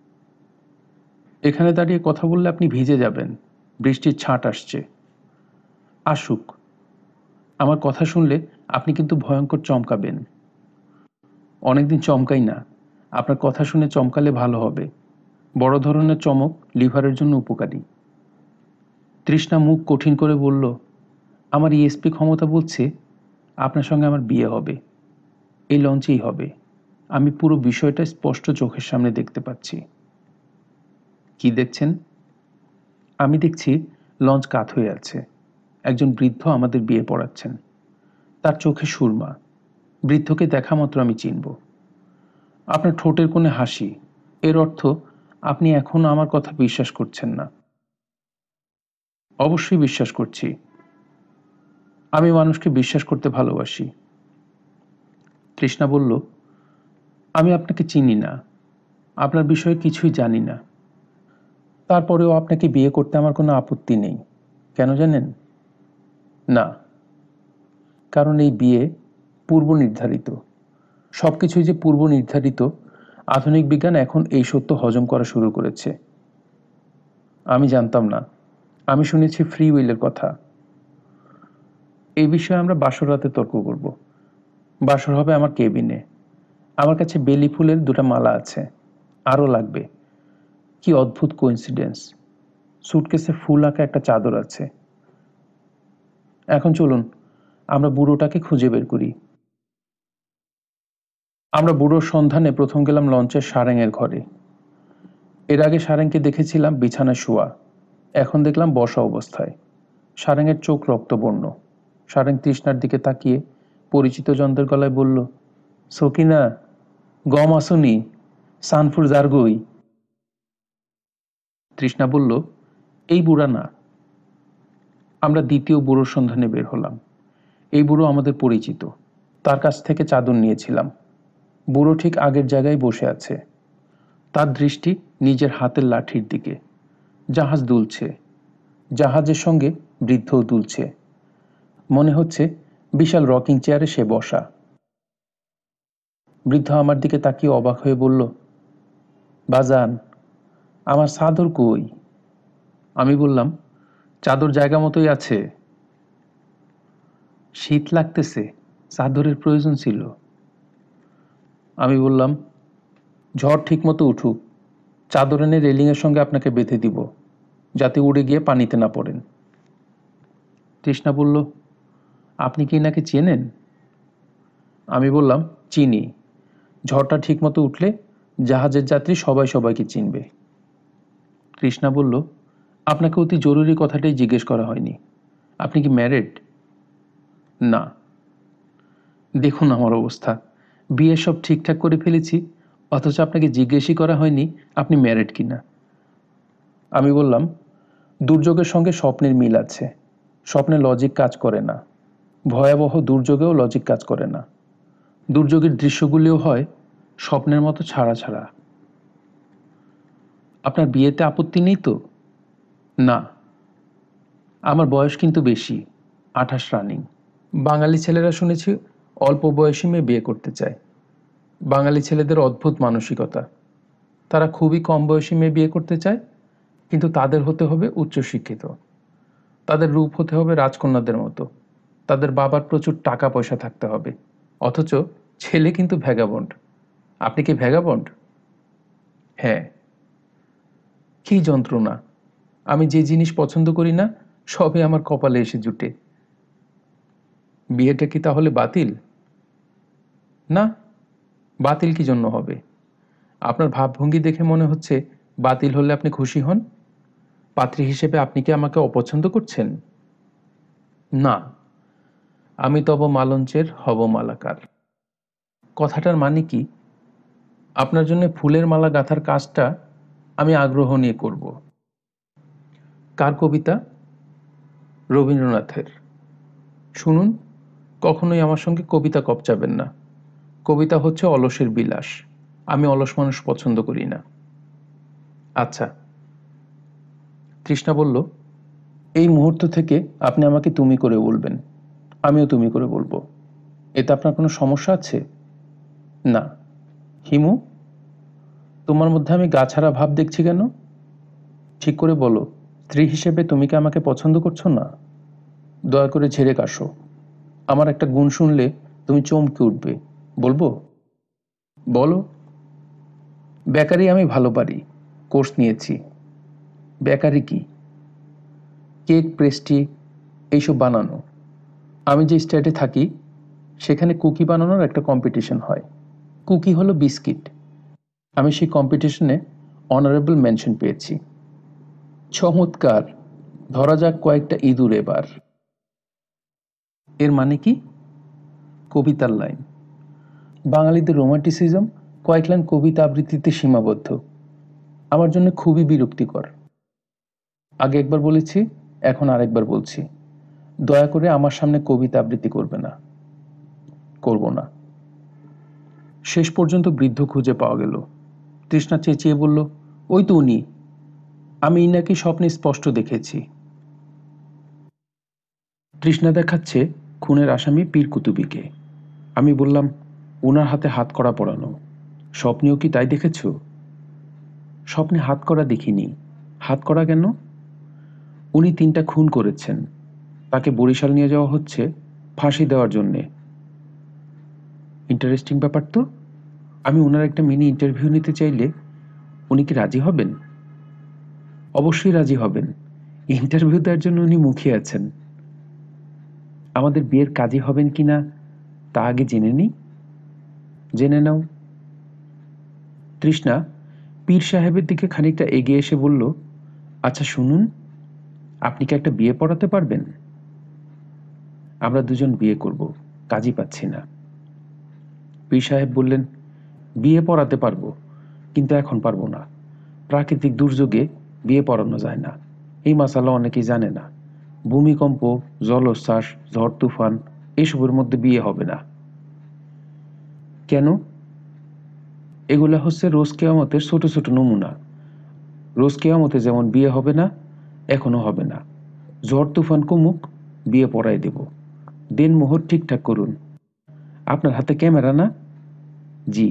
এখানে দাঁড়িয়ে কথা বললে আপনি ভিজে যাবেন, বৃষ্টির ছাঁট আসছে। আসুক, আমার কথা শুনলে আপনি কিন্তু ভয়ঙ্কর চমকাবেন। অনেকদিন চমকাই না, আপনার কথা শুনে চমকালে ভালো হবে। বড় ধরনের চমক লিভারের জন্য উপকারী। তৃষ্ণা মুখ কঠিন করে বলল, আমার ইএসপি ক্ষমতা বলছে আপনার সঙ্গে আমার বিয়ে হবে, এই লঞ্চেই হবে। আমি পুরো বিষয়টা স্পষ্ট চোখের সামনে দেখতে পাচ্ছি। কি দেখছেন? আমি দেখছি লঞ্চ কাত হয়ে আছে, একজন বৃদ্ধ আমাদের বিয়ে পড়াচ্ছেন। তার চোখে সুরমা, বৃদ্ধকে দেখা মাত্র আমি চিনব। আপনার ঠোঁটের কোণে হাসি, এর অর্থ আপনি এখনো আমার কথা বিশ্বাস করছেন না। অবশ্যই বিশ্বাস করছি, আমি মানুষকে বিশ্বাস করতে ভালোবাসি। তৃষ্ণা বলল, আমি আপনাকে চিনি না, আপনার বিষয়ে কিছুই জানি না। তারপরেও আপনাকে বিয়ে করতে আমার কোনো আপত্তি নেই। কেন জানেন? না, কারণ এই বিয়ে পূর্ব নির্ধারিত। সব কিছুই যে পূর্ব নির্ধারিত, আধুনিক বিজ্ঞান এখন এই সত্য হজম করা শুরু করেছে। আমি জানতাম না, আমি শুনেছি ফ্রি উইলের কথা। এই বিষয়ে আমরা বাসর রাতে তর্ক করব। বাসর হবে আমার কেবিনে। আমার কাছে বেলি ফুলের দুটা মালা আছে, আরও লাগবে। কি অদ্ভুত কোইন্সিডেন্স, সুটকেসে ফুল আঁকা একটা চাদর আছে। এখন চলুন আমরা বুড়োটাকে খুঁজে বের করি। আমরা বুড়োর সন্ধানে প্রথম গেলাম লঞ্চের সারেংয়ের ঘরে। এর আগে সারেংকে দেখেছিলাম বিছানায় শোয়া, এখন দেখলাম বসা অবস্থায়। সারেংয়ের চোখ রক্তবর্ণ। সারেং তৃষ্ণার দিকে তাকিয়ে পরিচিত যন্ত্রের গলায় বলল, সকিনা, গম আসুনি, সানফুর জারগই। তৃষ্ণা বলল, এই বুড়া না। আমরা দ্বিতীয় বুড়োর সন্ধানে বের হলাম। এই বুড়ো আমাদের পরিচিত, তার কাছ থেকে চাদর নিয়েছিলাম। বুড়ো ঠিক আগের জায়গায় বসে আছে, তার দৃষ্টি নিজের হাতের লাঠির দিকে। জাহাজ দুলছে, জাহাজের সঙ্গে বৃদ্ধও দুলছে। মনে হচ্ছে বিশাল রকিং চেয়ারে সে বসা। বৃদ্ধ আমার দিকে তাকিয়ে অবাক হয়ে বলল, বাজান, আমার চাদর কই? আমি বললাম, চাদর জায়গা মতোই আছে। শীত লাগতেছে, চাদরের প্রয়োজন ছিল। আমি বললাম, ঝড় ঠিক মতো উঠুক, চাদর এনে রেলিংয়ের সঙ্গে আপনাকে বেঁধে দিব, যাতে উড়ে গিয়ে পানিতে না পড়েন। তৃষ্ণা বলল, আপনি কি নাকি চেনেন? আমি বললাম, চিনি। ঝড়টা ঠিক মতো উঠলে জাহাজের যাত্রী সবাই সবাইকে চিনবে। তৃষ্ণা বলল, আপনাকে অতি জরুরি কথাটাই জিজ্ঞেস করা হয়নি, আপনি কি ম্যারিড? না। দেখুন আমার অবস্থা, বিয়ে সব ঠিকঠাক করে ফেলেছি, অথচ আপনাকে জিজ্ঞেসই করা হয়নি আপনি ম্যারিড কিনা। আমি বললাম, দুর্যোগের সঙ্গে স্বপ্নের মিল আছে। স্বপ্নে লজিক কাজ করে না, ভয়াবহ দুর্যোগেও লজিক কাজ করে না। দুর্যোগের দৃশ্যগুলিও হয় স্বপ্নের মতো ছাড়া ছাড়া। আপনার বিয়েতে আপত্তি নেই তো? না। আমার বয়স কিন্তু বেশি, আঠাশ রানিং। বাঙালি ছেলেরা শুনেছি অল্প বয়সী মেয়ে বিয়ে করতে চায়। বাঙালি ছেলেদের অদ্ভুত মানসিকতা, তারা খুবই কম বয়সী মেয়ে বিয়ে করতে চায়, কিন্তু তাদের হতে হবে উচ্চশিক্ষিত, তাদের রূপ হতে হবে রাজকন্যাদের মতো, তাদের বাবার প্রচুর টাকা পয়সা থাকতে হবে। অথচ ছেলে কিন্তু ভ্যাগাবন্ড। আপনি কি ভ্যাগাবন্ড? হ্যাঁ। কি যন্ত্রণা! আমি যে জিনিস পছন্দ করি না সবই আমার কপালে এসে জুটে। বিয়েটা কি তাহলে বাতিল? না, বাতিল কি জন্য হবে? আপনার ভাবভঙ্গি দেখে মনে হচ্ছে বাতিল হলে আপনি খুশি হন। পাত্রী হিসেবে আপনি কি আমাকে অপছন্দ করছেন? না, আমি তব মালঞ্চের হব মালাকার। কথাটার মানে কি? আপনার জন্য ফুলের মালা গাঁথার কাজটা আমি আগ্রহ নিয়ে করব। কার কবিতা? রবীন্দ্রনাথের। শুনুন, কখনোই আমার সঙ্গে কবিতা কপচাবেন না। কবিতা হচ্ছে অলসের বিলাস, আমি অলস মানুষ পছন্দ করি না। আচ্ছা। তৃষ্ণা বলল, এই মুহূর্ত থেকে আপনি আমাকে তুমি করে বলবেন, আমিও তুমি করে বলবো। এতে আপনার কোনো সমস্যা আছে? না। হিমু, তোমার মধ্যে আমি গা ছাড়া ভাব দেখছি কেন? ঠিক করে বলো, স্ত্রী হিসেবে তুমি কি আমাকে পছন্দ করছো না? দয়া করে ঝেড়ে কাশো। আমার একটা গুণ শুনলে তুমি চমকে উঠবে, বলবো? বলো। বেকারি আমি ভালো পারি, কোর্স নিয়েছি। বেকারি কি? কেক, পেস্ট্রি এইসব বানানো। আমি যে স্টেটে থাকি সেখানে কুকি বানানোর একটা কম্পিটিশন হয়। কুকি হলো বিস্কিট। আমি সেই কম্পিটিশনে অনারেবল মেনশন পেয়েছি। চমৎকার! ধরা যাক কয়েকটা ইঁদুর এবার। এর মানে কি? কবিতার লাইন। বাঙালিদের রোমান্টিসিজম কয়েক লাইন কবিতা আবৃত্তিতে সীমাবদ্ধ। আমার জন্য খুবই বিরক্তিকর। আগে একবার বলেছি, এখন আরেকবার বলছি, দয়া করে আমার সামনে কবিতা আবৃত্তি করবে না। করব না। শেষ পর্যন্ত বৃদ্ধ খুঁজে পাওয়া গেল। তৃষ্ণা চেঁচিয়ে বলল, ওই তো উনি। আমি ইনাকে স্বপ্নে স্পষ্ট দেখেছি। তৃষ্ণা দেখাচ্ছে খুনের আসামি পীর কুতুবিকে। আমি বললাম, ওনার হাতে হাত করা পড়ানো। স্বপ্নেও কি তাই দেখেছ? স্বপ্নে হাত করা দেখিনি। হাত করা কেন? উনি তিনটা খুন করেছেন, তাকে বরিশাল নিয়ে যাওয়া হচ্ছে ফাঁসি দেওয়ার জন্যে। ইন্টারেস্টিং ব্যাপার তো। আমি ওনার একটা মিনি ইন্টারভিউ নিতে চাইলে উনি কি রাজি হবেন? অবশ্যই রাজি হবেন। ইন্টারভিউ দেওয়ার জন্য উনি মুখিয়ে আছেন। আমাদের বিয়ের কাজী হবেন কিনা তা আগে জেনে নিই। জেনে নাও। তৃষ্ণা পীর সাহেবের দিকে খানিকটা এগিয়ে এসে বলল, আচ্ছা শুনুন, আপনি কি একটা বিয়ে পড়াতে পারবেন? আমরা দুজন বিয়ে করব, কাজই পাচ্ছি না। পীর সাহেব বললেন, বিয়ে পড়াতে পারবো, কিন্তু এখন পারবো না। প্রাকৃতিক দুর্যোগে বিয়ে পড়ানো যায় না, এই মাসালা অনেকেই জানে না। ভূমিকম্প, জলোচ্ছ্বাস, ঝড় তুফান এসবের মধ্যে বিয়ে হবে না। কেন? এগুলা হচ্ছে রোজ কেয়ামতের ছোট ছোট নমুনা। রোজ কেয়ামতে যেমন বিয়ে হবে না, এখনো হবে না। ঝড় তুফান কমুক, বিয়ে পড়াই দেব। দিন মোহর ঠিকঠাক করুন। আপনার হাতে ক্যামেরা না? জি।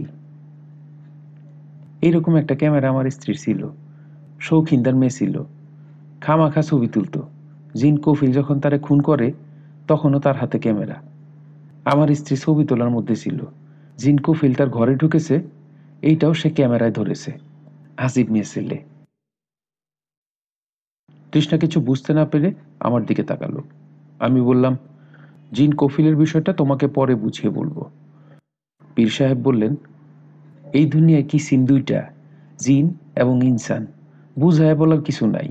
এইরকম একটা ক্যামেরা আমার স্ত্রীর ছিল। শৌখিনদার মেয়ে ছিল, খামাখা ছবি তুলত। জিন কফিল যখন তারে খুন করে তখনও তার হাতে ক্যামেরা। আমার স্ত্রী ছবি তোলার মধ্যে ছিল। জিন কফিল তার ঘরে ঢুকেছে, এইটাও সে ক্যামেরায় ধরেছে। আজিব মেয়ে ছেলে। তৃষ্ণা কিছু বুঝতে না পেরে আমার দিকে তাকালো। আমি বললাম, জিন কফিলের বিষয়টা তোমাকে পরে বুঝিয়ে বলবো। পীর সাহেব বললেন, এই দুনিয়ায় কি সিন দুইটা, জিন এবং ইনসান, বুঝায় বলার কিছু নাই।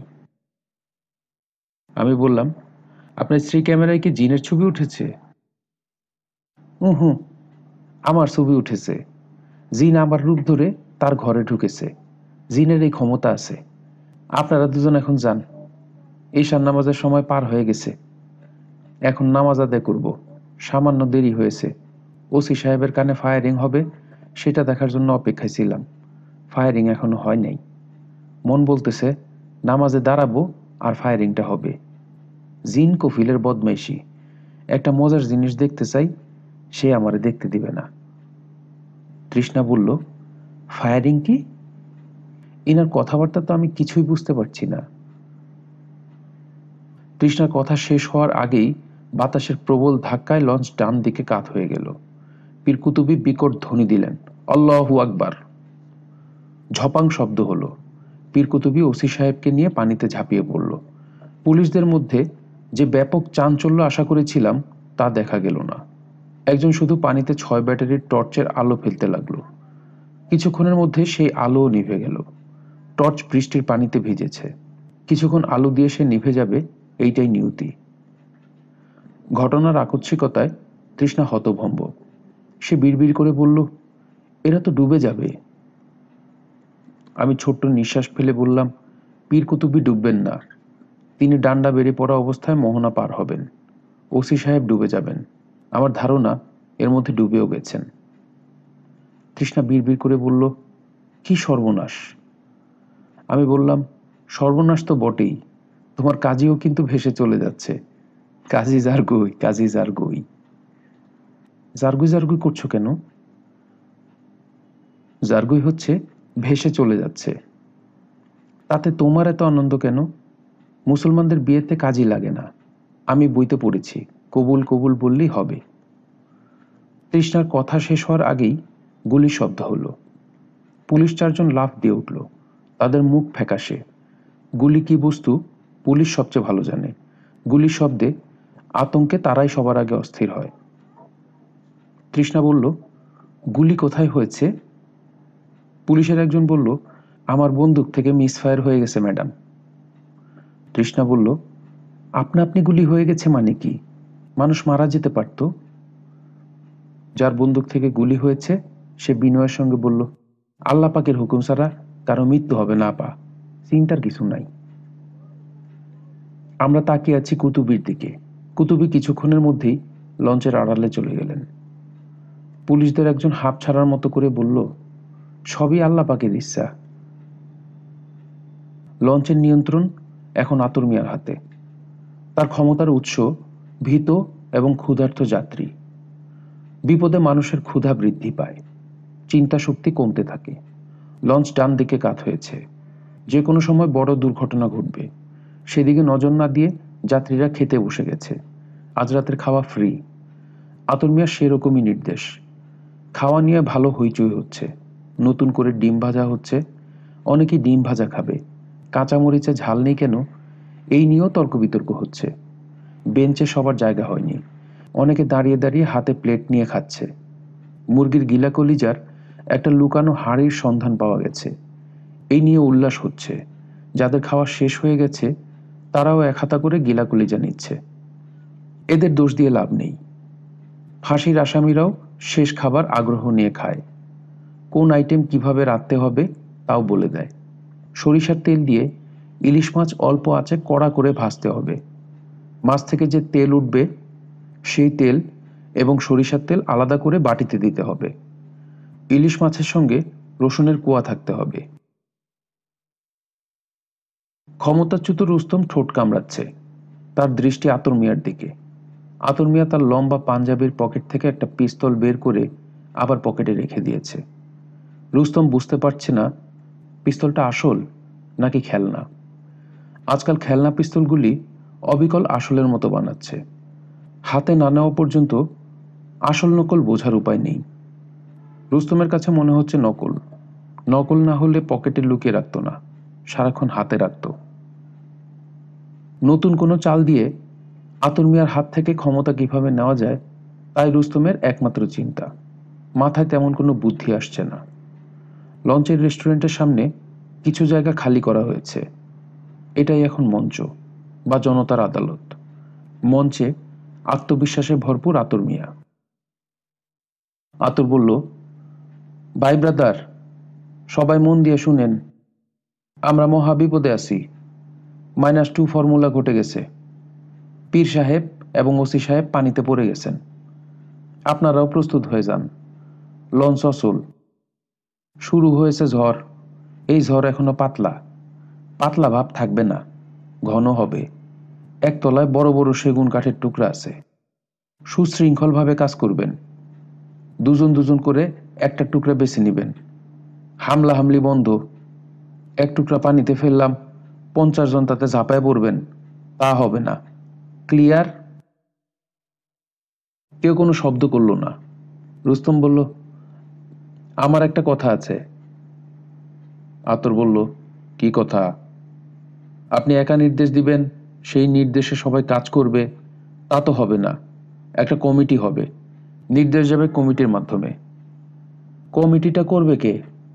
আমি বললাম, আপনার স্ত্রী ক্যামেরায় কি জিনের ছবি উঠেছে? উহু, আমার ছবি উঠেছে। জিন আমার রূপ ধরে তার ঘরে ঢুকেছে। জিনের এই ক্ষমতা আছে। আপনারা দুজন এখন যান। ঈশান নামাজের সময় পার হয়ে গেছে। এখন নামাজ আদায় করব। সামান্য দেরি হয়েছে। ওসি সাহেবের কানে ফায়ারিং হবে সেটা দেখার জন্য অপেক্ষায় ছিলাম। ফায়ারিং এখনো হয় নাই। মন বলতেছে নামাজে দাঁড়াবো আর ফায়ারিংটা হবে। জিন কফিলের বদমাইশি। একটা মজার জিনিস দেখতে চাই, সে আমারে দেখতে দিবে না। তৃষ্ণা বলল, ফায়ারিং কি? ইনার কথাবার্তা তো আমি কিছুই বুঝতে পারছি না। তৃষ্ণার কথা শেষ হওয়ার আগেই বাতাসের প্রবল ধাক্কায় লঞ্চ ডান দিকে কাত হয়ে গেল। পীর কুতুবী বিকট ধ্বনি দিলেন, আল্লাহু আকবার। ঝপাং শব্দ হলো। পীর কুতুবী ওসি সাহেবকে নিয়ে পানিতে ঝাঁপিয়ে পড়ল। পুলিশদের মধ্যে যে ব্যাপক চাঞ্চল্য আশা করেছিলাম তা দেখা গেল না। একজন শুধু পানিতে ছয় ব্যাটারির টর্চের আলো ফেলতে লাগলো। কিছুক্ষণের মধ্যে সেই আলোও নিভে গেল। টর্চ বৃষ্টির পানিতে ভিজেছে। কিছুক্ষণ আলো দিয়ে সে নিভে যাবে, এইটাই নিয়তি। ঘটনার আকস্মিকতায় তৃষ্ণা হতভম্ব। সে বিড়বিড় করে বলল, এরা তো ডুবে যাবে। আমি ছোট্ট নিঃশ্বাস ফেলে বললাম, পীর কুতুবী ডুববেন না। তিনি ডান্ডা বেড়ে পড়া অবস্থায় মোহনা পার হবেন। ওসি সাহেব ডুবে যাবেন। আমার ধারণা এর মধ্যে ডুবেও গেছেন। তৃষ্ণা বিড়বিড় করে বলল, কি সর্বনাশ। আমি বললাম, সর্বনাশ তো বটেই, তোমার কাজীও কিন্তু ভেসে চলে যাচ্ছে। কাজী জারগুই, কাজী জারগুই। জারগুই জারগুই করছো কেন? জারগুই হচ্ছে ভেসে চলে যাচ্ছে। তাতে তোমার এত আনন্দ কেন? মুসলমানদের বিয়েতে কাজই লাগে না। আমি বইতে পড়েছি, কবুল কবুল বললেই হবে। তৃষ্ণার কথা শেষ হওয়ার আগেই গুলির শব্দ হলো। পুলিশ চারজন লাফ দিয়ে উঠল। তাদের মুখ ফ্যাকাশে। গুলি কি বস্তু পুলিশ সবচেয়ে ভালো জানে। গুলির শব্দে আতঙ্কে তারাই সবার আগে অস্থির হয়। তৃষ্ণা বলল, গুলি কোথায় হয়েছে? পুলিশের একজন বলল, আমার বন্দুক থেকে মিসফায়ার হয়ে গেছে ম্যাডাম। তৃষ্ণা বলল, আপনা আপনি গুলি হয়ে গেছে মানে কি? মানুষ মারা যেতে পারত। যার বন্দুক থেকে গুলি হয়েছে সে বিনয়ের সঙ্গে বলল, আল্লাহ পাকের হুকুম ছাড়া কারো মৃত্যু হবে না পা, চিন্তার কিছু নাই। আমরা তাকিয়ে আছি কুতুবীর দিকে। কুতুবী কিছুক্ষণের মধ্যেই লঞ্চের আড়ালে চলে গেলেন। পুলিশদের একজন হাঁপ ছাড়ার মতো করে বলল, সবই আল্লাহ পাকের ইচ্ছা। লঞ্চের নিয়ন্ত্রণ এখন আতর মিয়ার হাতে। তার ক্ষমতার উৎস ভীত এবং ক্ষুধার্ত যাত্রী। বিপদে মানুষের ক্ষুধা বৃদ্ধি পায়, চিন্তা শক্তি কমতে থাকে। লঞ্চ ডান দিকে কাত হয়েছে। যে কোনো সময় বড় দুর্ঘটনা ঘটবে। সেদিকে নজর না দিয়ে যাত্রীরা খেতে বসে গেছে। আজ রাতের খাওয়া ফ্রি। আতর মিয়ার সেরকমই নির্দেশ। খাওয়া নিয়ে ভালো হইচই হচ্ছে। নতুন করে ডিম ভাজা হচ্ছে। অনেকেই ডিম ভাজা খাবে। কাঁচামরিচে ঝাল নেই কেন, এই নিয়েও তর্ক বিতর্ক হচ্ছে। বেঞ্চে সবার জায়গা হয়নি। অনেকে দাঁড়িয়ে দাঁড়িয়ে হাতে প্লেট নিয়ে খাচ্ছে। মুরগির গিলা কলিজার একটা লুকানো হাড়ির সন্ধান পাওয়া গেছে। এই নিয়ে উল্লাস হচ্ছে। যাদের খাওয়া শেষ হয়ে গেছে তারাও এক হাতা করে গিলা কলিজা নিচ্ছে। এদের দোষ দিয়ে লাভ নেই। ফাঁসির আসামিরাও শেষ খাবার আগ্রহ নিয়ে খায়। কোন আইটেম কিভাবে রাঁধতে হবে তাও বলে দেয়। সরিষার তেল দিয়ে ইলিশ মাছ অল্প আঁচে কড়া করে ভাজতে হবে। মাছ থেকে যে তেল উঠবে সেই তেল এবং সরিষার তেল আলাদা করে বাটিতে দিতে হবে। ইলিশ মাছের সঙ্গে রসুনের কোয়া থাকতে হবে। ক্ষমতাচ্যুত রুস্তম ঠোঁট কামড়াচ্ছে। তার দৃষ্টি আতর মিয়ার দিকে। আতর মিয়া তার লম্বা পাঞ্জাবির পকেট থেকে একটা পিস্তল বের করে আবার পকেটে রেখে দিয়েছে। রুস্তম বুঝতে পারছে না পিস্তলটা আসল নাকি খেলনা। আজকাল খেলনা পিস্তলগুলি অবিকল আসলের মতো বানাচ্ছে। হাতে না নেওয়া পর্যন্ত আসল নকল বোঝার উপায় নেই। রুস্তমের কাছে মনে হচ্ছে নকল। নকল না হলে পকেটে লুকিয়ে রাখত না, সারাক্ষণ হাতে রাখত। নতুন কোনো চাল দিয়ে আতর মিয়ার হাত থেকে ক্ষমতা কিভাবে নেওয়া যায় তাই রুস্তমের একমাত্র চিন্তা। মাথায় তেমন কোনো বুদ্ধি আসছে না। লঞ্চের রেস্টুরেন্টের সামনে কিছু জায়গা খালি করা হয়েছে। এটাই এখন মঞ্চ বা জনতার আদালত। মঞ্চে আত্মবিশ্বাসে ভরপুর আতর মিয়া। আতর বলল, ভাই ব্রাদার, সবাই মন দিয়ে শুনেন, আমরা মহা বিপদে আছি। মাইনাস টু ফর্মুলা ঘটে গেছে। পীর সাহেব এবং ওসি সাহেব পানিতে পড়ে গেছেন। আপনারাও প্রস্তুত হয়ে যান। লঞ্চ অচল। শুরু হয়েছে ঝড়। এই ঝড় এখনো পাতলা। পাতলা ভাব থাকবে না, ঘন হবে। একতলায় বড় বড় সেগুন কাঠের টুকরা আছে। সুশৃঙ্খলভাবে কাজ করবেন। দুজন দুজন করে একটা টুকরা বেছে নিবেন। হামলা হামলি বন্ধ। এক টুকরা পানিতে ফেললাম, পঞ্চাশ জন তাতে ঝাঁপায় পড়বেন, তা হবে না। ক্লিয়ার? কেউ কোনো শব্দ করল না। রুস্তম বলল, আমার একটা কথা আছে। আতর বলল, কি কথা? আপনি একা নির্দেশ দিবেন, সেই নির্দেশে সবাই কাজ করবে, তা তো হবে না। একটা কমিটি হবে, নির্দেশ যাবে কমিটির মাধ্যমে। কমিটিটা করবে কে?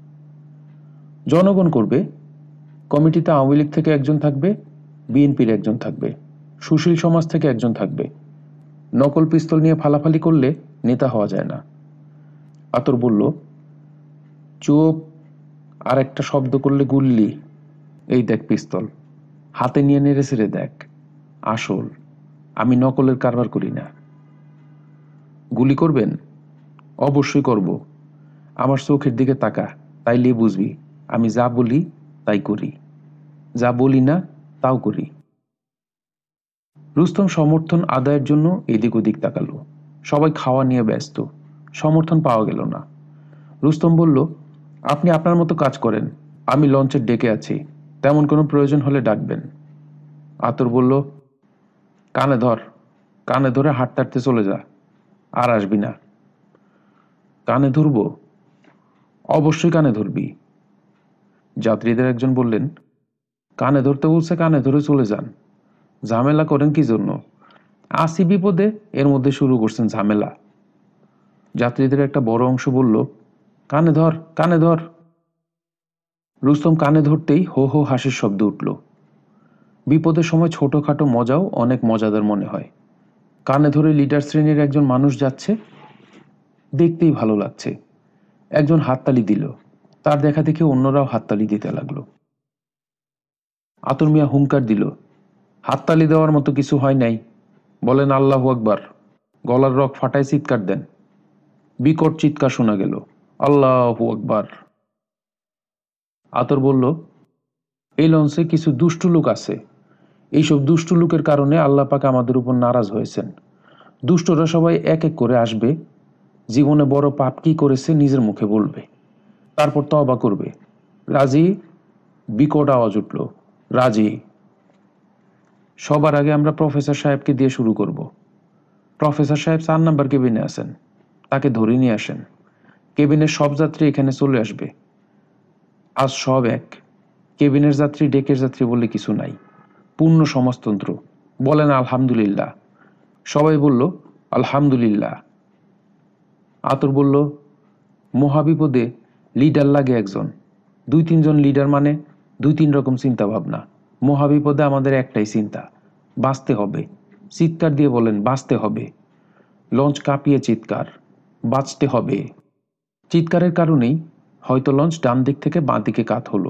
জনগণ করবে। কমিটিতে আওয়ামী লীগ থেকে একজন থাকবে, বিএনপির একজন থাকবে, সুশীল সমাজ থেকে একজন থাকবে। নকল পিস্তল নিয়ে ফালাফালি করলে নেতা হওয়া যায় না। আতর বলল, চুপ, আর একটা শব্দ করলে গুল্লি। এই দেখ পিস্তল, হাতে নিয়ে নেড়ে ছেড়ে দেখ। আসল, আমি নকলের কারবার করি না। গুলি করবেন? অবশ্যই করব। আমার চোখের দিকে তাকা, তাইলে বুঝবি আমি যা বলি তাই করি, যা বলি না তাও করি। রুস্তম সমর্থন আদায়ের জন্য এদিক ওদিক তাকালো। সবাই খাওয়া নিয়ে ব্যস্ত। সমর্থন পাওয়া গেল না। রুস্তম বলল, আপনি আপনার মতো কাজ করেন, আমি লঞ্চের ডেকে আছি, তেমন কোনো প্রয়োজন হলে ডাকবেন। আতর বলল, কানে ধর, কানে ধরে হাঁটতে হাঁটতে চলে যা, আর আসবি না। কানে ধরব? অবশ্যই কানে ধরবি। যাত্রীদের একজন বললেন, কানে ধরতে বলছে, কানে ধরে চলে যান, ঝামেলা করেন কি জন্য? আসি বিপদে, এর মধ্যে শুরু করছেন ঝামেলা। যাত্রীদের একটা বড় অংশ বলল, কানে ধর, কানে ধর। রুস্তম কানে ধরতেই হো হো হাসির শব্দ উঠল। বিপদের সময় ছোটখাটো মজাও অনেক মজাদার মনে হয়। কানে ধরে লিডার শ্রেণীর একজন মানুষ যাচ্ছে, দেখতেই ভালো লাগছে। একজন হাততালি দিল, তার দেখা দেখে অন্যরাও হাততালি দিতে লাগলো। আতর মিয়া হুঙ্কার দিল, হাততালি দেওয়ার মতো কিছু হয় নাই, বলেন আল্লাহু আকবার। গলার রগ ফাটায় চিৎকার দেন। বিকট চিৎকার শোনা গেল, আল্লাহু আকবার। আতর বলল, এই লঞ্চে কিছু দুষ্টু লোক আছে। এইসব দুষ্টু লোকের কারণে আল্লাহ পাক আমাদের উপর নারাজ হয়েছেন। দুষ্টরা সবাই এক এক করে আসবে, জীবনে বড় পাপ কি করেছে নিজের মুখে বলবে, তারপর তওবা করবে। রাজি? বিকট আওয়াজ উঠল, রাজি। সবার আগে আমরা প্রফেসর সাহেবকে দিয়ে শুরু করব। প্রফেসর সাহেব চার নাম্বার কেবিনে আছেন, তাকে ধরে নিয়ে আসেন। কেবিনের সব যাত্রী এখানে চলে আসবে। আজ সব এক। কেবিনের যাত্রী ডেকের যাত্রী বলে কিছু নাই, পূর্ণ সমাজতন্ত্র। বলেন আলহামদুলিল্লাহ। সবাই বলল আলহামদুলিল্লাহ। আতর বলল, মহাবিপদে লিডার লাগে একজন, দুই তিনজন লিডার মানে দুই তিন রকম চিন্তা ভাবনা। মহাবিপদে আমাদের একটাই চিন্তা, বাঁচতে হবে। চিৎকার দিয়ে বলেন, বাঁচতে হবে। লঞ্চ কাঁপিয়ে চিৎকার, বাঁচতে হবে। চিৎকারের কারণেই হয়তো লঞ্চ ডান দিক থেকে বাঁ দিকে কাত হলো।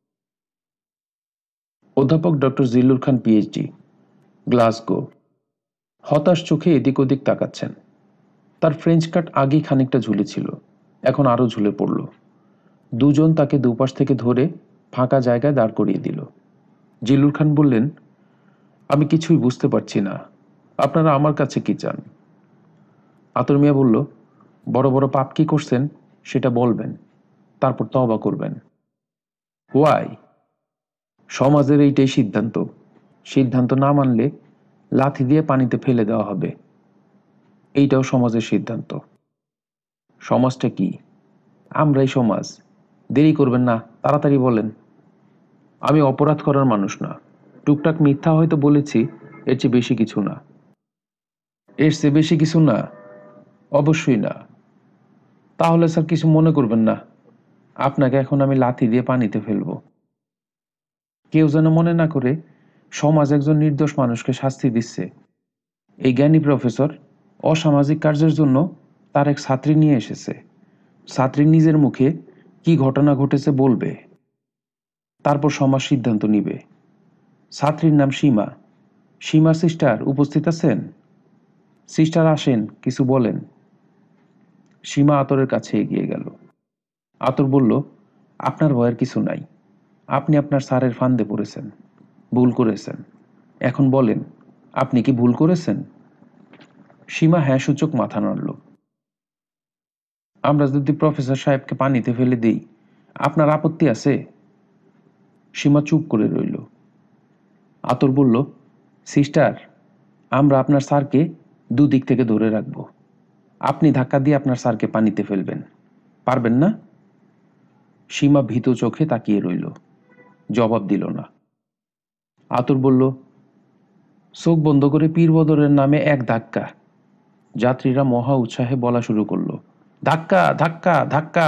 অধ্যাপক doctor Zillur Khan PhD, Glasgow, হতাশ চোখে এদিক ওদিক তাকাচ্ছেন। তার ফ্রেঞ্চ কাট আগেই খানিকটা ঝুলেছিল, এখন আরো ঝুলে পড়ল। দুজন তাকে দুপাশ থেকে ধরে ফাঁকা জায়গায় দাঁড় করিয়ে দিল। জিল্লুর খান বললেন, আমি কিছুই বুঝতে পারছি না, আপনারা আমার কাছে কি চান? আতর মিয়া বলল, বড় বড় পাপ কি করছেন সেটা বলবেন, তারপর তওবা করবেন। ওয়াই? সমাজের এইটাই সিদ্ধান্ত। সিদ্ধান্ত না মানলে লাথি দিয়ে পানিতে ফেলে দেওয়া হবে। এইটাও সমাজের সিদ্ধান্ত। সমাজটা কি? আমরাই সমাজ। দেরি করবেন না, তাড়াতাড়ি বলেন। আমি অপরাধ করার মানুষ না, টুকটাক মিথ্যা হয়তো বলেছি, এর চেয়ে বেশি কিছু না। এর চেয়ে বেশি কিছু না? অবশ্যই না। তাহলে স্যার কিছু মনে করবেন না, আপনাকে এখন আমি লাথি দিয়ে পানিতে ফেলবো। কেউ যেন মনে না করে সমাজ একজন নির্দোষ মানুষকে শাস্তি দিচ্ছে। এই জ্ঞানী প্রফেসর অসামাজিক কার্যের জন্য তার এক ছাত্রী নিয়ে এসেছে। ছাত্রী নিজের মুখে কি ঘটনা ঘটেছে বলবে, তারপর সমাজ সিদ্ধান্ত নিবে। ছাত্রীর নাম সীমা। সীমা সিস্টার উপস্থিত আছেন? সিস্টার আসেন, কিছু বলেন। সীমা আতরের কাছে এগিয়ে গেল। আতর বলল, আপনার ভয়ের কিছু নাই। আপনি আপনার স্যারের ফান্দে পড়েছেন, ভুল করেছেন। এখন বলেন, আপনি কি ভুল করেছেন? সীমা হ্যাঁ সূচক মাথা নাড়ল। আমরা যদি প্রফেসর সাহেবকে পানিতে ফেলে দিই, আপনার আপত্তি আছে? সীমা চুপ করে রইল। আতর বলল, সিস্টার, আমরা আপনার স্যারকে দুদিক থেকে ধরে রাখব। আপনি ধাক্কা দিয়ে আপনার স্যারকে পানিতে ফেলবেন, পারবেন না? সীমা ভীত চোখে তাকিয়ে রইল, জবাব দিল না। আতর বলল, চোখ বন্ধ করে পীরবদরের নামে এক ধাক্কা। যাত্রীরা মহা উৎসাহে বলা শুরু করলো, ধাক্কা ধাক্কা ধাক্কা।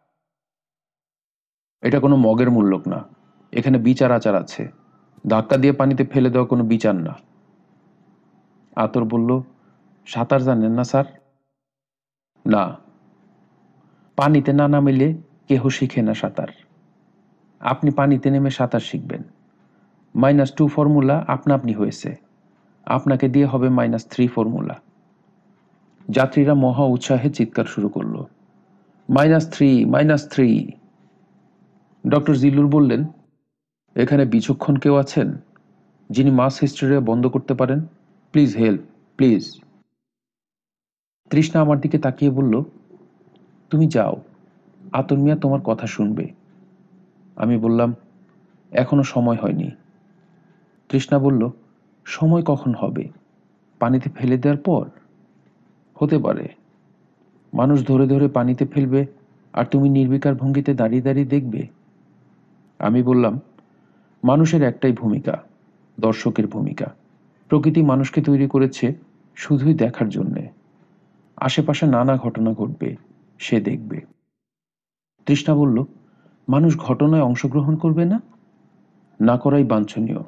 এটা কোনো মগের মূল্যক না, এখানে বিচার আচার আছে। ধাক্কা দিয়ে পানিতে ফেলে দেওয়া কোনো বিচার না। আতর বলল, সাঁতার জানেন না স্যার? না। পানিতে না নামিলে কেহ শিখে না সাঁতার। আপনি পানিতে নেমে সাঁতার শিখবেন। মাইনাস টু ফর্মুলা আপনা আপনি হয়েছে, আপনাকে দিয়ে হবে মাইনাস থ্রি ফর্মুলা। যাত্রীরা মহা উৎসাহে চিৎকার শুরু করলো, minus three minus three. Doctor Zillur বললেন, এখানে বিচক্ষণ কেউ আছেন যিনি মাস হিস্ট্রি বন্ধ করতে পারেন? Please help, please. তৃষ্ণা আমার দিকে তাকিয়ে বলল, তুমি যাও, আতর মিয়া তোমার কথা শুনবে। আমি বললাম, এখনো সময় হয়নি। তৃষ্ণা বলল, সময় কখন হবে? পানিতে ফেলে দেওয়ার পর? হতে পারে। মানুষ ধরে ধরে পানিতে ফেলবে আর তুমি নির্বিকার ভঙ্গিতে দাঁড়িয়ে দাঁড়িয়ে দেখবে। আমি বললাম, মানুষের একটাই ভূমিকা, দর্শকের ভূমিকা। প্রকৃতি মানুষকে তৈরি করেছে শুধুই দেখার জন্যে। আশেপাশে নানা ঘটনা ঘটবে, সে দেখবে। তৃষ্ণা বলল, মানুষ ঘটনায় অংশগ্রহণ করবে না? না করাই বাঞ্ছনীয়।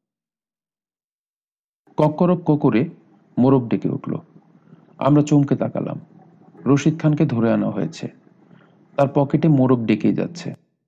কক্করক করে মোরগ ডেকে উঠল। আমরা চমকে তাকালাম। রশিদ খানকে ধরে আনা হয়েছে, তার পকেটে মোরগ ডেকেই যাচ্ছে।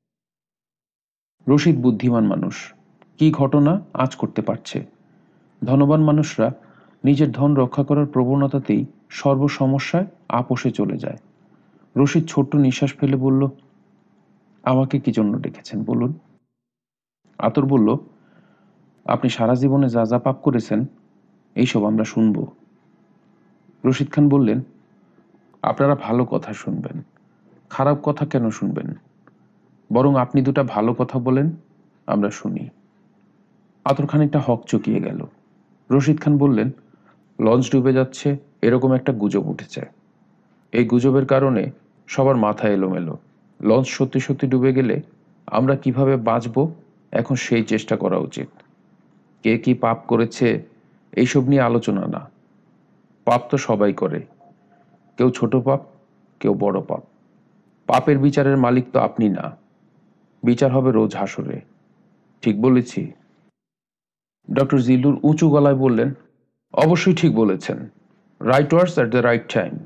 রশিদ বুদ্ধিমান মানুষ, কি ঘটনা আজ করতে পারছে। ধনবান মানুষরা নিজের ধন রক্ষা করার প্রবণতাতেই সর্বসমস্যায় আপোষে চলে যায়। রশিদ ছোট্ট নিঃশ্বাস ফেলে বলল, আমাকে কি জন্য ডেকেছেন বলুন? আতর বলল, আপনি সারা জীবনে যা যা পাপ করেছেন এইসব আমরা শুনব। রশিদ খান বললেন, আপনারা ভালো কথা শুনবেন, খারাপ কথা কেন শুনবেন? বরং আপনি দুটা ভালো কথা বলেন, আমরা শুনি। আতর খানিকটা হক চকিয়ে গেল। রশিদ খান বললেন, লঞ্চ ডুবে যাচ্ছে এরকম একটা গুজব উঠেছে। এই গুজবের কারণে সবার মাথা এলোমেলো। লঞ্চ সত্যি সত্যি ডুবে গেলে আমরা কিভাবে বাঁচব, এখন সেই চেষ্টা করা উচিত। কে কি পাপ করেছে এইসব নিয়ে আলোচনা না। পাপ তো সবাই করে, কেউ ছোট পাপ, কেউ বড় পাপ। পাপের বিচারের মালিক তো আপনি না, বিচার হবে রোজ হাসরে। ঠিক বলেছি? ডক্টর জিল্লুর উঁচু গলায় বললেন, অবশ্যই ঠিক বলেছেন। Right words at the right time.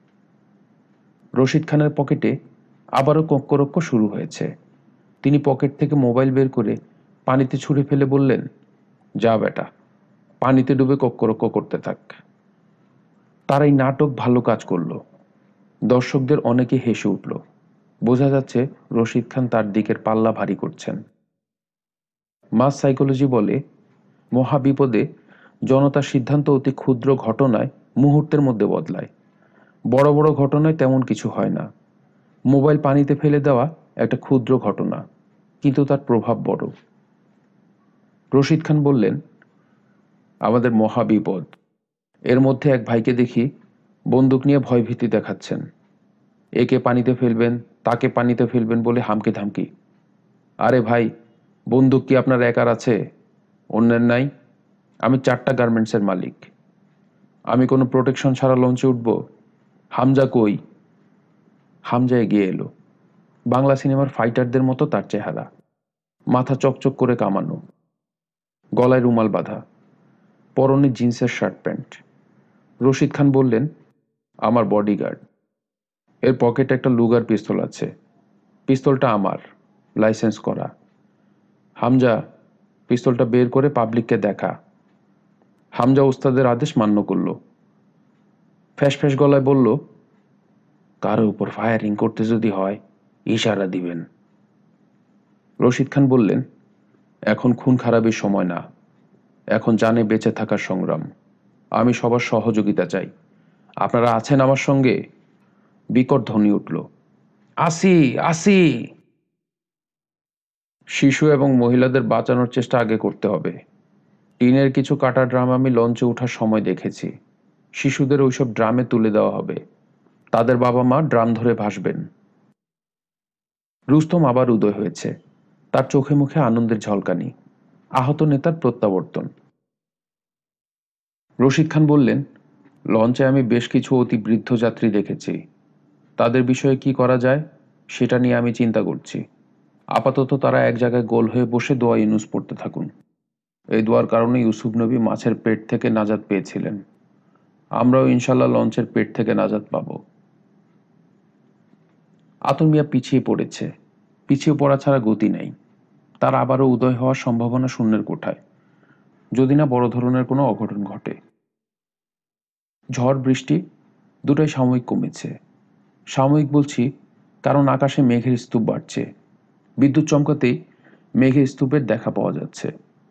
Rashid খানের পকেটে আবারও কক্করক্ষ শুরু হয়েছে। তিনি পকেট থেকে মোবাইল বের করে পানিতে ছুঁড়ে ফেলে বললেন, যা বেটা, পানিতে ডুবে কক্করক্ষ করতে থাক। তার এই নাটক ভালো কাজ করলো। দর্শকদের অনেকে হেসে উঠল। বোঝা যাচ্ছে রশিদ খান তার দিকের পাল্লা ভারী করছেন। মাস সাইকোলজি বলে, মহাবিপদে জনতার সিদ্ধান্ত অতি ক্ষুদ্র ঘটনায় মুহূর্তের মধ্যে বদলায়। বড় বড় ঘটনায় তেমন কিছু হয় না। মোবাইল পানিতে ফেলে দেওয়া একটা ক্ষুদ্র ঘটনা, কিন্তু তার প্রভাব বড়। রশিদ খান বললেন, আমাদের মহাবিপদ। এর মধ্যে এক ভাইকে দেখি বন্দুক নিয়ে ভয়ভীতি দেখাচ্ছেন। একে পানিতে ফেলবেন, তাকে পানিতে ফেলবেন বলে হামকি ধামকি। আরে ভাই, বন্দুক কি আপনার একার আছে? অন্যের নাই? আমি চারটা গার্মেন্টসের মালিক। আমি কোনো প্রোটেকশন ছাড়া লঞ্চে উঠব? হামজা কই? হামজা এগিয়ে এলো। বাংলা সিনেমার ফাইটারদের মতো তার চেহারা, মাথা চকচক করে কামানো, গলায় রুমাল বাঁধা, পরনে জিন্সের শার্ট প্যান্ট। রশিদ খান বললেন, আমার বডিগার্ড। এর পকেটে একটা লুগার পিস্তল আছে। পিস্তলটা আমার, লাইসেন্স করা। হামজা, পিস্তলটা বের করে পাবলিককে দেখা। হামজা ওস্তাদের আদেশ মান্য করল। ফ্যাস ফ্যাস গলায় বলল, কারো উপর ফায়ারিং করতে যদি হয় ইশারা দিবেন। রশিদ খান বললেন, এখন খুন খারাপের সময় না, এখন জানে বেঁচে থাকার সংগ্রাম। আমি সবার সহযোগিতা চাই। আপনারা আছেন আমার সঙ্গে? বিকট ধ্বনি উঠল, আসি আসি। শিশু এবং মহিলাদের বাঁচানোর চেষ্টা আগে করতে হবে। টিনের কিছু কাটা ড্রাম আমি লঞ্চে ওঠার সময় দেখেছি। শিশুদের ওইসব ড্রামে তুলে দেওয়া হবে। তাদের বাবা মা ড্রাম ধরে ভাসবেন। রুস্তম আবার উদয় হয়েছে। তার চোখে মুখে আনন্দের ঝলকানি। আহত নেতার প্রত্যাবর্তন। রশিদ খান বললেন, লঞ্চে আমি বেশ কিছু অতি বৃদ্ধ যাত্রী দেখেছি। তাদের বিষয়ে কি করা যায় সেটা নিয়ে আমি চিন্তা করছি। আপাতত তারা এক জায়গায় গোল হয়ে বসে দোয়া ইউনুস পড়তে থাকুন। এই দোয়ার কারণে ইউসুফ নবী মাছের পেট থেকে নাজাত পেয়েছিলেন। আমরাও ইনশাল্লাহ লঞ্চের পেট থেকে নাজাত পাব। আতর মিয়া পিছিয়ে পড়েছে। পিছিয়ে পড়া ছাড়া গতি নেই। তার আবারও উদয় হওয়ার সম্ভাবনা শূন্যের কোঠায়, যদি না বড় ধরনের কোনো অঘটন ঘটে। ঝড় বৃষ্টি দুটোই সাময়িক কমেছে। সাময়িক বলছি কারণ আকাশে মেঘের স্তূপ বাড়ছে। বিদ্যুৎ চমকাতেই মেঘের স্তূপের দেখা পাওয়া যাচ্ছে।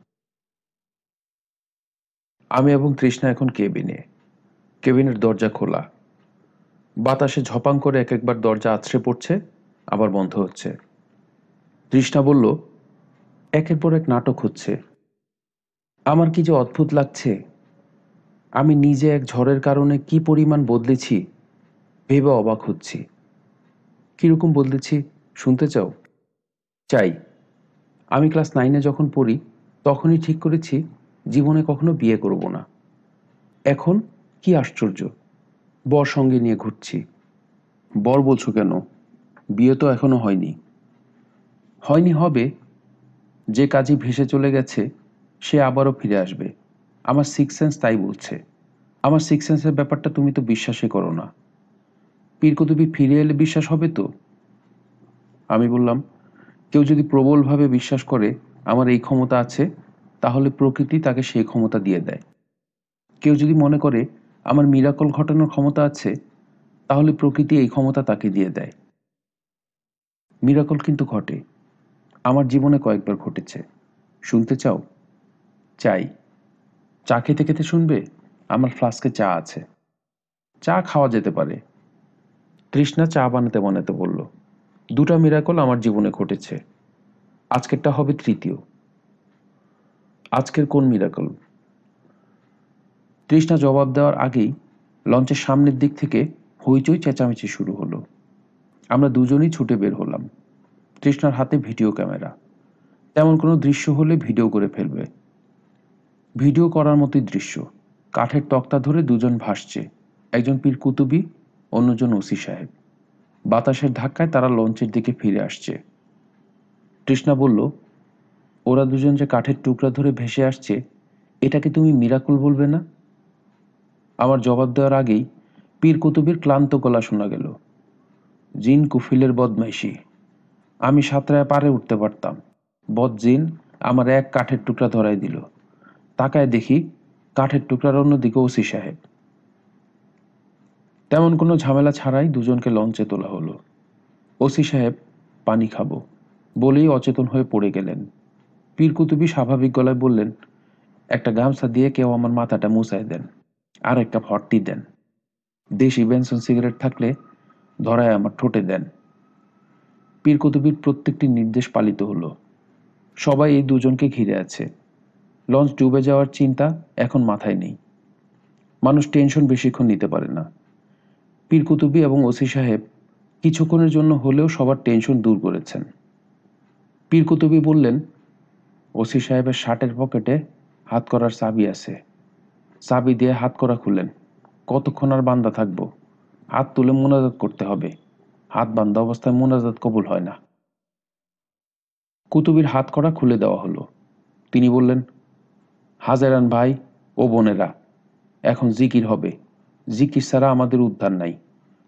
আমি এবং তৃষ্ণা এখন কেবিনে। কেবিনের দরজা খোলা। বাতাসে ঝপাং করে এক একবার দরজা আছড়ে পড়ছে, আবার বন্ধ হচ্ছে। তৃষ্ণা বলল, একের পর এক নাটক হচ্ছে। আমার কি যে অদ্ভুত লাগছে। আমি নিজে এক ঝড়ের কারণে কি পরিমাণ বদলেছি ভেবে অবাক হচ্ছি। কিরকম বদলেছি শুনতে চাও? চাই। আমি ক্লাস নাইনে যখন পড়ি তখনই ঠিক করেছি জীবনে কখনো বিয়ে করব না। এখন কি আশ্চর্য, বর সঙ্গে নিয়ে ঘুরছি। বর বলছো কেন? বিয়ে তো এখনো হয়নি। হয়নি হবে। যে কাজী ভেসে চলে গেছে সে আবারও ফিরে আসবে। আমার সিক্স সেন্স তাই বলছে। আমার সিক্স সেন্সের ব্যাপারটা তুমি তো বিশ্বাসই করো না। পীর কুতুবী ফিরে এলে বিশ্বাস হবে তো? আমি বললাম, কেউ যদি প্রবলভাবে বিশ্বাস করে আমার এই ক্ষমতা আছে, তাহলে প্রকৃতি তাকে সেই ক্ষমতা দিয়ে দেয়। কেউ যদি মনে করে আমার মিরাকল ঘটানোর ক্ষমতা আছে, তাহলে প্রকৃতি এই ক্ষমতা তাকে দিয়ে দেয়। মিরাকল কিন্তু ঘটে। আমার জীবনে কয়েকবার ঘটেছে। শুনতে চাও? চাই। চা খেতে খেতে শুনবে? আমার ফ্লাস্কে চা আছে। চা খাওয়া যেতে পারে। তৃষ্ণা চা বানাতে বানাতে বলল, দুটা মিরাকল আমার জীবনে ঘটেছে। আজকেরটা হবে তৃতীয়। আজকের কোন মিরাকল? তৃষ্ণা জবাব দেওয়ার আগেই লঞ্চের সামনের দিক থেকে হইচই চেঁচামেচি শুরু হলো। আমরা দুজনেই ছুটে বের হলাম। তৃষ্ণার হাতে ভিডিও ক্যামেরা। তেমন কোনো দৃশ্য হলে ভিডিও করে ফেলবে। ভিডিও করার মতোই দৃশ্য। কাঠের তক্তা ধরে দুজন ভাসছে, একজন পীর কুতুবী, অন্যজন ওসি সাহেব। বাতাসের ধাক্কায় তারা লঞ্চের দিকে ফিরে আসছে। তৃষ্ণা বলল, ওরা দুজন যে কাঠের টুকরা ধরে ভেসে আসছে, এটাকে তুমি মিরাকল বলবে না? আমার জবাব দেওয়ার আগেই পীর কুতুবীর ক্লান্ত গলা শোনা গেল, জিন কুফিলের বদমাইশি। আমি সাঁতরায় পারে উঠতে পারতাম। বদ জিন আমার এক কাঠের টুকরা ধরাই দিল। তাকায় দেখি কাঠের টুকরার অন্যদিকে ওসি সাহেব। তেমন কোনো ঝামেলা ছাড়াই দুজনকে লঞ্চে তোলা হলো। ওসি সাহেব পানি খাবো বলেই অচেতন হয়ে পড়ে গেলেন। পীর কুতুবী স্বাভাবিক গলায় বললেন, একটা গামছা দিয়ে কেউ আমার মাথাটা মুছায় দেন, আর এক কাপ হট টি দেন। দেশি বেনসন সিগারেট থাকলে ধরায় আমার ঠোঁটে দেন। পীর কুতুবীর প্রত্যেকটি নির্দেশ পালিত হলো। সবাই এই দুজনকে ঘিরে আছে। লঞ্চ ডুবে যাওয়ার চিন্তা এখন মাথায় নেই। মানুষ টেনশন বেশিক্ষণ নিতে পারে না। পীর কুতুবী এবং ওসি সাহেব কিছুক্ষণের জন্য হলেও সবার টেনশন দূর করেছেন। পীর কুতুবী বললেন, ওসি সাহেবের শার্টের পকেটে হাত করার চাবি আছে। চাবি দিয়ে হাত করা খুলেন। কতক্ষণ আর বান্দা থাকবো? হাত তুলে মোনাজাত করতে হবে। হাত বান্ধা অবস্থায় মোনাজাত কবুল হয় না। কুতুবীর হাত করা খুলে দেওয়া হলো। তিনি বললেন, হাজেরান ভাই ও বোনেরা, এখন জিকির হবে। জিকির ছাড়া আমাদের উদ্ধার নাই।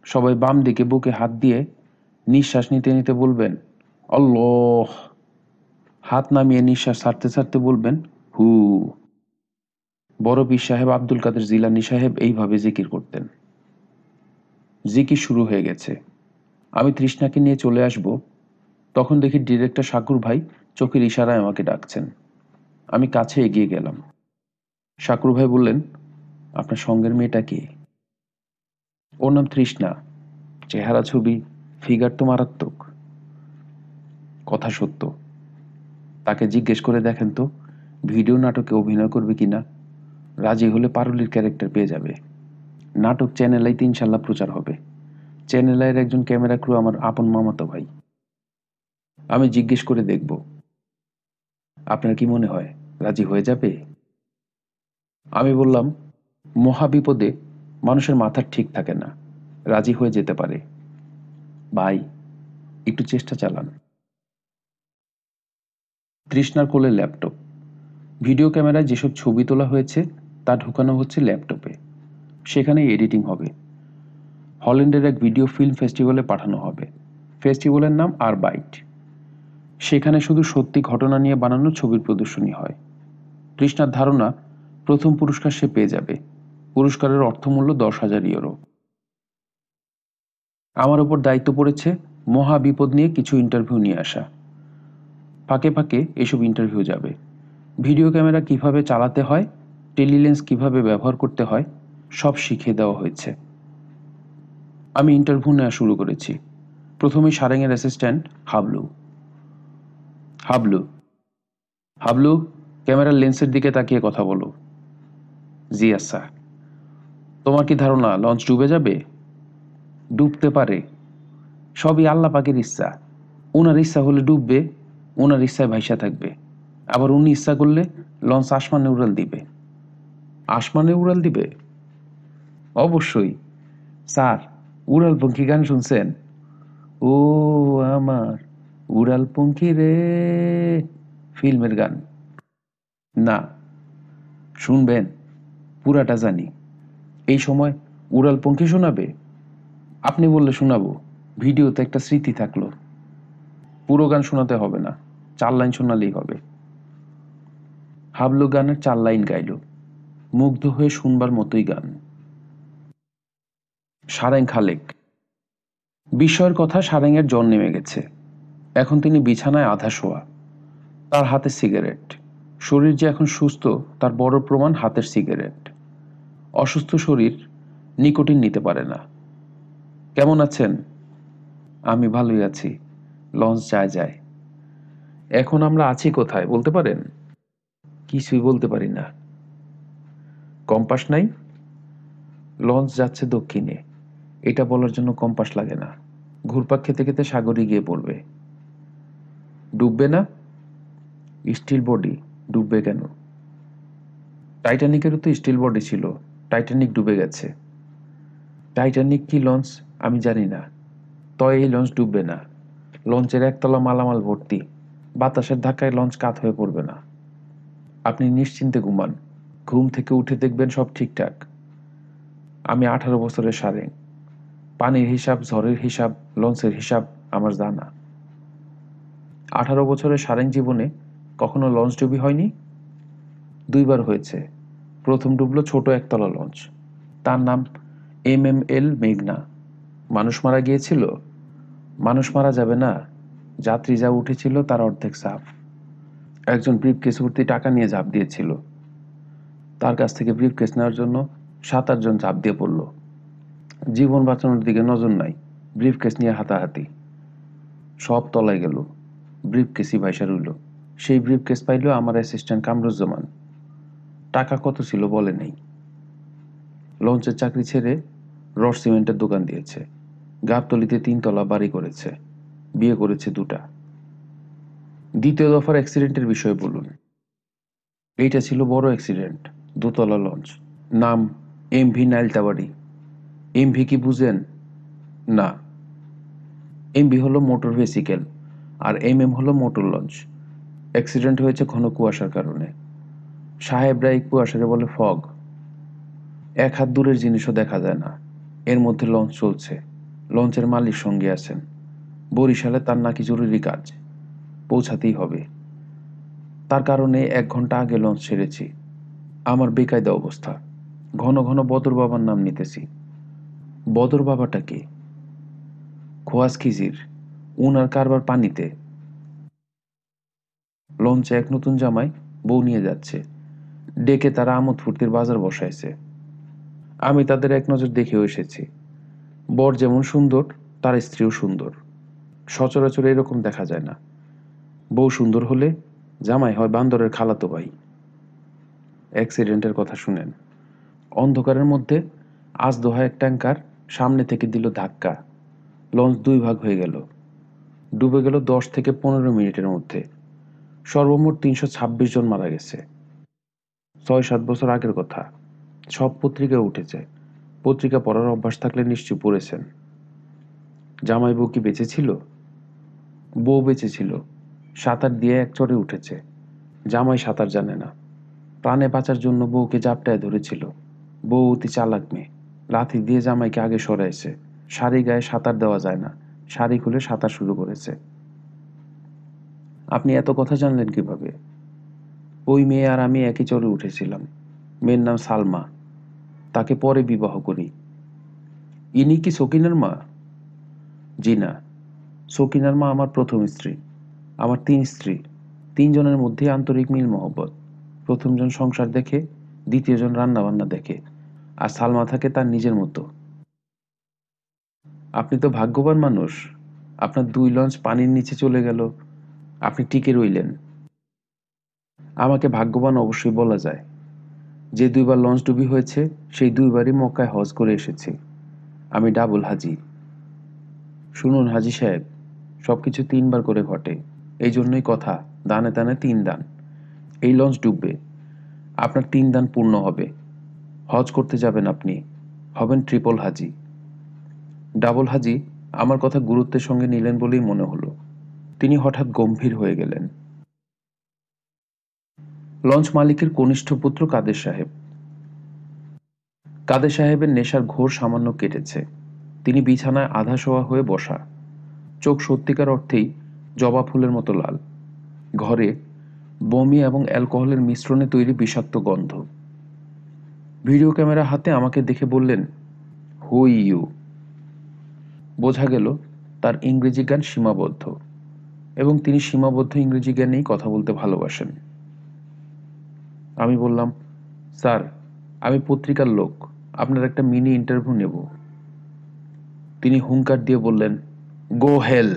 সবাই বাম দিকে বুকে হাত দিয়ে নিঃশ্বাস নিতে নিতে বলবেন আল্লাহ। হাত নামিয়ে নিঃশ্বাস ছাড়তে ছাড়তে বলবেন হু। বড় পীর সাহেব আব্দুল কাদের জিলানী সাহেব এইভাবে জিকির করতেন। জিকির শুরু হয়ে গেছে। আমি তৃষ্ণাকে নিয়ে চলে আসব, তখন দেখি ডিরেক্টর শাকুর ভাই চোখের ইশারায় আমাকে ডাকছেন। আমি কাছে এগিয়ে গেলাম। শাকুর ভাই বললেন, আপনার সঙ্গের মেয়েটা কে? ওর নাম তৃষ্ণা। চেহারা ছবি, ফিগার তো মারাত্মক। কথা সত্য। তাকে জিজ্ঞেস করে দেখেন তো ভিডিও নাটকে অভিনয় করবে কিনা। রাজি হলে পারুলির ক্যারেক্টার পেয়ে যাবে। নাটক চ্যানেল আইতে ইনশাল্লাহ প্রচার হবে। চ্যানেল আইয়ের একজন ক্যামেরা ক্রু আমার আপন মামাতো ভাই। আমি জিজ্ঞেস করে দেখব। আপনার কি মনে হয় রাজি হয়ে যাবে? আমি বললাম, মহাবিপদে মানুষের মাথার ঠিক থাকে না, রাজি হয়ে যেতে পারে। ভাই একটু চেষ্টা চালান। তৃষ্ণার কোলে ল্যাপটপ। ভিডিও ক্যামেরায় যেসব ছবি তোলা হয়েছে তা ঢুকানো হচ্ছে ল্যাপটপে। সেখানে এডিটিং হবে। হল্যান্ডের এক ভিডিও ফিল্ম ফেস্টিভ্যালে পাঠানো হবে। ফেস্টিভ্যালের নাম আরবাইট। সেখানে শুধু সত্যি ঘটনা নিয়ে বানানো ছবির প্রদর্শনী হয়। তৃষ্ণার ধারণা প্রথম পুরস্কার সে পেয়ে যাবে। পুরস্কারের অর্থমূল্য দশ হাজার ইউরো। আমার উপর দায়িত্ব পড়েছে মহা বিপদ নিয়ে কিছু ইন্টারভিউ নিয়ে আসা। ফাঁকে ফাঁকে এসব ইন্টারভিউ যাবে। ভিডিও ক্যামেরা কিভাবে চালাতে হয়, টেলিলেন্স কিভাবে ব্যবহার করতে হয়, সব শিখিয়ে দেওয়া হয়েছে। আমি ইন্টারভিউ নেওয়া শুরু করেছি। প্রথমে সারেংয়ের অ্যাসিস্ট্যান্ট হাবলু। হাবলু হাবলু ক্যামেরার লেন্সের দিকে তাকিয়ে কথা বলো। জি আচ্ছা। তোমার কি ধারণা লঞ্চ ডুবে যাবে? ডুবতে পারে, সবই আল্লাহ পাকের ইচ্ছা। ওনার ইচ্ছা হলে ডুববে, ওনার ইচ্ছায় ভাইসা থাকবে। আবার উনি ইচ্ছা করলে লঞ্চ আসমানে উড়াল দিবে। আসমানে উড়াল দিবে? অবশ্যই স্যার। উড়ালপঙ্খী গান শুনছেন? ও আমার উড়ালপঙ্খী রে, ফিল্মের গান। না, শুনবেন, পুরাটা জানি। এই সময় উড়ালপঙ্খী শোনাবে? আপনি বললে শোনাবো, ভিডিওতে একটা স্মৃতি থাকলো। পুরো গান শোনাতে হবে না, চার লাইন শোনালেই হবে। হাবলু গানের চার লাইন গাইল, মুগ্ধ হয়ে শুনবার মতোই গান। সারেং খালেক। বিস্ময়ের কথা, সারেংয়ের জ্বর নেমে গেছে। এখন তিনি বিছানায় আধা শোয়া। তার হাতে সিগারেট। শরীর যে এখন সুস্থ তার বড় প্রমাণ হাতের সিগারেট। অসুস্থ শরীর নিকোটিন নিতে পারে না। কেমন আছেন? আমি ভালোই আছি। লঞ্চ যায় যায়। এখন আমরা আছি কোথায় বলতে পারেন? কিছুই বলতে পারি না। কম্পাস নাই? লঞ্চ যাচ্ছে দক্ষিণে, এটা বলার জন্য কম্পাস লাগে না। ঘুরপাক খেতে খেতে সাগরে গিয়ে পড়বে। ডুববে না? স্টিল বডি, ডুববে কেন? টাইটানিকেরও তো স্টিল বডি ছিল, টাইটানিক ডুবে গেছে। টাইটানিক কি লঞ্চ আমি জানি না, তয় এই লঞ্চ ডুববে না। লঞ্চের একতলা মালামাল ভর্তি, বাতাসের ধাক্কায় লঞ্চ কাত হয়ে পড়বে না। আপনি নিশ্চিন্তে ঘুমান, ঘুম থেকে উঠে দেখবেন সব ঠিকঠাক। আমি আঠারো বছরের সারেং। পানির হিসাব, ঝড়ের হিসাব, লঞ্চের হিসাব আমার জানা। আঠারো বছরের সারেং জীবনে কখনো লঞ্চ ডুবি হয়নি? দুইবার হয়েছে। প্রথম ডুবলো ছোট একতলা লঞ্চ, তার নাম এম এম এল মেঘনা। মানুষ মারা গিয়েছিল? মানুষ মারা যাবে না, যাত্রী যা উঠেছিল তার অর্ধেক সাফ। একজন ব্রিফকেস ভর্তি টাকা নিয়ে ঝাঁপ দিয়েছিল। তার কাছ থেকে ব্রিফকেস নেওয়ার জন্য সাত আটজন ঝাঁপ দিয়ে পড়ল। জীবন বাঁচানোর দিকে নজর নাই, ব্রিফকেস নিয়ে হাতাহাতি। সব তলায় গেল, ব্রিফকেসই ভাইসা রইল। সেই ব্রিফকেস পাইল আমার অ্যাসিস্ট্যান্ট কামরুজ্জামান। টাকা কত ছিল বলে নেই। লঞ্চের চাকরি ছেড়ে রড সিমেন্টের দোকান দিয়েছে। গাবতলিতে তিনতলা বাড়ি করেছে, বিয়ে করেছে দুটা। দ্বিতীয় দফার অ্যাক্সিডেন্টের বিষয়ে বলুন। এইটা ছিল বড় অ্যাক্সিডেন্ট, দোতলা লঞ্চ। নাম M V Nailtabari. M V কি বুঝেন? না। এম ভি হলো মোটর ভেসিকেল, আর এম এম হলো মোটর লঞ্চ। অ্যাক্সিডেন্ট হয়েছে ঘন কুয়াশার কারণে। সাহেবরা এই কুয়াশারে বলে ফগ। এক হাত দূরের জিনিসও দেখা যায় না, এর মধ্যে লঞ্চ চলছে। লঞ্চের মালিক সঙ্গে আছেন। বরিশালে তার নাকি জরুরি কাজ, পৌঁছাতেই হবে। তার কারণে এক ঘন্টা আগে লঞ্চ ছেড়েছি। আমার বেকায়দা অবস্থা। ঘন ঘন বদর বাবার নাম নিতেছি। বদর বাবাটা কে? খোয়াজ খিজির, উনার কারবার পানিতে। লঞ্চে এক নতুন জামাই বউ নিয়ে যাচ্ছে। ডেকে তারা আমোদ ফুর্তির বাজার বসাইছে। আমি তাদের এক নজর দেখেও এসেছি। বর যেমন সুন্দর, তার স্ত্রীও সুন্দর। সচরাচর এরকম দেখা যায় না। বউ সুন্দর হলে জামাই হয় বান্দরের খালাতো ভাই। অ্যাক্সিডেন্টের কথা শুনেন। অন্ধকারের মধ্যে আজ দোহা এক ট্যাঙ্কার সামনে থেকে দিল ধাক্কা। লঞ্চ দুই ভাগ হয়ে গেল। ডুবে গেল দশ থেকে পনেরো মিনিটের মধ্যে। সর্বমোট তিনশো ছাব্বিশ জন মারা গেছে। ছয় সাত বছর আগের কথা। সব পত্রিকায় উঠেছে। পত্রিকা পড়ার অভ্যাস থাকলে নিশ্চয় পড়েছেন। জামাই বউ কি বেঁচে ছিল? বউ বেঁচে ছিল। সাঁতার দিয়ে এক চরে উঠেছে। জামাই সাঁতার জানে না। প্রাণে বাঁচার জন্য বউকে জাপটায় ধরেছিল। বউ অতি চালাক মেয়ে। লাথি দিয়ে জামাইকে আগে সরাইছে। শাড়ি গায়ে সাঁতার দেওয়া যায় না। শাড়ি খুলে সাঁতার শুরু করেছে। আপনি এত কথা জানলেন কিভাবে? ওই মেয়ে আর আমি একই চরে উঠেছিলাম। মেয়ের নাম সালমা। তাকে পরে বিবাহ করি। ইনি কি সকিনার মা? জি না, সকিনার মা আমার প্রথম স্ত্রী। আমার তিন স্ত্রী। তিনজনের মধ্যে আন্তরিক মিল মহব্বত। প্রথমজন সংসার দেখে, দ্বিতীয়জন রান্না বান্না দেখে, আর সালমা থাকে তার নিজের মতো। আপনি তো ভাগ্যবান মানুষ। আপনার দুই লঞ্চ পানির নিচে চলে গেল, আপনি টিকে রইলেন। আমাকে ভাগ্যবান অবশ্যই বলা যায়। যে দুইবার লঞ্চ ডুবি হয়েছে সেই দুইবারই মক্কায় হজ করে এসেছি। আমি ডাবল হাজি। শুনুন হাজি সাহেব, সবকিছু তিনবার করে ঘটে। এই জন্যই কথা, দানে দানে তিন দান। এই লঞ্চ ডুববে, আপনার তিন দান পূর্ণ হবে। হজ করতে যাবেন আপনি, হবেন ট্রিপল হাজি। ডাবল হাজি আমার কথা গুরুত্বের সঙ্গে নিলেন বলেই মনে হলো। তিনি হঠাৎ গম্ভীর হয়ে গেলেন। লঞ্চ মালিকের কনিষ্ঠ পুত্র কাদের সাহেব। কাদের সাহেবের নেশার ঘোর সামান্য কেটেছে। তিনি বিছানায় আধা শোয়া হয়ে বসা। চোখ সত্যিকার অর্থেই জবা ফুলের মতো লাল। ঘরে বমি এবং অ্যালকোহলের মিশ্রণে তৈরি বিষাক্ত গন্ধ। ভিডিও ক্যামেরা হাতে আমাকে দেখে বললেন, হু ইউ। বোঝা গেল তার ইংরেজি জ্ঞান সীমাবদ্ধ, এবং তিনি সীমাবদ্ধ ইংরেজি জ্ঞানেই কথা বলতে ভালোবাসেন। আমি বললাম, স্যার, আমি পত্রিকার লোক, আপনার একটা মিনি ইন্টারভিউ নেব। তিনি হুঙ্কার দিয়ে বললেন, গো হেল।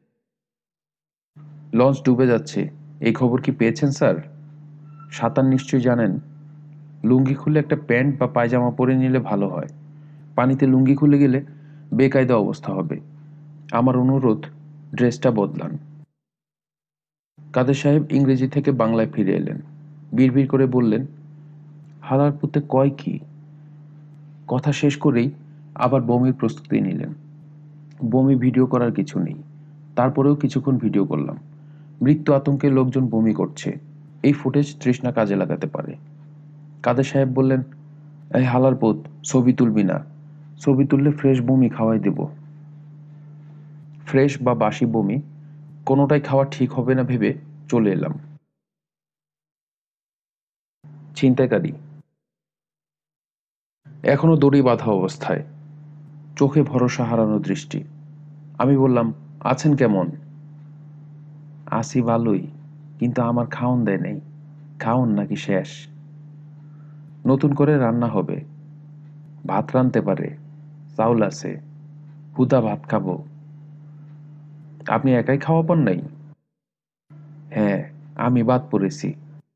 লঞ্চ ডুবে যাচ্ছে, এই খবর কি পেয়েছেন স্যার? সাঁতার নিশ্চয়ই জানেন। লুঙ্গি খুলে একটা প্যান্ট বা পায়জামা পরে নিলে ভালো হয়। পানিতে লুঙ্গি খুলে গেলে বেকায়দা অবস্থা হবে। আমার অনুরোধ, ড্রেসটা বদলান। কাদের সাহেব ইংরেজি থেকে বাংলায় ফিরে এলেন। বিড়বিড় করে বললেন, হালার পুতে কয় কি? কথা শেষ করেই আবার বমির প্রস্তুতি নিলেন। বমি ভিডিও করার কিছু নেই। তারপরেও কিছুক্ষণ ভিডিও করলাম। মৃত্যু আতঙ্কে লোকজন বমি করছে। এই ফুটেজ তৃষ্ণা কাজে লাগাতে পারে। কাদের সাহেব বললেন, এই হালার পুত, ছবি তুলবি না। ছবি তুললে ফ্রেশ বমি খাওয়াই দেব। ফ্রেশ বা বাসি বমি কোনোটাই খাওয়া ঠিক হবে না ভেবে চলে এলাম। ছিনতাইকারী এখনো দড়ি বাঁধা অবস্থায়, চোখে ভরসা হারানো দৃষ্টি। আমি বললাম, আছেন কেমন? আসি ভালোই, কিন্তু আমার খাওন দেয় নেই। খাওন নাকি শেষ? নতুন করে রান্না হবে। ভাত রানতে পারে, চাউল আছে। হুদা ভাত খাবো। আপনি একাই খাওয়া পান নাই? হ্যাঁ, আমি বাদ পড়েছি।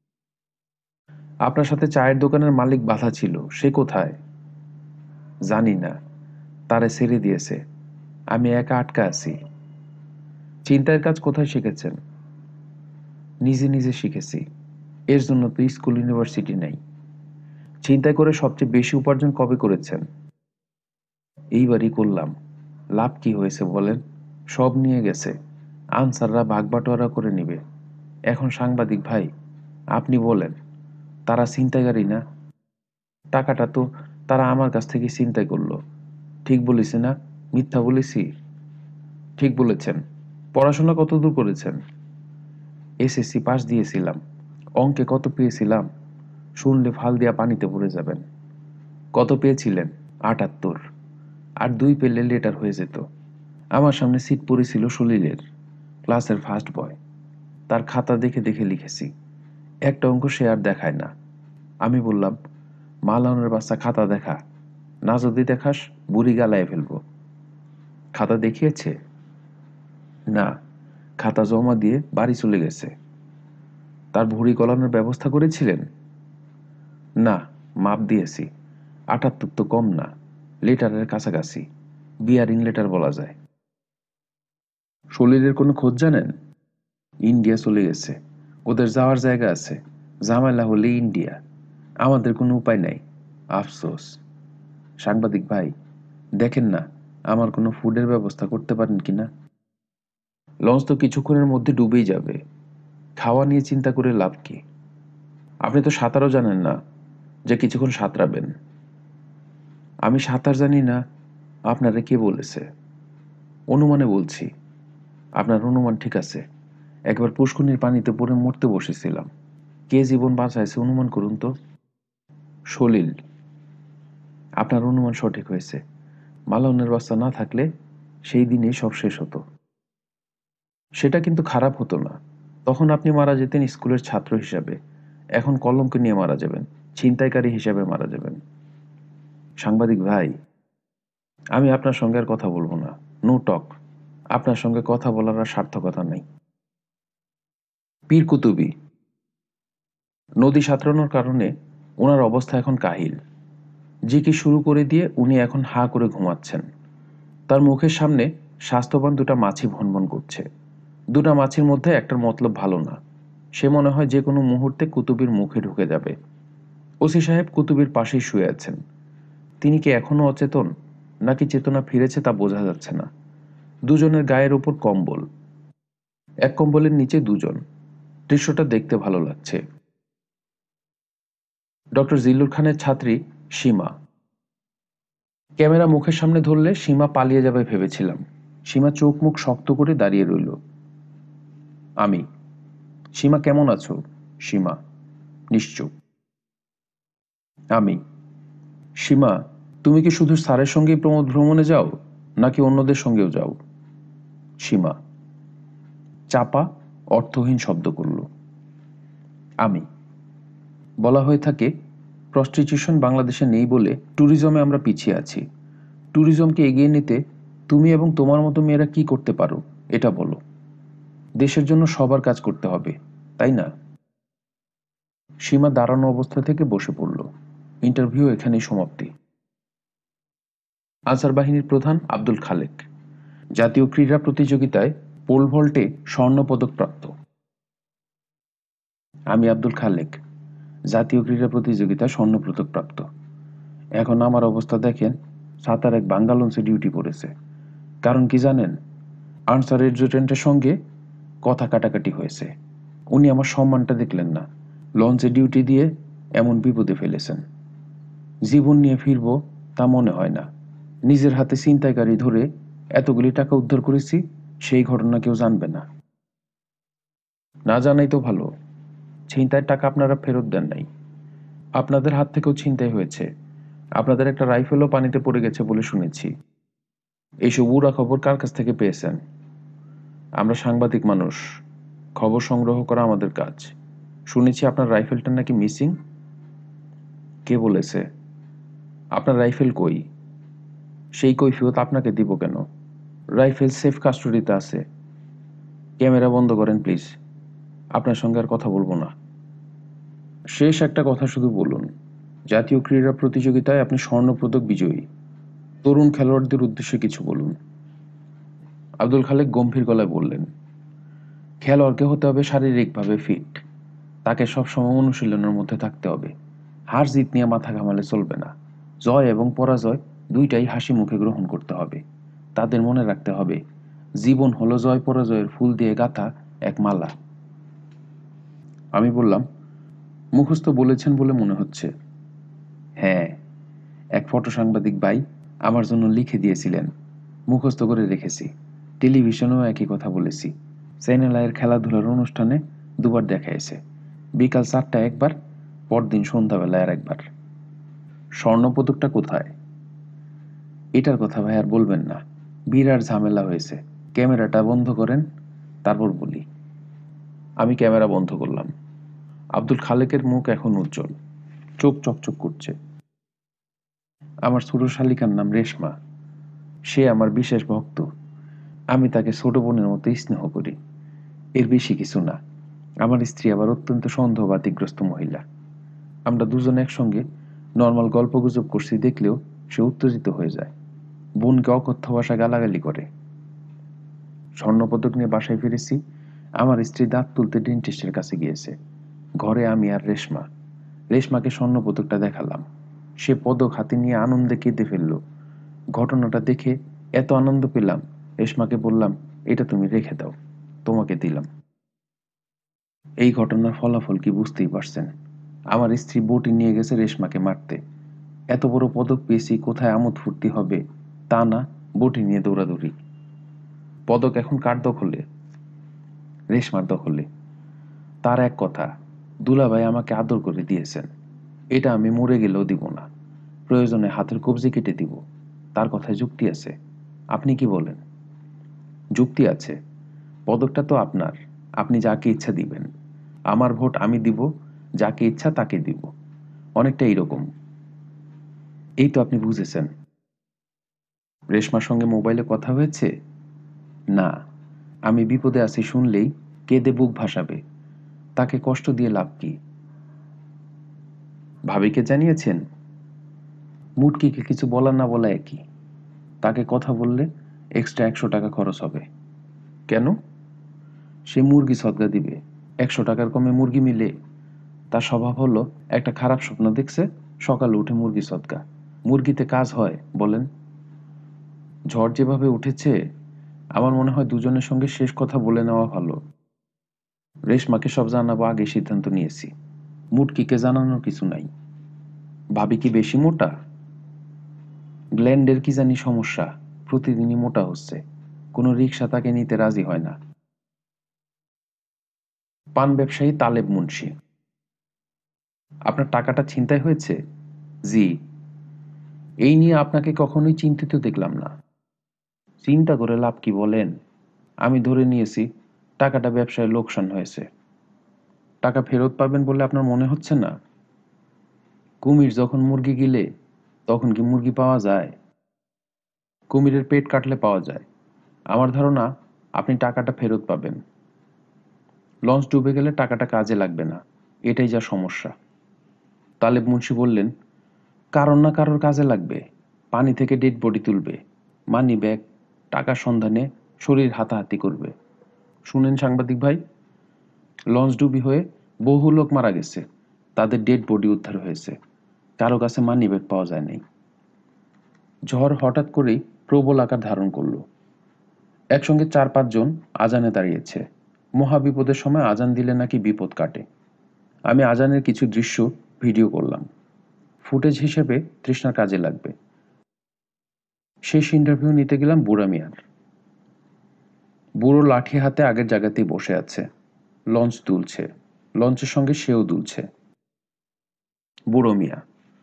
আপনার সাথে চায়ের দোকানের মালিক বাধা ছিল, সে কোথায়? জানি না, তারে ছেড়ে দিয়েছে। আমি একা আটকা আছি। চিন্তার কাজ কোথায় শিখেছেন? নিজে নিজে শিখেছি। এর জন্য তো স্কুল ইউনিভার্সিটি নেই। চিন্তা করে সবচেয়ে বেশি উপার্জন কবে করেছেন? এইবারই করলাম। লাভ কি হয়েছে বলেন? সব নিয়ে গেছে। আনসাররা ভাগ বাটোয়ারা করে নিবে। এখন সাংবাদিক ভাই, আপনি বলেন, তারা ছিনতাইকারী না? টাকাটা তো তারা আমার কাছ থেকে ছিনতাই করলো। ঠিক বলেছি না? মিথ্যা বলেছি? ঠিক বলেছেন। পড়াশোনা কতদূর করেছেন? এসএসসি পাস দিয়েছিলাম। অঙ্কে কত পেয়েছিলাম শুনলে ফাল দিয়া পানিতে পড়ে যাবেন। কত পেয়েছিলেন? আটাত্তর। আর দুই পেলে লেটার হয়ে যেত। আমার সামনে সিট পড়েছিল সলিলের, ক্লাসের ফার্স্ট বয়। তার খাতা দেখে দেখে লিখেছি। একটা অঙ্ক সে আর দেখায় না। আমি বললাম, মালানের বাচ্চা খাতা দেখা, না যদি দেখাস বুড়ি গালায় ফেলবো। খাতা দেখিয়েছে? না, খাতা জমা দিয়ে বাড়ি চলে গেছে। তার ভুঁড়ি গলানোর ব্যবস্থা করেছিলেন? না, মাপ দিয়েছি। আটাত্তর তো কম না, লেটারের কাছাকাছি, বিয়ারিং লেটার বলা যায়। সলিলের কোনো খোঁজ জানেন? ইন্ডিয়া চলে গেছে। ওদের যাওয়ার জায়গা আছে, ঝামেলা হলে ইন্ডিয়া। আমাদের কোনো উপায় নাই, আফসোস। সাংবাদিক ভাই, দেখেন না আমার কোনো ফুডের ব্যবস্থা করতে পারেন কিনা। লঞ্চ তো কিছুক্ষণের মধ্যে ডুবেই যাবে, খাওয়া নিয়ে চিন্তা করে লাভ কি? আপনি তো সাঁতারও জানেন না যে কিছুক্ষণ সাঁতরাবেন। আমি সাঁতার জানি না আপনারা কে বলেছে? অনুমানে বলছি। আপনার অনুমান ঠিক আছে। একবার পুষ্করণীর পানিতে পড়ে মরতে বসেছিলাম। কে জীবন বাঁচাইছে অনুমান করুন তো। সলিল। আপনার অনুমান সঠিক হয়েছে। মালাউনের বাচ্চা না থাকলে সেই দিনেই সব শেষ হতো। সেটা কিন্তু খারাপ হতো না। তখন আপনি মারা যেতেন স্কুলের ছাত্র হিসাবে, এখন কলঙ্ক নিয়ে মারা যাবেন, ছিনতাইকারী হিসাবে মারা যাবেন। সাংবাদিক ভাই, আমি আপনার সঙ্গে আর কথা বলবো না। No talk. আপনার সঙ্গে কথা বলার আর সার্থকতা নাই। পীর কুতুবী। নদী সাঁতরানোর কারণে ওনার অবস্থা এখন কাহিল। জিকি শুরু করে দিয়ে উনি এখন হা করে ঘুমাচ্ছেন। তার মুখের সামনে স্বাস্থ্যবান দুটা মাছি ভনভন করছে। দুটা মাছির মধ্যে একটার মতলব ভালো না। সে মনে হয় যে কোনো মুহূর্তে কুতুবীর মুখে ঢুকে যাবে। ওসি সাহেব কুতুবীর পাশেই শুয়ে আছেন। তিনি কি এখনো অচেতন নাকি চেতনা ফিরেছে তা বোঝা যাচ্ছে না। দুজনের গায়ের ওপর কম্বল, এক কম্বলের নিচে দুজন। দৃশ্যটা দেখতে ভালো লাগছে। ডক্টর জিল্লুর খানের ছাত্রী সীমা। ক্যামেরা মুখের সামনে ধরলে সীমা পালিয়ে যাবে ভেবেছিলাম। সীমা চোখ মুখ শক্ত করে দাঁড়িয়ে রইল। আমি, সীমা কেমন আছো? সীমা নিশ্চুপ। আমি, সীমা তুমি কি শুধু স্যারের সঙ্গেই প্রমোদ ভ্রমণে যাও নাকি অন্যদের সঙ্গেও যাও? সীমা চাপা অর্থহীন শব্দ করল। আমি, বলা হয়ে থাকে প্রস্টিটিউশন বাংলাদেশে নেই বলে ট্যুরিজমে আমরা পিছিয়ে আছি। ট্যুরিজমকে এগিয়ে নিতে তুমি এবং তোমার মতো মেয়েরা কি করতে পারো এটা বলো। দেশের জন্য সবার কাজ করতে হবে, তাই না? সীমা দাঁড়ানো অবস্থা থেকে বসে পড়ল। ইন্টারভিউ এখানেই সমাপ্তি। আনসার বাহিনীর প্রধান আব্দুল খালেক, জাতীয় ক্রীড়া প্রতিযোগিতায় পোল ভল্টে স্বর্ণপদক প্রাপ্ত। আমি আব্দুল খালেক, জাতীয় ক্রীড়া প্রতিযোগিতায় স্বর্ণপদক প্রাপ্ত। এখন আমার অবস্থা দেখেন, সাতার এক বাঙ্গা লঞ্চে ডিউটি পড়েছে। কারণ কি জানেন? আনসার এডজুটেন্টের সঙ্গে কথা কাটাকাটি হয়েছে। উনি আমার সম্মানটা দেখলেন না, লঞ্চে ডিউটি দিয়ে এমন বিপদে ফেলেছেন। জীবন নিয়ে ফিরব তা মনে হয় না। নিজের হাতে ছিনতাইকারী ধরে এতগুলি টাকা উদ্ধার করেছি, সেই ঘটনা কেউ জানবে না। না জানাই তো ভালো। ছিনতাইয়ের টাকা আপনারা ফেরত দেন নাই, আপনাদের হাত থেকেও ছিনতাই হয়েছে। আপনাদের একটা রাইফেলও পানিতে পড়ে গেছে বলে শুনেছি। এইসব উড়া খবর কার কাছ থেকে পেয়েছেন? আমরা সাংবাদিক মানুষ, খবর সংগ্রহ করা আমাদের কাজ। শুনেছি আপনার রাইফেলটা নাকি মিসিং। কে বলেছে? আপনার রাইফেল কই? সেই কৈফিয়ত আপনাকে দিব কেন? রাইফেল সেফ কাস্টডিতে আছে। ক্যামেরা বন্ধ করেন প্লিজ, আপনার সঙ্গে আর কথা বলবো না। শেষ একটা কথা শুধু বলুন, জাতীয় ক্রীড়া প্রতিযোগিতায় আপনি স্বর্ণপদক বিজয়ী। তরুণ খেলোয়াড়দের উদ্দেশ্যে কিছু বলুন। আব্দুল খালেক গম্ভীর গলায় বললেন, খেলোয়াড়কে হতে হবে শারীরিকভাবে ফিট। তাকে সবসময় অনুশীলনের মধ্যে থাকতে হবে। হার জিত নিয়ে মাথা ঘামালে চলবে না। জয় এবং পরাজয় দুইটাই হাসি মুখে গ্রহণ করতে হবে। তাদের মনে রাখতে হবে জীবন হলো জয় পরাজয়ের ফুল দিয়ে গাঁথা এক মালা। আমি বললাম, মুখস্থ বলেছেন বলে মনে হচ্ছে। হ্যাঁ, এক ফটো সাংবাদিক ভাই আমার জন্য লিখে দিয়েছিলেন, মুখস্থ করে রেখেছি। টেলিভিশনেও একই কথা বলেছি। চ্যানেল আয়ের খেলাধুলার অনুষ্ঠানে দুবার দেখাইছে, বিকাল চারটায় একবার, পরদিন সন্ধ্যাবেলায় আর একবার। স্বর্ণপদকটা কোথায়? এটার কথা ভাই আর বলবেন না, বিরাট ঝামেলা হয়েছে। ক্যামেরাটা বন্ধ করেন, তারপর বলি। আমি ক্যামেরা বন্ধ করলাম। আব্দুল খালেকের মুখ এখন উজ্জ্বল, চোখ চকচক করছে। আমার ছোট শালিকার নাম রেশমা। সে আমার বিশেষ ভক্ত। আমি তাকে ছোট বোনের মতো স্নেহ করি, এর বেশি কিছু না। আমার স্ত্রী আবার অত্যন্ত সন্দেহবাতিগ্রস্ত মহিলা। আমরা দুজন একসঙ্গে নর্মাল গল্পগুজব করছি দেখলেও সে উত্তেজিত হয়ে যায়, বোনকে অকথ্য ভাষা গালাগালি করে। স্বর্ণপদক নিয়ে বাসায় ফিরেছি। আমার স্ত্রী দাঁত তুলতে ডেন্টিস্টের কাছে গিয়েছে। ঘরে আমি আর রেশমা। রেশমাকে স্বর্ণপদকটা দেখালাম। সে পদক হাতে নিয়ে আনন্দে কেঁদে ফেলল। ঘটনাটা দেখে এত আনন্দ পেলাম, রেশমাকে বললাম, এটা তুমি রেখে দাও, তোমাকে দিলাম। এই ঘটনার ফলাফল কি বুঝতেই পারছেন। আমার স্ত্রী বটি নিয়ে গেছে রেশমাকে মারতে। এত বড় পদক পেয়েছি, কোথায় আমোদ ফুর্তি হবে তা না, বটি নিয়ে দৌড়াদৌড়ি। পদক এখন কার দখলে? রেশমার দখলে। তার এক কথা, দুলাভাই আমাকে আদর করে দিয়েছেন, এটা আমি মরে গেলেও দিব না। প্রয়োজনে হাতের কবজি কেটে দিব। তার কথায় যুক্তি আছে। আপনি কি বলেন? যুক্তি আছে। পদকটা তো আপনার, আপনি যাকে ইচ্ছা দিবেন। আমার ভোট আমি দিব, যাকে ইচ্ছা তাকে দিব। অনেকটা এইরকম। এই তো আপনি বুঝেছেন। রেশমার সঙ্গে মোবাইলে কথা হয়েছে? না। আমি বিপদে আছি শুনলেই কেঁদে বুক ভাসাবে। তাকে কষ্ট দিয়ে লাভ কি? ভাবিকে জানিয়েছেন? মুটকিকে কিছু বলা না বলা একই। তাকে কথা বললে এক্সট্রা একশো টাকা খরচ হবে। কেন? সে মুরগি সদগা দিবে। একশো টাকার কমে মুরগি মিলে? তার স্বভাব হলো, একটা খারাপ স্বপ্ন দেখছে, সকালে উঠে মুরগি সদগা। মুরগিতে কাজ হয় বলেন? ঝড় যেভাবে উঠেছে, আমার মনে হয় দুজনের সঙ্গে শেষ কথা বলে নেওয়া ভালো। রেশমাকে সব জানাবো আগে সিদ্ধান্ত নিয়েছি। মুটকিকে জানানোর কিছু নাই। ভাবি কি বেশি মোটা? গ্ল্যান্ডের কি জানি সমস্যা, প্রতিদিনই মোটা হচ্ছে। কোনো রিক্সা তাকে নিতে রাজি হয় না। পান ব্যবসায়ী তালেব মুন্সি। আপনার টাকাটা ছিনতাই হয়েছে? জি। এই নিয়ে আপনাকে কখনোই চিন্তিত দেখলাম না। চিন্তা করে লাভ কি বলেন? আমি ধরে নিয়েছি টাকাটা ব্যবসায় লোকসান হয়েছে। টাকা ফেরত পাবেন বলে আপনার মনে হচ্ছে না? কুমির যখন মুরগি গিলে, তখন কি মুরগি পাওয়া যায়? কুমিরের পেট কাটলে পাওয়া যায়। আমার ধারণা আপনি টাকাটা ফেরত পাবেন। লঞ্চ ডুবে গেলে টাকাটা কাজে লাগবে না, এটাই যা সমস্যা। তালেব মুন্সি বললেন, কারণ না কারোর কাজে লাগবে। পানি থেকে ডেড বডি তুলবে, মানি ব্যাগ, টাকার সন্ধানে শরীর হাতাহাতি করবে। শুনেন সাংবাদিক ভাই, লঞ্চ ডুবি হয়ে বহু লোক মারা গেছে, তাদের ডেড বডি উদ্ধার হয়েছে, কারো কাছে মানি ব্যাগ পাওয়া যায় নাই। ঝড় হঠাৎ করেই প্রবল আকার ধারণ করল। একসঙ্গে চার পাঁচজন আজানে দাঁড়িয়েছে। মহাবিপদের সময় আজান দিলে নাকি বিপদ কাটে। আমি আজানের কিছু দৃশ্য ভিডিও করলাম, ফুটেজ হিসেবে তৃষ্ণার কাজে লাগবে। শেষ ইন্টারভিউ নিতে গেলাম বুড়া মিয়ার। বুড়ো লাঠি হাতে আগের জায়গাতেই বসে আছে। লঞ্চ দুলছে, লঞ্চের সঙ্গে সেও দুলছে। বুড়ো মিয়া।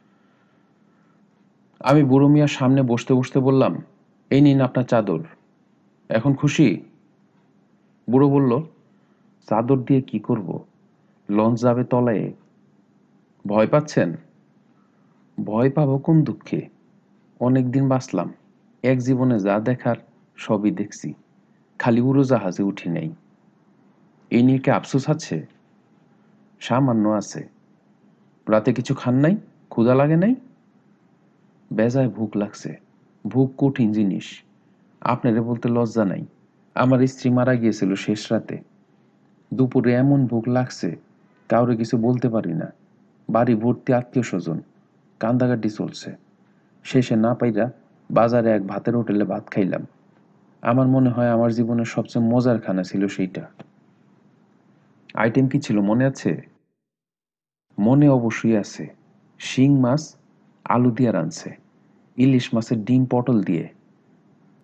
আমি বুড়ো মিয়ার সামনে বসতে বসতে বললাম, এই নিন আপনার চাদর, এখন খুশি? বুড়ো বলল, চাদর দিয়ে কি করব, লঞ্চ যাবে তলায়। ভয় পাচ্ছেন? ভয় পাবো কোন দুঃখে, অনেকদিন বাঁচলাম, এক জীবনে যা দেখার সবই দেখছি, খালি উড়োজাহাজে উঠি নাই। এই নিয়ে কি আফসোস আছে? সামান্য আছে। রাতে কিছু খান নাই? ক্ষুধা লাগে নাই? বেজায় ভুক লাগছে। ভুক কঠিন জিনিস, আপনারে বলতে লজ্জা নাই। আমার স্ত্রী মারা গিয়েছিল শেষ রাতে। দুপুরে এমন ভুক লাগছে, কাউরে কিছু বলতে পারি না। বাড়ি ভর্তি আত্মীয় স্বজন, কান্দাকাটি চলছে। শেষে না পাইরা বাজারে এক ভাতের হোটেলে ভাত খাইলাম। আমার মনে হয় আমার জীবনের সবচেয়ে মজার খানা ছিল সেইটা। আইটেম কি ছিল মনে আছে? মনে অবশ্যই আছে। শিং মাছ আলু দিয়ে রাঁধছে, ইলিশ মাছের ডিম পটল দিয়ে,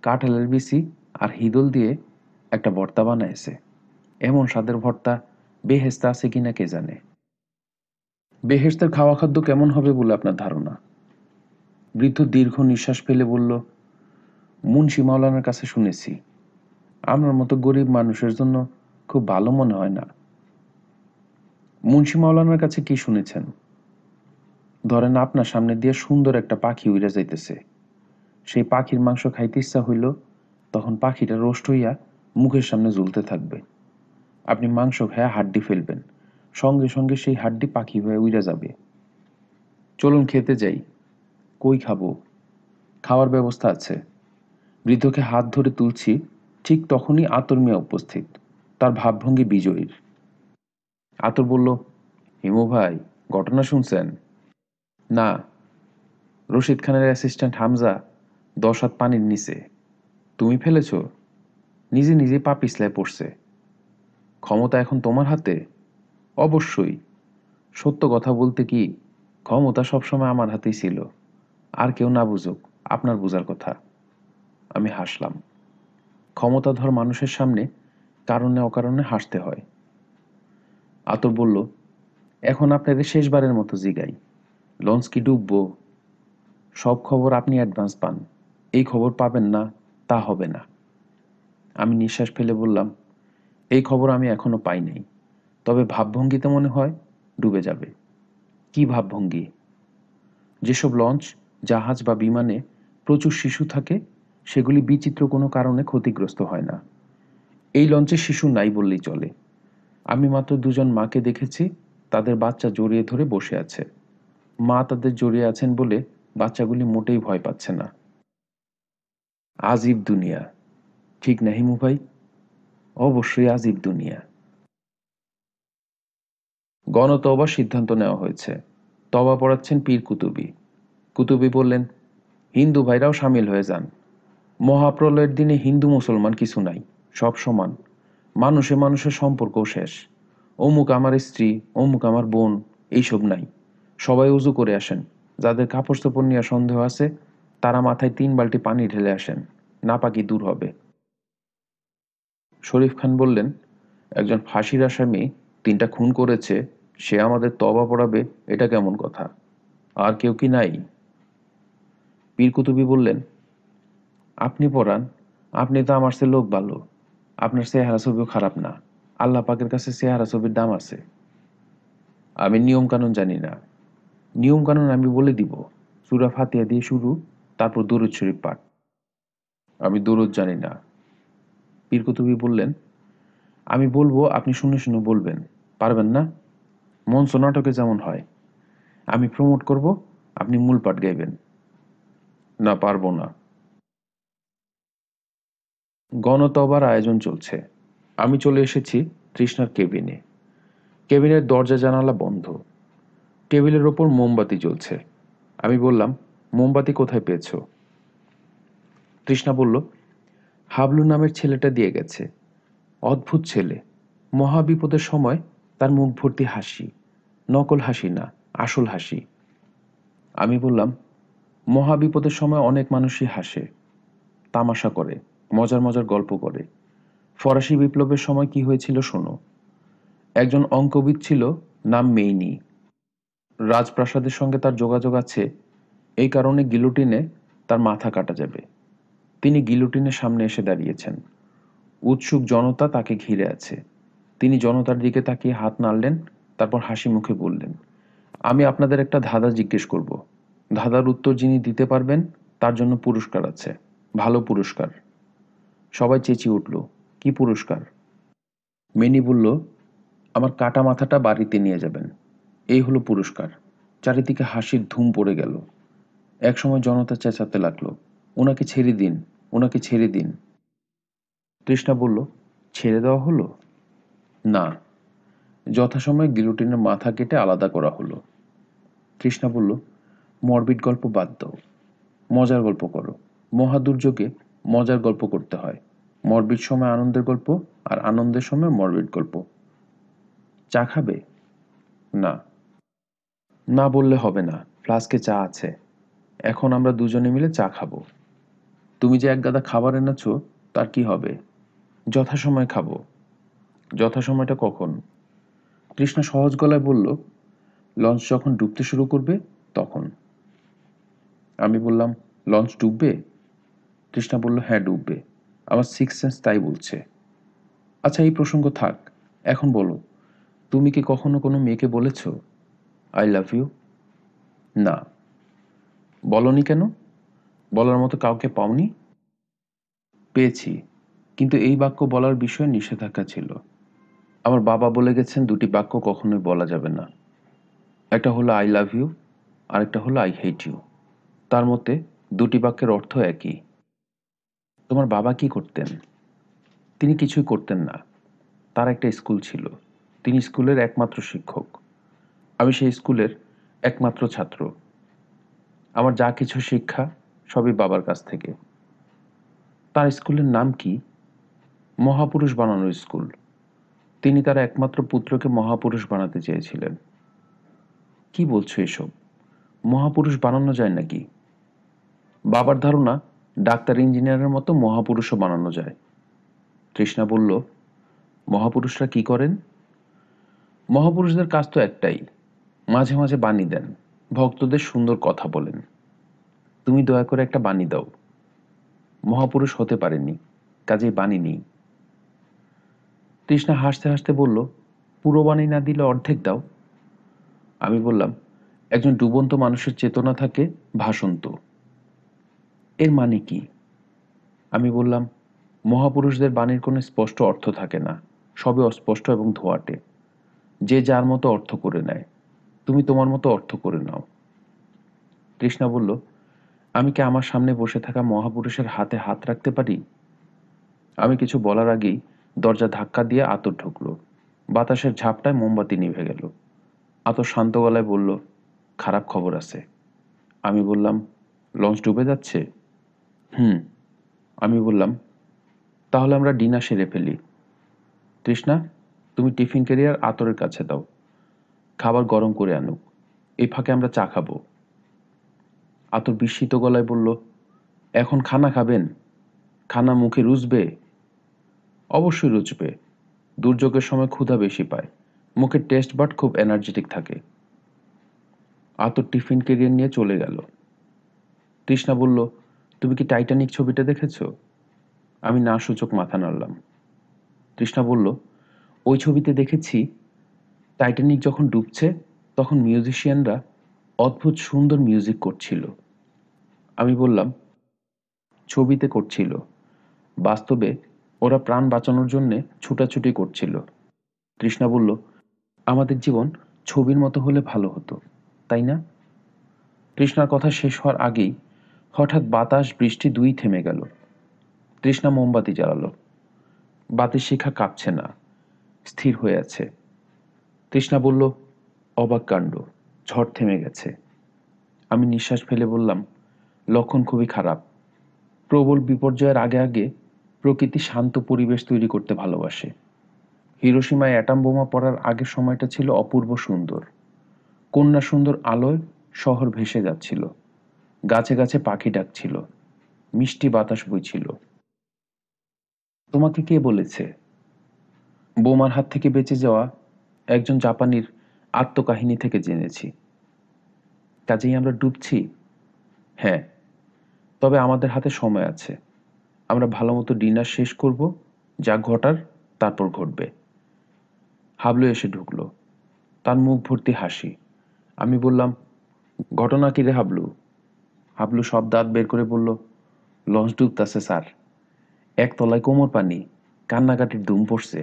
কাঁঠালের বিচি আর হিদল দিয়ে একটা ভর্তা বানাইছে। এমন স্বাদের ভর্তা বেহেশতে আছে কিনা কে জানে। বেহেশতের খাওয়া খাদ্য কেমন হবে বলে আপনার ধারণা? বৃদ্ধ দীর্ঘ নিঃশ্বাস ফেলে বলল, মুন্সি মাওলানার কাছে শুনেছি। আপনার মতো গরিব মানুষের জন্য খুব ভালো মনে হয় না। মুন্সি মাওলানার কাছে কি শুনেছেন? ধরেন আপনার সামনে দিয়ে সুন্দর একটা পাখি উড়ে যাইতেছে। সেই পাখির মাংস খাইতে ইচ্ছা হইল, তখন পাখিটা রোস্ট হইয়া মুখের সামনে ঝুলতে থাকবে। আপনি মাংস খায়া হাড্ডি ফেলবেন, সঙ্গে সঙ্গে সেই হাড্ডি পাখি হয়ে উড়ে যাবে। চলুন খেতে যাই। কই খাবো? খাওয়ার ব্যবস্থা আছে। বৃদ্ধকে হাত ধরে তুলছি, ঠিক তখনই আতর মিয়া উপস্থিত, তার ভাবভঙ্গি বিজয়ীর। আতর বলল, হিমু ভাই, ঘটনা শুনছেন? না। রশিদ খানের অ্যাসিস্ট্যান্ট হামজা দশ হাত পানির নিচে। তুমি ফেলেছ? নিজে নিজে পা পিছলায় পড়ছে। ক্ষমতা এখন তোমার হাতে? অবশ্যই। সত্য কথা বলতে কি, ক্ষমতা সবসময় আমার হাতেই ছিল। আর কেউ না বুঝুক, আপনার বুঝার কথা। আমি হাসলাম। ক্ষমতাধর মানুষের সামনে কারণে অকারণে হাসতে হয়। আতর বলল, এখন আপনাদের শেষবারের মতো জিগাই, লঞ্চ কি ডুববো? সব খবর আপনি অ্যাডভান্স পান, এই খবর পাবেন না তা হবে না। আমি নিঃশ্বাস ফেলে বললাম, এই খবর আমি এখনো পাই নাই, তবে ভাবভঙ্গিতে মনে হয় ডুবে যাবে। কি ভাবভঙ্গি? যেসব লঞ্চ, জাহাজ বা বিমানে প্রচুর শিশু থাকে, সেগুলি বিচিত্র কোনো কারণে ক্ষতিগ্রস্ত হয় না। এই লঞ্চে শিশু নাই বললেই চলে। আমি মাত্র দুজন মাকে দেখেছি, তাদের বাচ্চা জড়িয়ে ধরে বসে আছে। মা তাদের জড়িয়ে আছেন বলে বাচ্চাগুলি মোটেই ভয় পাচ্ছে না। আজীব দুনিয়া, ঠিক না হিমু ভাই? অবশ্যই আজীব দুনিয়া। গণতবার সিদ্ধান্ত নেওয়া হয়েছে। তবা পড়াচ্ছেন পীর কুতুবী। কুতুবী বললেন, হিন্দু ভাইরাও সামিল হয়ে যান। মহাপ্রলয়ের দিনে হিন্দু মুসলমান কিছু নাই, সব সমান। মানুষে মানুষের সম্পর্কও শেষ। অমুক আমার স্ত্রী, অমুক আমার বোন, এইসব নাই। সবাই উজু করে আসেন। যাদের কাপড় চোপড় নিয়ে সন্দেহ আছে, তারা মাথায় তিন বালতি পানি ঢেলে আসেন, নাপাকি দূর হবে। শরীফ খান বললেন, একজন ফাঁসির আসামি তিনটা খুন করেছে, সে আমাদের তবা পড়াবে, এটা কেমন কথা? আর কেউ কি নাই? পীর কুতুবী বললেন, আপনি পড়ান, আপনি তো আমার চেয়ে লোক ভালো। আপনার চেহারা ছবিও খারাপ না। আল্লাহ পাকের কাছে চেহারা ছবির দাম আছে। আমি নিয়ম কানুন জানি না। নিয়ম কানুন আমি বলে দিব। সূরা ফাতিহা দিয়ে শুরু, তারপর দুরূদ শরীফ পাঠ। আমি দুরূদ জানি না। পীর কুতুবী বললেন, আমি বলবো, আপনি শুনে শুনে বলবেন। পারবেন না? মঞ্চ নাটকে যেমন হয়। আমি প্রমোট করব, আপনি মূল পাঠ গাইবেন। না, পারবো না। গণতবার আয়োজন চলছে। আমি চলে এসেছি তৃষ্ণার কেবিনে। কেবিনের দরজা জানালা বন্ধ। টেবিলের ওপর মোমবাতি জ্বলছে। আমি বললাম, মোমবাতি কোথায় পেয়েছো? তৃষ্ণা বলল, হাবলু নামের ছেলেটা দিয়ে গেছে। অদ্ভুত ছেলে। মহা বিপদের সময় তার মুখ ভর্তি হাসি। নকল হাসি না, আসল হাসি। আমি বললাম, মহা বিপদের সময় অনেক মানুষই হাসে, তামাশা করে, মজার মজার গল্প করে। ফরাসি বিপ্লবের সময় কি হয়েছিল শোনো। একজন অঙ্কবিদ ছিল, নাম মেইনি। রাজপ্রাসাদের সঙ্গে তার যোগাযোগ আছে, এই কারণে গিলোটিনে তার মাথা কাটা যাবে। তিনি গিলোটিনের সামনে এসে দাঁড়িয়েছেন। উৎসুক জনতা তাকে ঘিরে আছে। তিনি জনতার দিকে তাকিয়ে হাত নাড়লেন, তারপর হাসি মুখে বললেন, আমি আপনাদের একটা ধাঁধা জিজ্ঞেস করব। ধাঁধার উত্তর যিনি দিতে পারবেন তার জন্য পুরস্কার আছে, ভালো পুরস্কার। সবাই চেঁচিয়ে উঠল, কি পুরস্কার? মেনি বলল, আমার কাটা মাথাটা বাড়িতে নিয়ে যাবেন, এই হলো পুরস্কার। চারিদিকে হাসির ধুম পড়ে গেল। একসময় জনতা চেঁচাতে লাগলো, ওনাকে ছেড়ে দিন, ওনাকে ছেড়ে দিন। তৃষ্ণা বলল, ছেড়ে দেওয়া হলো না, যথাসময়ে গিলোটিনের মাথা কেটে আলাদা করা হলো। তৃষ্ণা বলল, মরবিড গল্প বাদ দাও, মজার গল্প করো। মহাদুর্যোগে মজার গল্প করতে হয়। মরবিড সময় আনন্দের গল্প, আর আনন্দের সময় মরবিড গল্প। চা খাবে? না। না বললে হবে না, ফ্লাস্কে চা আছে। এখন আমরা দুজনে মিলে চা খাবো। তুমি যে এক গাদা খাবার এনেছো তার কি হবে? যথাসময়ে খাবো। যথাসময়টা কখন? তৃষ্ণা সহজ গলায় বলল, লঞ্চ যখন ডুবতে শুরু করবে তখন। আমি বললাম, লঞ্চ ডুববে? তৃষ্ণা বলল, হ্যাঁ ডুববে, আমার সিক্স সেন্স তাই বলছে। আচ্ছা এই প্রসঙ্গ থাক, এখন বলো, তুমি কি কখনো কোনো মেয়েকে বলেছ আই লাভ ইউ? না। বলনি কেন? বলার মতো কাউকে পাওনি? পেয়েছি, কিন্তু এই বাক্য বলার বিষয়ে নিষেধাজ্ঞা ছিল। আমার বাবা বলে গেছেন দুটি বাক্য কখনোই বলা যাবে না। একটা হলো আই লাভ ইউ, আরেকটা হলো আই হেট ইউ। তার মতে দুটি বাক্যের অর্থ একই। তোমার বাবা কি করতেন? তিনি কিছুই করতেন না। তার একটা স্কুল ছিল, তিনি স্কুলের একমাত্র শিক্ষক। আমি সেই স্কুলের একমাত্র ছাত্র। আমার যা কিছু শিক্ষা সবই বাবার কাছ থেকে। তার স্কুলের নাম কি? মহাপুরুষ বানানোর স্কুল। তিনি তার একমাত্র পুত্রকে মহাপুরুষ বানাতে চেয়েছিলেন। কি বলছো এসব? মহাপুরুষ বানানো যায় নাকি? বাবার ধারণা ডাক্তার ইঞ্জিনিয়ারের মতো মহাপুরুষও বানানো যায়। তৃষ্ণা বলল, মহাপুরুষরা কি করেন? মহাপুরুষদের কাজ তো একটাই, মাঝে মাঝে বাণী দেন, ভক্তদের সুন্দর কথা বলেন। তুমি দয়া করে একটা বাণী দাও। মহাপুরুষ হতে পারেনি, কাজেই বাণী নেই। তৃষ্ণা হাসতে হাসতে বলল, পুরো বাণী না দিলে অর্ধেক দাও। আমি বললাম, একজন ডুবন্ত মানুষের চেতনা থাকে, ভাসন্ত। এর মানে কি? আমি বললাম, মহাপুরুষদের বাণীর কোনো স্পষ্ট অর্থ থাকে না, সবে অস্পষ্ট এবং ধোয়াটে। যে যার মতো অর্থ করে নেয়, তুমি তোমার মতো অর্থ করে নাও। তৃষ্ণা বলল, আমি কি আমার সামনে বসে থাকা মহাপুরুষের হাতে হাত রাখতে পারি? আমি কিছু বলার আগেই দরজা ধাক্কা দিয়ে আতর ঢুকলো। বাতাসের ঝাপটায় মোমবাতি নিভে গেল। আতর শান্ত গলায় বলল, খারাপ খবর আছে। আমি বললাম, লঞ্চ ডুবে যাচ্ছে? হুম। আমি বললাম, তাহলে আমরা ডিনার সেরে ফেলি। তৃষ্ণা, তুমি টিফিন ক্যারিয়ার আতরের কাছে দাও, খাবার গরম করে আনুক, এই ফাঁকে আমরা চা খাবো। আতর বিস্মিত গলায় বলল, এখন খানা খাবেন? খানা মুখে রুচবে? অবশ্যই রুচবে। দুর্যোগের সময় ক্ষুধা বেশি পায়, মুখের টেস্ট বাট খুব এনার্জেটিক থাকে। আতর টিফিন ক্যারিয়ার নিয়ে চলে গেল। তৃষ্ণা বলল, তুমি কি টাইটানিক ছবিটা দেখেছ? আমি না সূচক মাথা নাড়লাম। তৃষ্ণা বলল, ওই ছবিতে দেখেছি টাইটানিক যখন ডুবছে তখন মিউজিশিয়ানরা অদ্ভুত সুন্দর মিউজিক করছিল। আমি বললাম, ছবিতে করছিল, বাস্তবে ওরা প্রাণ বাঁচানোর জন্যে ছুটাছুটি করছিল। তৃষ্ণা বলল, আমাদের জীবন ছবির মতো হলে ভালো হতো, তাই না? তৃষ্ণার কথা শেষ হওয়ার আগেই হঠাৎ বাতাস বৃষ্টি দুই থেমে গেল। তৃষ্ণা মোমবাতি জ্বালালো। বাতির শিখা কাঁপছে না, স্থির হয়ে আছে। তৃষ্ণা বলল, অবাক কাণ্ড, ঝড় থেমে গেছে। আমি নিঃশ্বাস ফেলে বললাম, লক্ষণ খুবই খারাপ। প্রবল বিপর্যয়ের আগে আগে প্রকৃতি শান্ত পরিবেশ তৈরি করতে ভালোবাসে। হিরোশিমায় অ্যাটম বোমা পড়ার আগের সময়টা ছিল অপূর্ব সুন্দর। কন্যা সুন্দর আলোয় শহর ভেসে যাচ্ছিল, গাছে গাছে পাখি ডাকছিল, মিষ্টি বাতাস বইছিল। তোমাকে কে বলেছে? বোমার হাত থেকে বেঁচে যাওয়া একজন জাপানির আত্মকাহিনী থেকে জেনেছি। কাজেই আমরা ডুবছি? হ্যাঁ, তবে আমাদের হাতে সময় আছে। আমরা ভালো মতো ডিনার শেষ করব, যা ঘটার তারপর ঘটবে। হাবলু এসে ঢুকলো, তার মুখ ভর্তি হাসি। আমি বললাম, ঘটনা কি রে হাবলু? হাবলু সব দাঁত বের করে বলল, লঞ্চ ডুবতাছে স্যার, একতলায় কোমর পানি, কান্নাকাটির ধুম পড়ছে।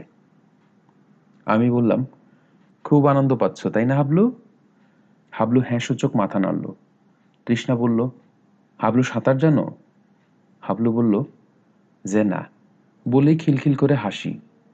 আমি বললাম, খুব আনন্দ পাচ্ছ তাই না হাবলু? হাবলু হ্যাঁ সূচক মাথা নাড়ল। তৃষ্ণা বলল, হাবলু সাঁতার জানো? হাবলু বলল, যে না, বলেই খিলখিল করে হাসি।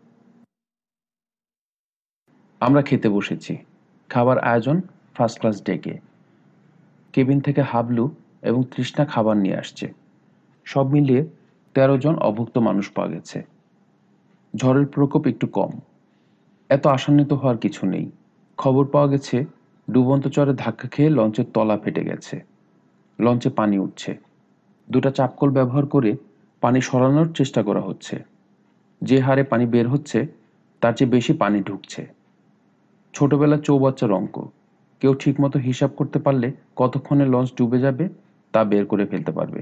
আমরা খেতে বসেছি। খাবার আয়োজন ফার্স্ট ক্লাস ডেকে। কেবিন থেকে হাবলু এবং তৃষ্ণা খাবার নিয়ে আসছে। সব মিলিয়ে তেরো জন অভুক্ত মানুষ পাওয়া গেছে। ঝড়ের প্রকোপ একটু কম, এত আশান্বিত হওয়ার কিছু নেই। খবর পাওয়া গেছে ডুবন্ত চরে ধাক্কা খেয়ে লঞ্চের তলা ফেটে গেছে, লঞ্চে পানি উঠছে। দুটা চাপকল ব্যবহার করে পানি সরানোর চেষ্টা করা হচ্ছে। যে হারে পানি বের হচ্ছে তার চেয়ে বেশি পানি ঢুকছে। ছোটবেলার চৌবাচ্চার অঙ্ক, কেউ ঠিকমতো হিসাব করতে পারলে কতক্ষণে লঞ্চ ডুবে যাবে তা বের করে ফেলতে পারবে।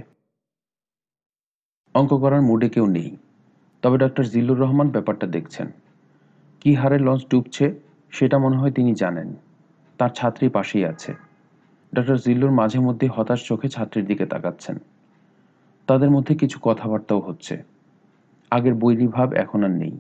অঙ্ক করার মুডে কেউ নেই, তবে ডক্টর জিল্লুর রহমান ব্যাপারটা দেখছেন। কি হারে লঞ্চ ডুবছে সেটা মনে হয় তিনি জানেন। তার ছাত্রী পাশেই আছে। ডক্টর জিল্লুর মাঝে মধ্যে হতাশ চোখে ছাত্রীর দিকে তাকাচ্ছেন। তাদের মধ্যে কিছু কথাবার্তাও হচ্ছে। আগের বৈরী ভাব এখন আর নেই।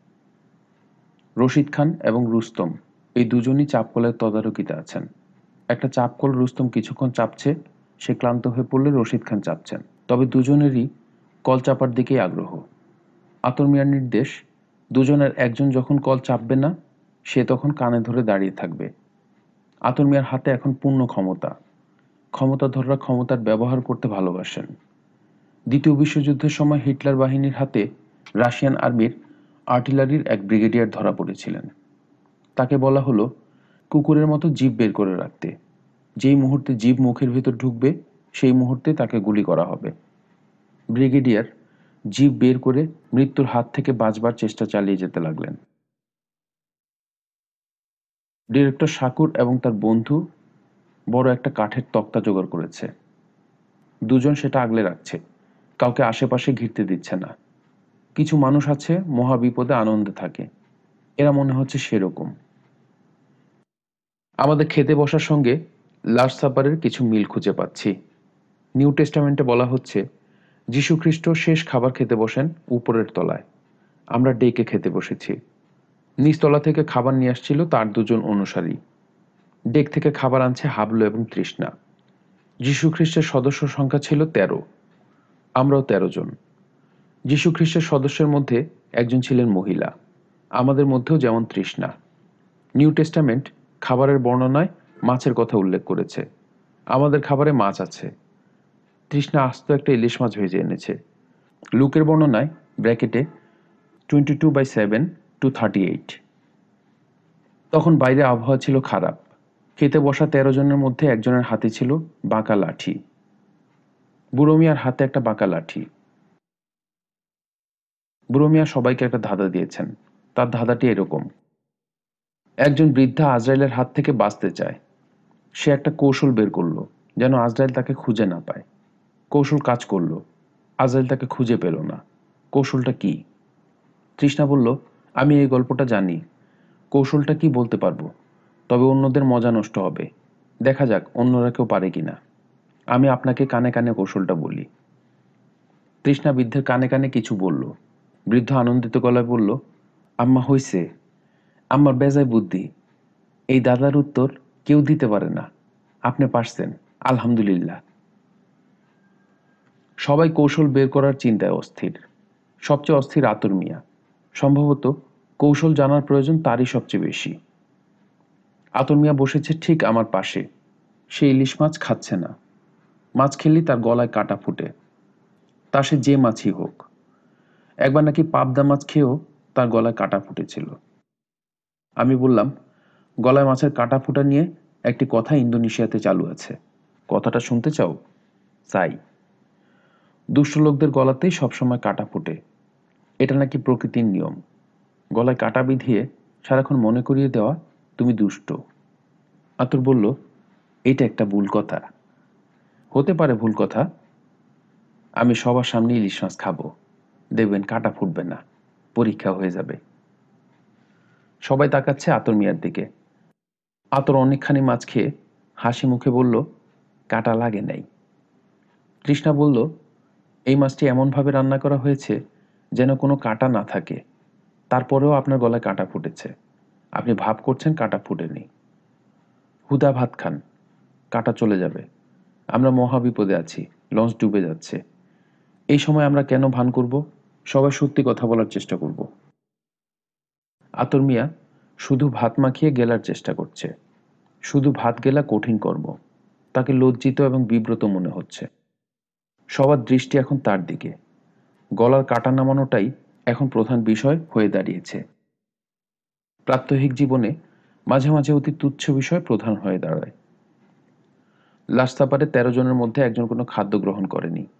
রশিদ খান এবং রুস্তম এই দুজনই চাপকলের তদারকিতে আছেন। একটা চাপকল রুস্তম কিছুক্ষণ চাপছে, সে ক্লান্ত হয়ে পড়লে রশিদ খান চাপছেন। তবে দুজনেরই কল চাপার দিকেই আগ্রহ। আতর মিয়ার নির্দেশ, দুজনের একজন যখন কল চাপবে না সে তখন কানে ধরে দাঁড়িয়ে থাকবে। আতর মিয়ার হাতে এখন পূর্ণ ক্ষমতা। ক্ষমতাধররা ক্ষমতার ব্যবহার করতে ভালোবাসেন। দ্বিতীয় বিশ্বযুদ্ধের সময় হিটলার বাহিনীর হাতে রাশিয়ান আর্মির আর্টিলারির এক ব্রিগেডিয়ার ধরা পড়েছিলেন। তাকে বলা হলো কুকুরের মতো জিভ বের করে রাখতে। যেই মুহূর্তে জিভ মুখের ভিতর ঢুকবে সেই মুহূর্তে তাকে গুলি করা হবে। ব্রিগেডিয়ার জিভ বের করে মৃত্যুর হাত থেকে বাঁচবার চেষ্টা চালিয়ে যেতে লাগলেন। ডিরেক্টর শাকুর এবং তার বন্ধু বড় একটা কাঠের তক্তা জোগাড় করেছে। দুজন সেটা আগলে রাখছে, কাউকে আশেপাশে ঘিরতে দিচ্ছে না। কিছু মানুষ আছে মহা বিপদে আনন্দে থাকে, এরা মনে হচ্ছে সেরকম। আমাদের খেতে বসার সঙ্গে লাস্ট সাপারের কিছু মিল খুঁজে পাচ্ছি। নিউ টেস্টামেন্টে বলা হচ্ছে যীশু খ্রিস্ট শেষ খাবার খেতে বসেন উপরের তলায়, আমরা ডেকে খেতে বসেছি। নিচতলা থেকে খাবার নিয়ে আসছিল তার দুজন অনুসারী। ডেক থেকে খাবার আনছে হাবলু এবং তৃষ্ণা। যীশু খ্রিস্টের সদস্য সংখ্যা ছিল তেরো, আমরাও তেরো জন। যীশু খ্রিস্টের সদস্যের মধ্যে একজন ছিলেন মহিলা, আমাদের মধ্যেও যেমন তৃষ্ণা। নিউ টেস্টামেন্ট খাবারের বর্ণনায় মাছের কথা উল্লেখ করেছে, আমাদের খাবারে মাছ আছে। তৃষ্ণা আস্ত একটা ইলিশ মাছ ভেজে এনেছে। লুকের বর্ণনায় ব্র্যাকেটে twenty two by seven two thirty eight. তখন বাইরে আবহাওয়া ছিল খারাপ। খেতে বসা তেরো জনের মধ্যে একজনের হাতে ছিল বাঁকা লাঠি। বুড়ো মিয়ার হাতে একটা বাঁকা লাঠি। বুড়ো মিয়া সবাইকে একটা ধাঁধা দিয়েছেন। তার ধাঁধাটি এরকম: একজন বৃদ্ধা আজরাইলের হাত থেকে বাঁচতে চায়। সে একটা কৌশল বের করলো যেন আজরাইল তাকে খুঁজে না পায়। কৌশল কাজ করলো, আজরাইল তাকে খুঁজে পেল না। কৌশলটা কি? তৃষ্ণা বলল, আমি এই গল্পটা জানি। কৌশলটা কি বলতে পারবো, তবে অন্যদের মজা নষ্ট হবে। দেখা যাক অন্যরা কেউ পারে কিনা। আমি আপনাকে কানে কানে কৌশলটা বলি। তৃষ্ণা বৃদ্ধের কানে কানে কিছু বলল। বৃদ্ধ আনন্দিত গলায় বলল, আম্মা হইছে, আম্মার বেজায় বুদ্ধি। এই দাদার উত্তর কেউ দিতে পারে না, আপনি পারছেন, আলহামদুলিল্লাহ। সবাই কৌশল বের করার চিন্তায় অস্থির। সবচেয়ে অস্থির আতর মিয়া। সম্ভবত কৌশল জানার প্রয়োজন তারই সবচেয়ে বেশি। আতর মিয়া বসেছে ঠিক আমার পাশে। সে ইলিশ মাছ খাচ্ছে না। মাছ খেলেই তার গলায় কাটা ফুটে, তা সে যে মাছই হোক। একবার নাকি পাবদা মাছ খেয়েও তার গলায় কাটা ফুটেছিল। আমি বললাম, গলায় মাছের কাটা ফুটা নিয়ে একটি কথা ইন্দোনেশিয়াতে চালু আছে, কথাটা শুনতে চাও? চাই। দুষ্ট লোকদের গলাতেই সবসময় কাটা ফুটে, এটা নাকি প্রকৃতির নিয়ম। গলায় কাটা বিধিয়ে সারাক্ষণ মনে করিয়ে দেওয়া তুমি দুষ্ট। আতর বলল, এটা একটা ভুল কথা। হতে পারে ভুল কথা। আমি সবার সামনে ইলিশ মাছ খাবো, দেখবেন কাটা ফুটবে না, পরীক্ষা হয়ে যাবে। সবাই তাকাচ্ছে আতর মিয়ার দিকে। আতর অনেকখানি মাছ খেয়ে হাসি মুখে বলল, কাটা লাগে নাই। তৃষ্ণা বলল, এই মাছটি এমনভাবে রান্না করা হয়েছে যেন কোনো কাটা না থাকে, তারপরেও আপনার গলায় কাটা ফুটেছে। আপনি ভাব করছেন কাটা ফুটেনি। হুদা ভাত খান, কাটা চলে যাবে। আমরা মহা বিপদে আছি, লঞ্চ ডুবে যাচ্ছে। এই সময় আমরা কেন ভান করব? সবাই সত্যি কথা বলার চেষ্টা করব। আতর মিয়া শুধু ভাত মাখিয়ে গেলার চেষ্টা করছে। শুধু ভাত গেলা কঠিন কর্ম, তাকে লজ্জিত এবং বিব্রত মনে হচ্ছে। সবার দৃষ্টি এখন তার দিকে। গলার কাটা নামানোটাই এখন প্রধান বিষয় হয়ে দাঁড়িয়েছে। প্রাত্যহিক জীবনে মাঝে মাঝে অতি তুচ্ছ বিষয় প্রধান হয়ে দাঁড়ায়। লাস্ট সাপারে তেরো জনের মধ্যে একজন কোনো খাদ্য গ্রহণ করেনি।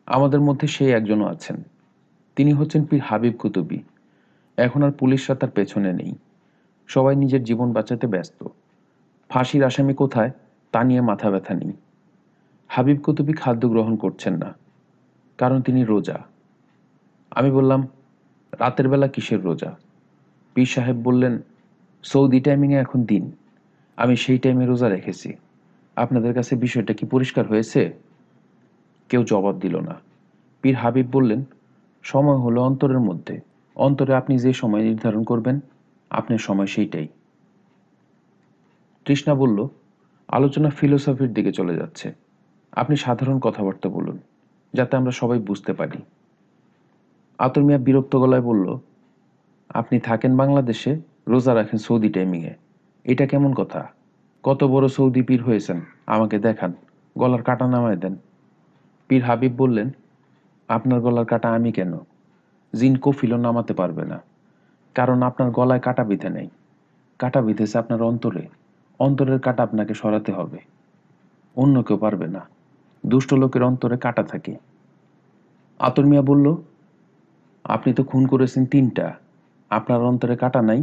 আমাদের মধ্যে সেই একজনও আছেন। তিনি হচ্ছেন পীর হাবিব কুতুবী। এখন আর পুলিশরা তার পেছনে নেই। সবাই নিজের জীবন বাঁচাতে ব্যস্ত। ফাঁসির আসামি কোথায় তা নিয়ে মাথা ব্যথা নেই। হাবিব কুতুবী খাদ্য গ্রহণ করছেন না, কারণ তিনি রোজা। আমি বললাম, রাতের বেলা কিসের রোজা? পীর সাহেব বললেন, সৌদি টাইমিংয়ে এখন দিন, আমি সেই টাইমে রোজা রেখেছি। আপনাদের কাছে বিষয়টা কি পরিষ্কার হয়েছে? কেউ জবাব দিল না। পীর হাবিব বললেন, সময় হলো অন্তরের মধ্যে। অন্তরে আপনি যে সময় নির্ধারণ করবেন, আপনার সময় সেইটাই। তৃষ্ণা বলল, আলোচনা ফিলোসফির দিকে চলে যাচ্ছে। আপনি সাধারণ কথাবার্তা বলুন, যাতে আমরা সবাই বুঝতে পারি। আতর মিয়া বিরক্ত গলায় বলল, আপনি থাকেন বাংলাদেশে, রোজা রাখেন সৌদি টাইমিংয়ে। এটা কেমন কথা? কত বড় সৌদি পীর হয়েছেন, আমাকে দেখান, গলার কাটা নামায় দেন। পীর হাবিব বললেন, আপনার গলার কাটা আমি কেন? জিন কফিলও নামাতে পারবে না, কারণ আপনার গলায় কাটা বিঁধে নেই। কাটা বিঁধেছে আপনার অন্তরে। অন্তরের কাটা আপনাকে সরাতে হবে, অন্য কেউ পারবে না। দুষ্ট লোকের অন্তরে কাটা থাকে। আতর মিয়া বলল, আপনি তো খুন করেছেন তিনটা, আপনার অন্তরে কাটা নাই?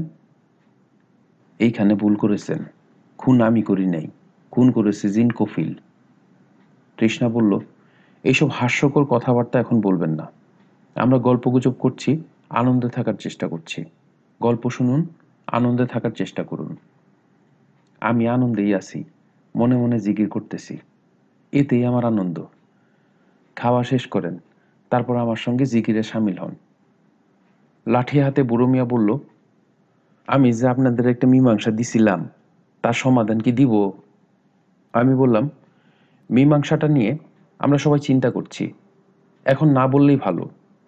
এইখানে ভুল করেছেন, খুন আমি করি নাই, খুন করেছে জিন কফিল। তৃষ্ণা বলল, এইসব হাস্যকর কথাবার্তা এখন বলবেন না। আমরা গল্পগুজব করছি, আনন্দে থাকার চেষ্টা করছি। গল্প শুনুন, আনন্দে থাকার চেষ্টা করুন। আমি আনন্দেই আছি, মনে মনে জিকির করতেছি, এতেই আমার আনন্দ। খাওয়া শেষ করেন, তারপর আমার সঙ্গে জিকিরে সামিল হন। লাঠি হাতে বুড়ো মিয়া বলল, আমি যে আপনাদের একটা মীমাংসা দিছিলাম, তার সমাধান কি দিব? আমি বললাম, মীমাংসাটা নিয়ে আমরা সবাই চিন্তা করছি, এখন না বললেই ভালো।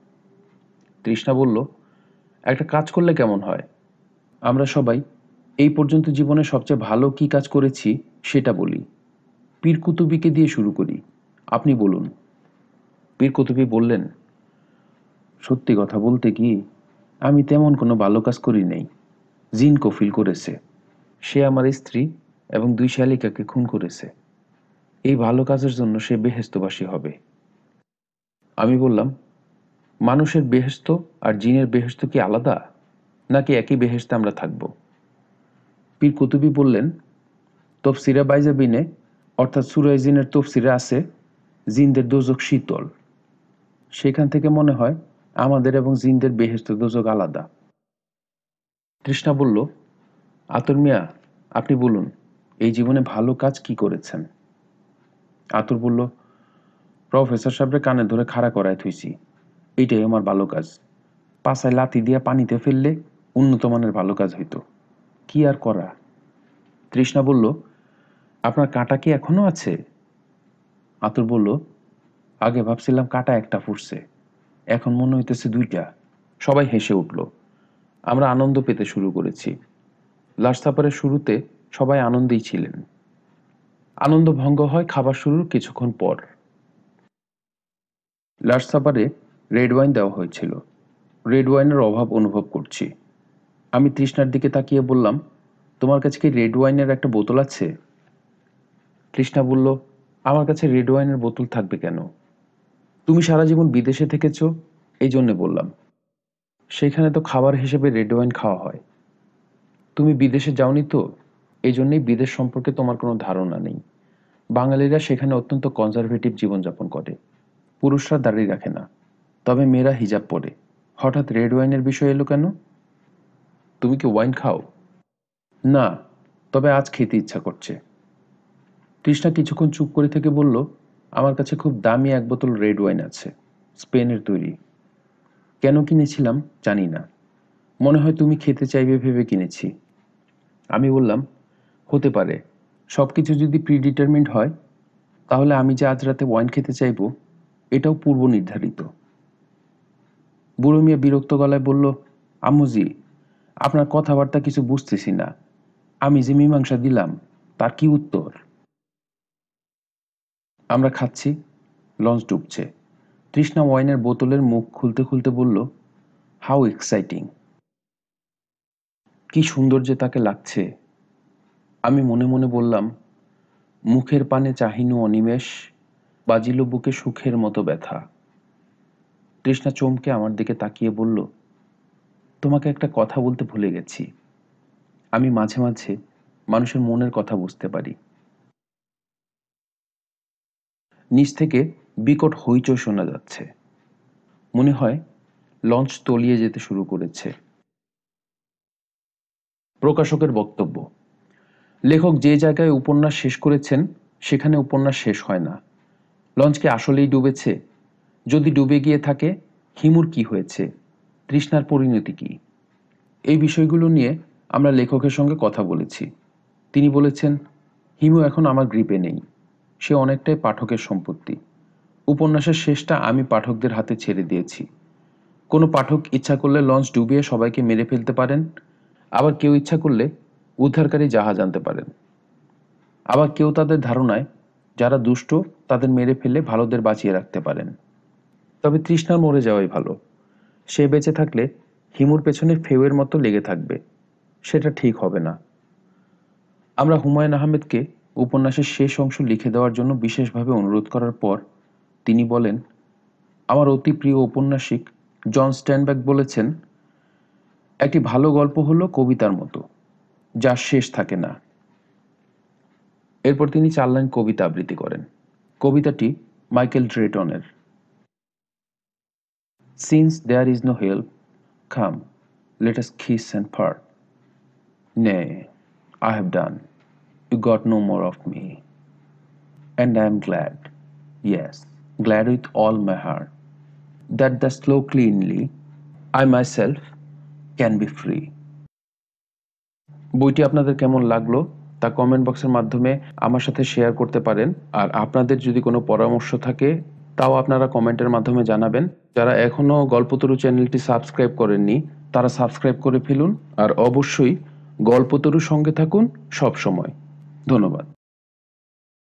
তৃষ্ণা বলল, একটা কাজ করলে কেমন হয়? আমরা সবাই এই পর্যন্ত জীবনে সবচেয়ে ভালো কি কাজ করেছি সেটা বলি। পীর কুতুবীকে দিয়ে শুরু করি, আপনি বলুন। পীর কুতুবী বললেন, সত্যি কথা বলতে কি, আমি তেমন কোনো ভালো কাজ করি নাই। জিন কফিল করেছে। সে আমার স্ত্রী এবং দুই শালিকাকে খুন করেছে। এই ভালো কাজের জন্য সে বেহেস্তবাসী হবে। আমি বললাম, মানুষের বেহেস্ত আর জিনের বেহেস্ত কি আলাদা, নাকি একই বেহেস্তে আমরা থাকব? পীর কুতুবী বললেন, তফসিরে বাইজাবিনে অর্থাৎ সূরা জিনের তফসিরে আছে, জিনদের দোজক শীতল। সেখান থেকে মনে হয় আমাদের এবং জিনদের বেহেস্ত দোজক আলাদা। তৃষ্ণা বলল, আতর মিয়া, আপনি বলুন, এই জীবনে ভালো কাজ কি করেছেন? আতর বলল, প্রফেসর সাহেবের কানে ধরে খাড়া করায় থুইছি, এইটাই আমার ভালো কাজ। পাছায় লাথি দিয়া পানিতে ফেললে উন্নত মানের ভালো কাজ হইতো, কি আর করা। তৃষ্ণা বলল, আপনার কাঁটা কি এখনো আছে? আতর বলল, আগে ভাবছিলাম কাঁটা একটা ফুটছে, এখন মনে হইতেছে দুইটা। সবাই হেসে উঠল। আমরা আনন্দ পেতে শুরু করেছি। লাস্ট সাপারের শুরুতে সবাই আনন্দেই ছিলেন। আনন্দ ভঙ্গ হয় খাবার শুরুর কিছুক্ষণ পর। লাস্ট সাপারে রেড ওয়াইন দেওয়া হয়েছিল। রেড ওয়াইনের অভাব অনুভব করছি। আমি তৃষ্ণার দিকে তাকিয়ে বললাম, তোমার কাছে কি রেড ওয়াইনের একটা বোতল আছে? তৃষ্ণা বলল, আমার কাছে রেড ওয়াইনের বোতল থাকবে কেন? তুমি সারা জীবন বিদেশে থেকেছ, এই জন্যে বললাম। সেখানে তো খাবার হিসেবে রেড ওয়াইন খাওয়া হয়। তুমি বিদেশে যাওনি তো, এই জন্যই বিদেশ সম্পর্কে তোমার কোনো ধারণা নেই। বাঙালিরা সেখানে অত্যন্ত কনজারভেটিভ জীবনযাপন করে। পুরুষরা দাড়ি রাখে না, তবে মেয়েরা হিজাব পরে। হঠাৎ রেড ওয়াইনের বিষয় এলো কেন? তুমি কি ওয়াইন খাও? না, তবে আজ খেতে ইচ্ছা করছে। তৃষ্ণা কিছুক্ষণ চুপ করে থেকে বলল, আমার কাছে খুব দামি এক বোতল রেড ওয়াইন আছে, স্পেনের তৈরি। কেন কিনেছিলাম জানি না, মনে হয় তুমি খেতে চাইবে ভেবে কিনেছি। আমি বললাম, হতে পারে। সবকিছু যদি প্রিডিটারমিন্ড হয়, তাহলে আমি যে আজ রাতে ওয়াইন খেতে চাইব, এটাও পূর্ব নির্ধারিত। বুড়ো মিয়া বিরক্ত গলায় বলল, আম্মুজি, আপনার কথাবার্তা কিছু বুঝতেছি না। আমি যে মীমাংসা দিলাম, তার কি উত্তর? আমরা খাচ্ছি, লঞ্চ ডুবছে। তৃষ্ণা ওয়াইনের বোতলের মুখ খুলতে খুলতে বলল, হাউ এক্সাইটিং! কি সুন্দর যে তাকে লাগছে। আমি মনে মনে বললাম, মুখের পানে চাহিনু অনিমেষ, বাজিল বুকে সুখের মতো ব্যথা। তৃষ্ণা চমকে আমার দিকে তাকিয়ে বলল, তোমাকে একটা কথা বলতে ভুলে গেছি। আমি মাঝে মাঝে মানুষের মনের কথা বুঝতে পারি। নিচ থেকে বিকট হইচই শোনা যাচ্ছে। মনে হয় লঞ্চ তলিয়ে যেতে শুরু করেছে। প্রকাশকের বক্তব্য: লেখক যে জায়গায় উপন্যাস শেষ করেছেন সেখানে উপন্যাস শেষ হয় না। লঞ্চ কি আসলেই ডুবেছে? যদি ডুবে গিয়ে থাকে, হিমুর কি হয়েছে? তৃষ্ণার পরিণতি কি? এই বিষয়গুলো নিয়ে আমরা লেখকের সঙ্গে কথা বলেছি। তিনি বলেছেন, হিমু এখন আমার গ্রিপে নেই। সে অনেকটাই পাঠকের সম্পত্তি। উপন্যাসের শেষটা আমি পাঠকদের হাতে ছেড়ে দিয়েছি। কোনো পাঠক ইচ্ছা করলে লঞ্চ ডুবিয়ে সবাইকে মেরে ফেলতে পারেন, আবার কেউ ইচ্ছা করলে উদ্ধারকারী জাহাজ আনতে পারেন। আবার কেউ তাদের ধারণায় যারা দুষ্ট তাদের মেরে ফেলে ভালোদের বাঁচিয়ে রাখতে পারেন। তবে তৃষ্ণার মরে যাওয়াই ভালো। সে বেঁচে থাকলে হিমুর পেছনে ফেউয়ের মতো লেগে থাকবে। সেটা ঠিক হবে না। আমরা হুমায়ুন আহমেদকে উপন্যাসের শেষ অংশ লিখে দেওয়ার জন্য বিশেষভাবে অনুরোধ করার পর তিনি বলেন, আমার অতি প্রিয় ঔপন্যাসিক জন স্ট্যানব্যাক বলেছেন, একটি ভালো গল্প হলো কবিতার মতো, যার শেষ থাকে না। এরপর তিনি চার লাইন কবিতা আবৃত্তি করেন। কবিতাটি মাইকেল ড্রেটনের। Since there is no help, come, let us kiss and part. Nay, I have done, you got no more of me. And I am glad, yes, glad with all my heart, that the slow cleanly, I myself can be free. বইটি আপনাদের কেমন লাগলো তা comment বক্সের মাধ্যমে আমার সাথে share করতে পারেন। আর আপনাদের যদি কোনো পরামর্শ থাকে তাও আপনারা কমেন্টের মাধ্যমে জানাবেন। যারা এখনো গল্পতরু চ্যানেলটি সাবস্ক্রাইব করেননি তারা সাবস্ক্রাইব করে ফেলুন। আর অবশ্যই গল্পতরুর সঙ্গে থাকুন সব সময়। ধন্যবাদ।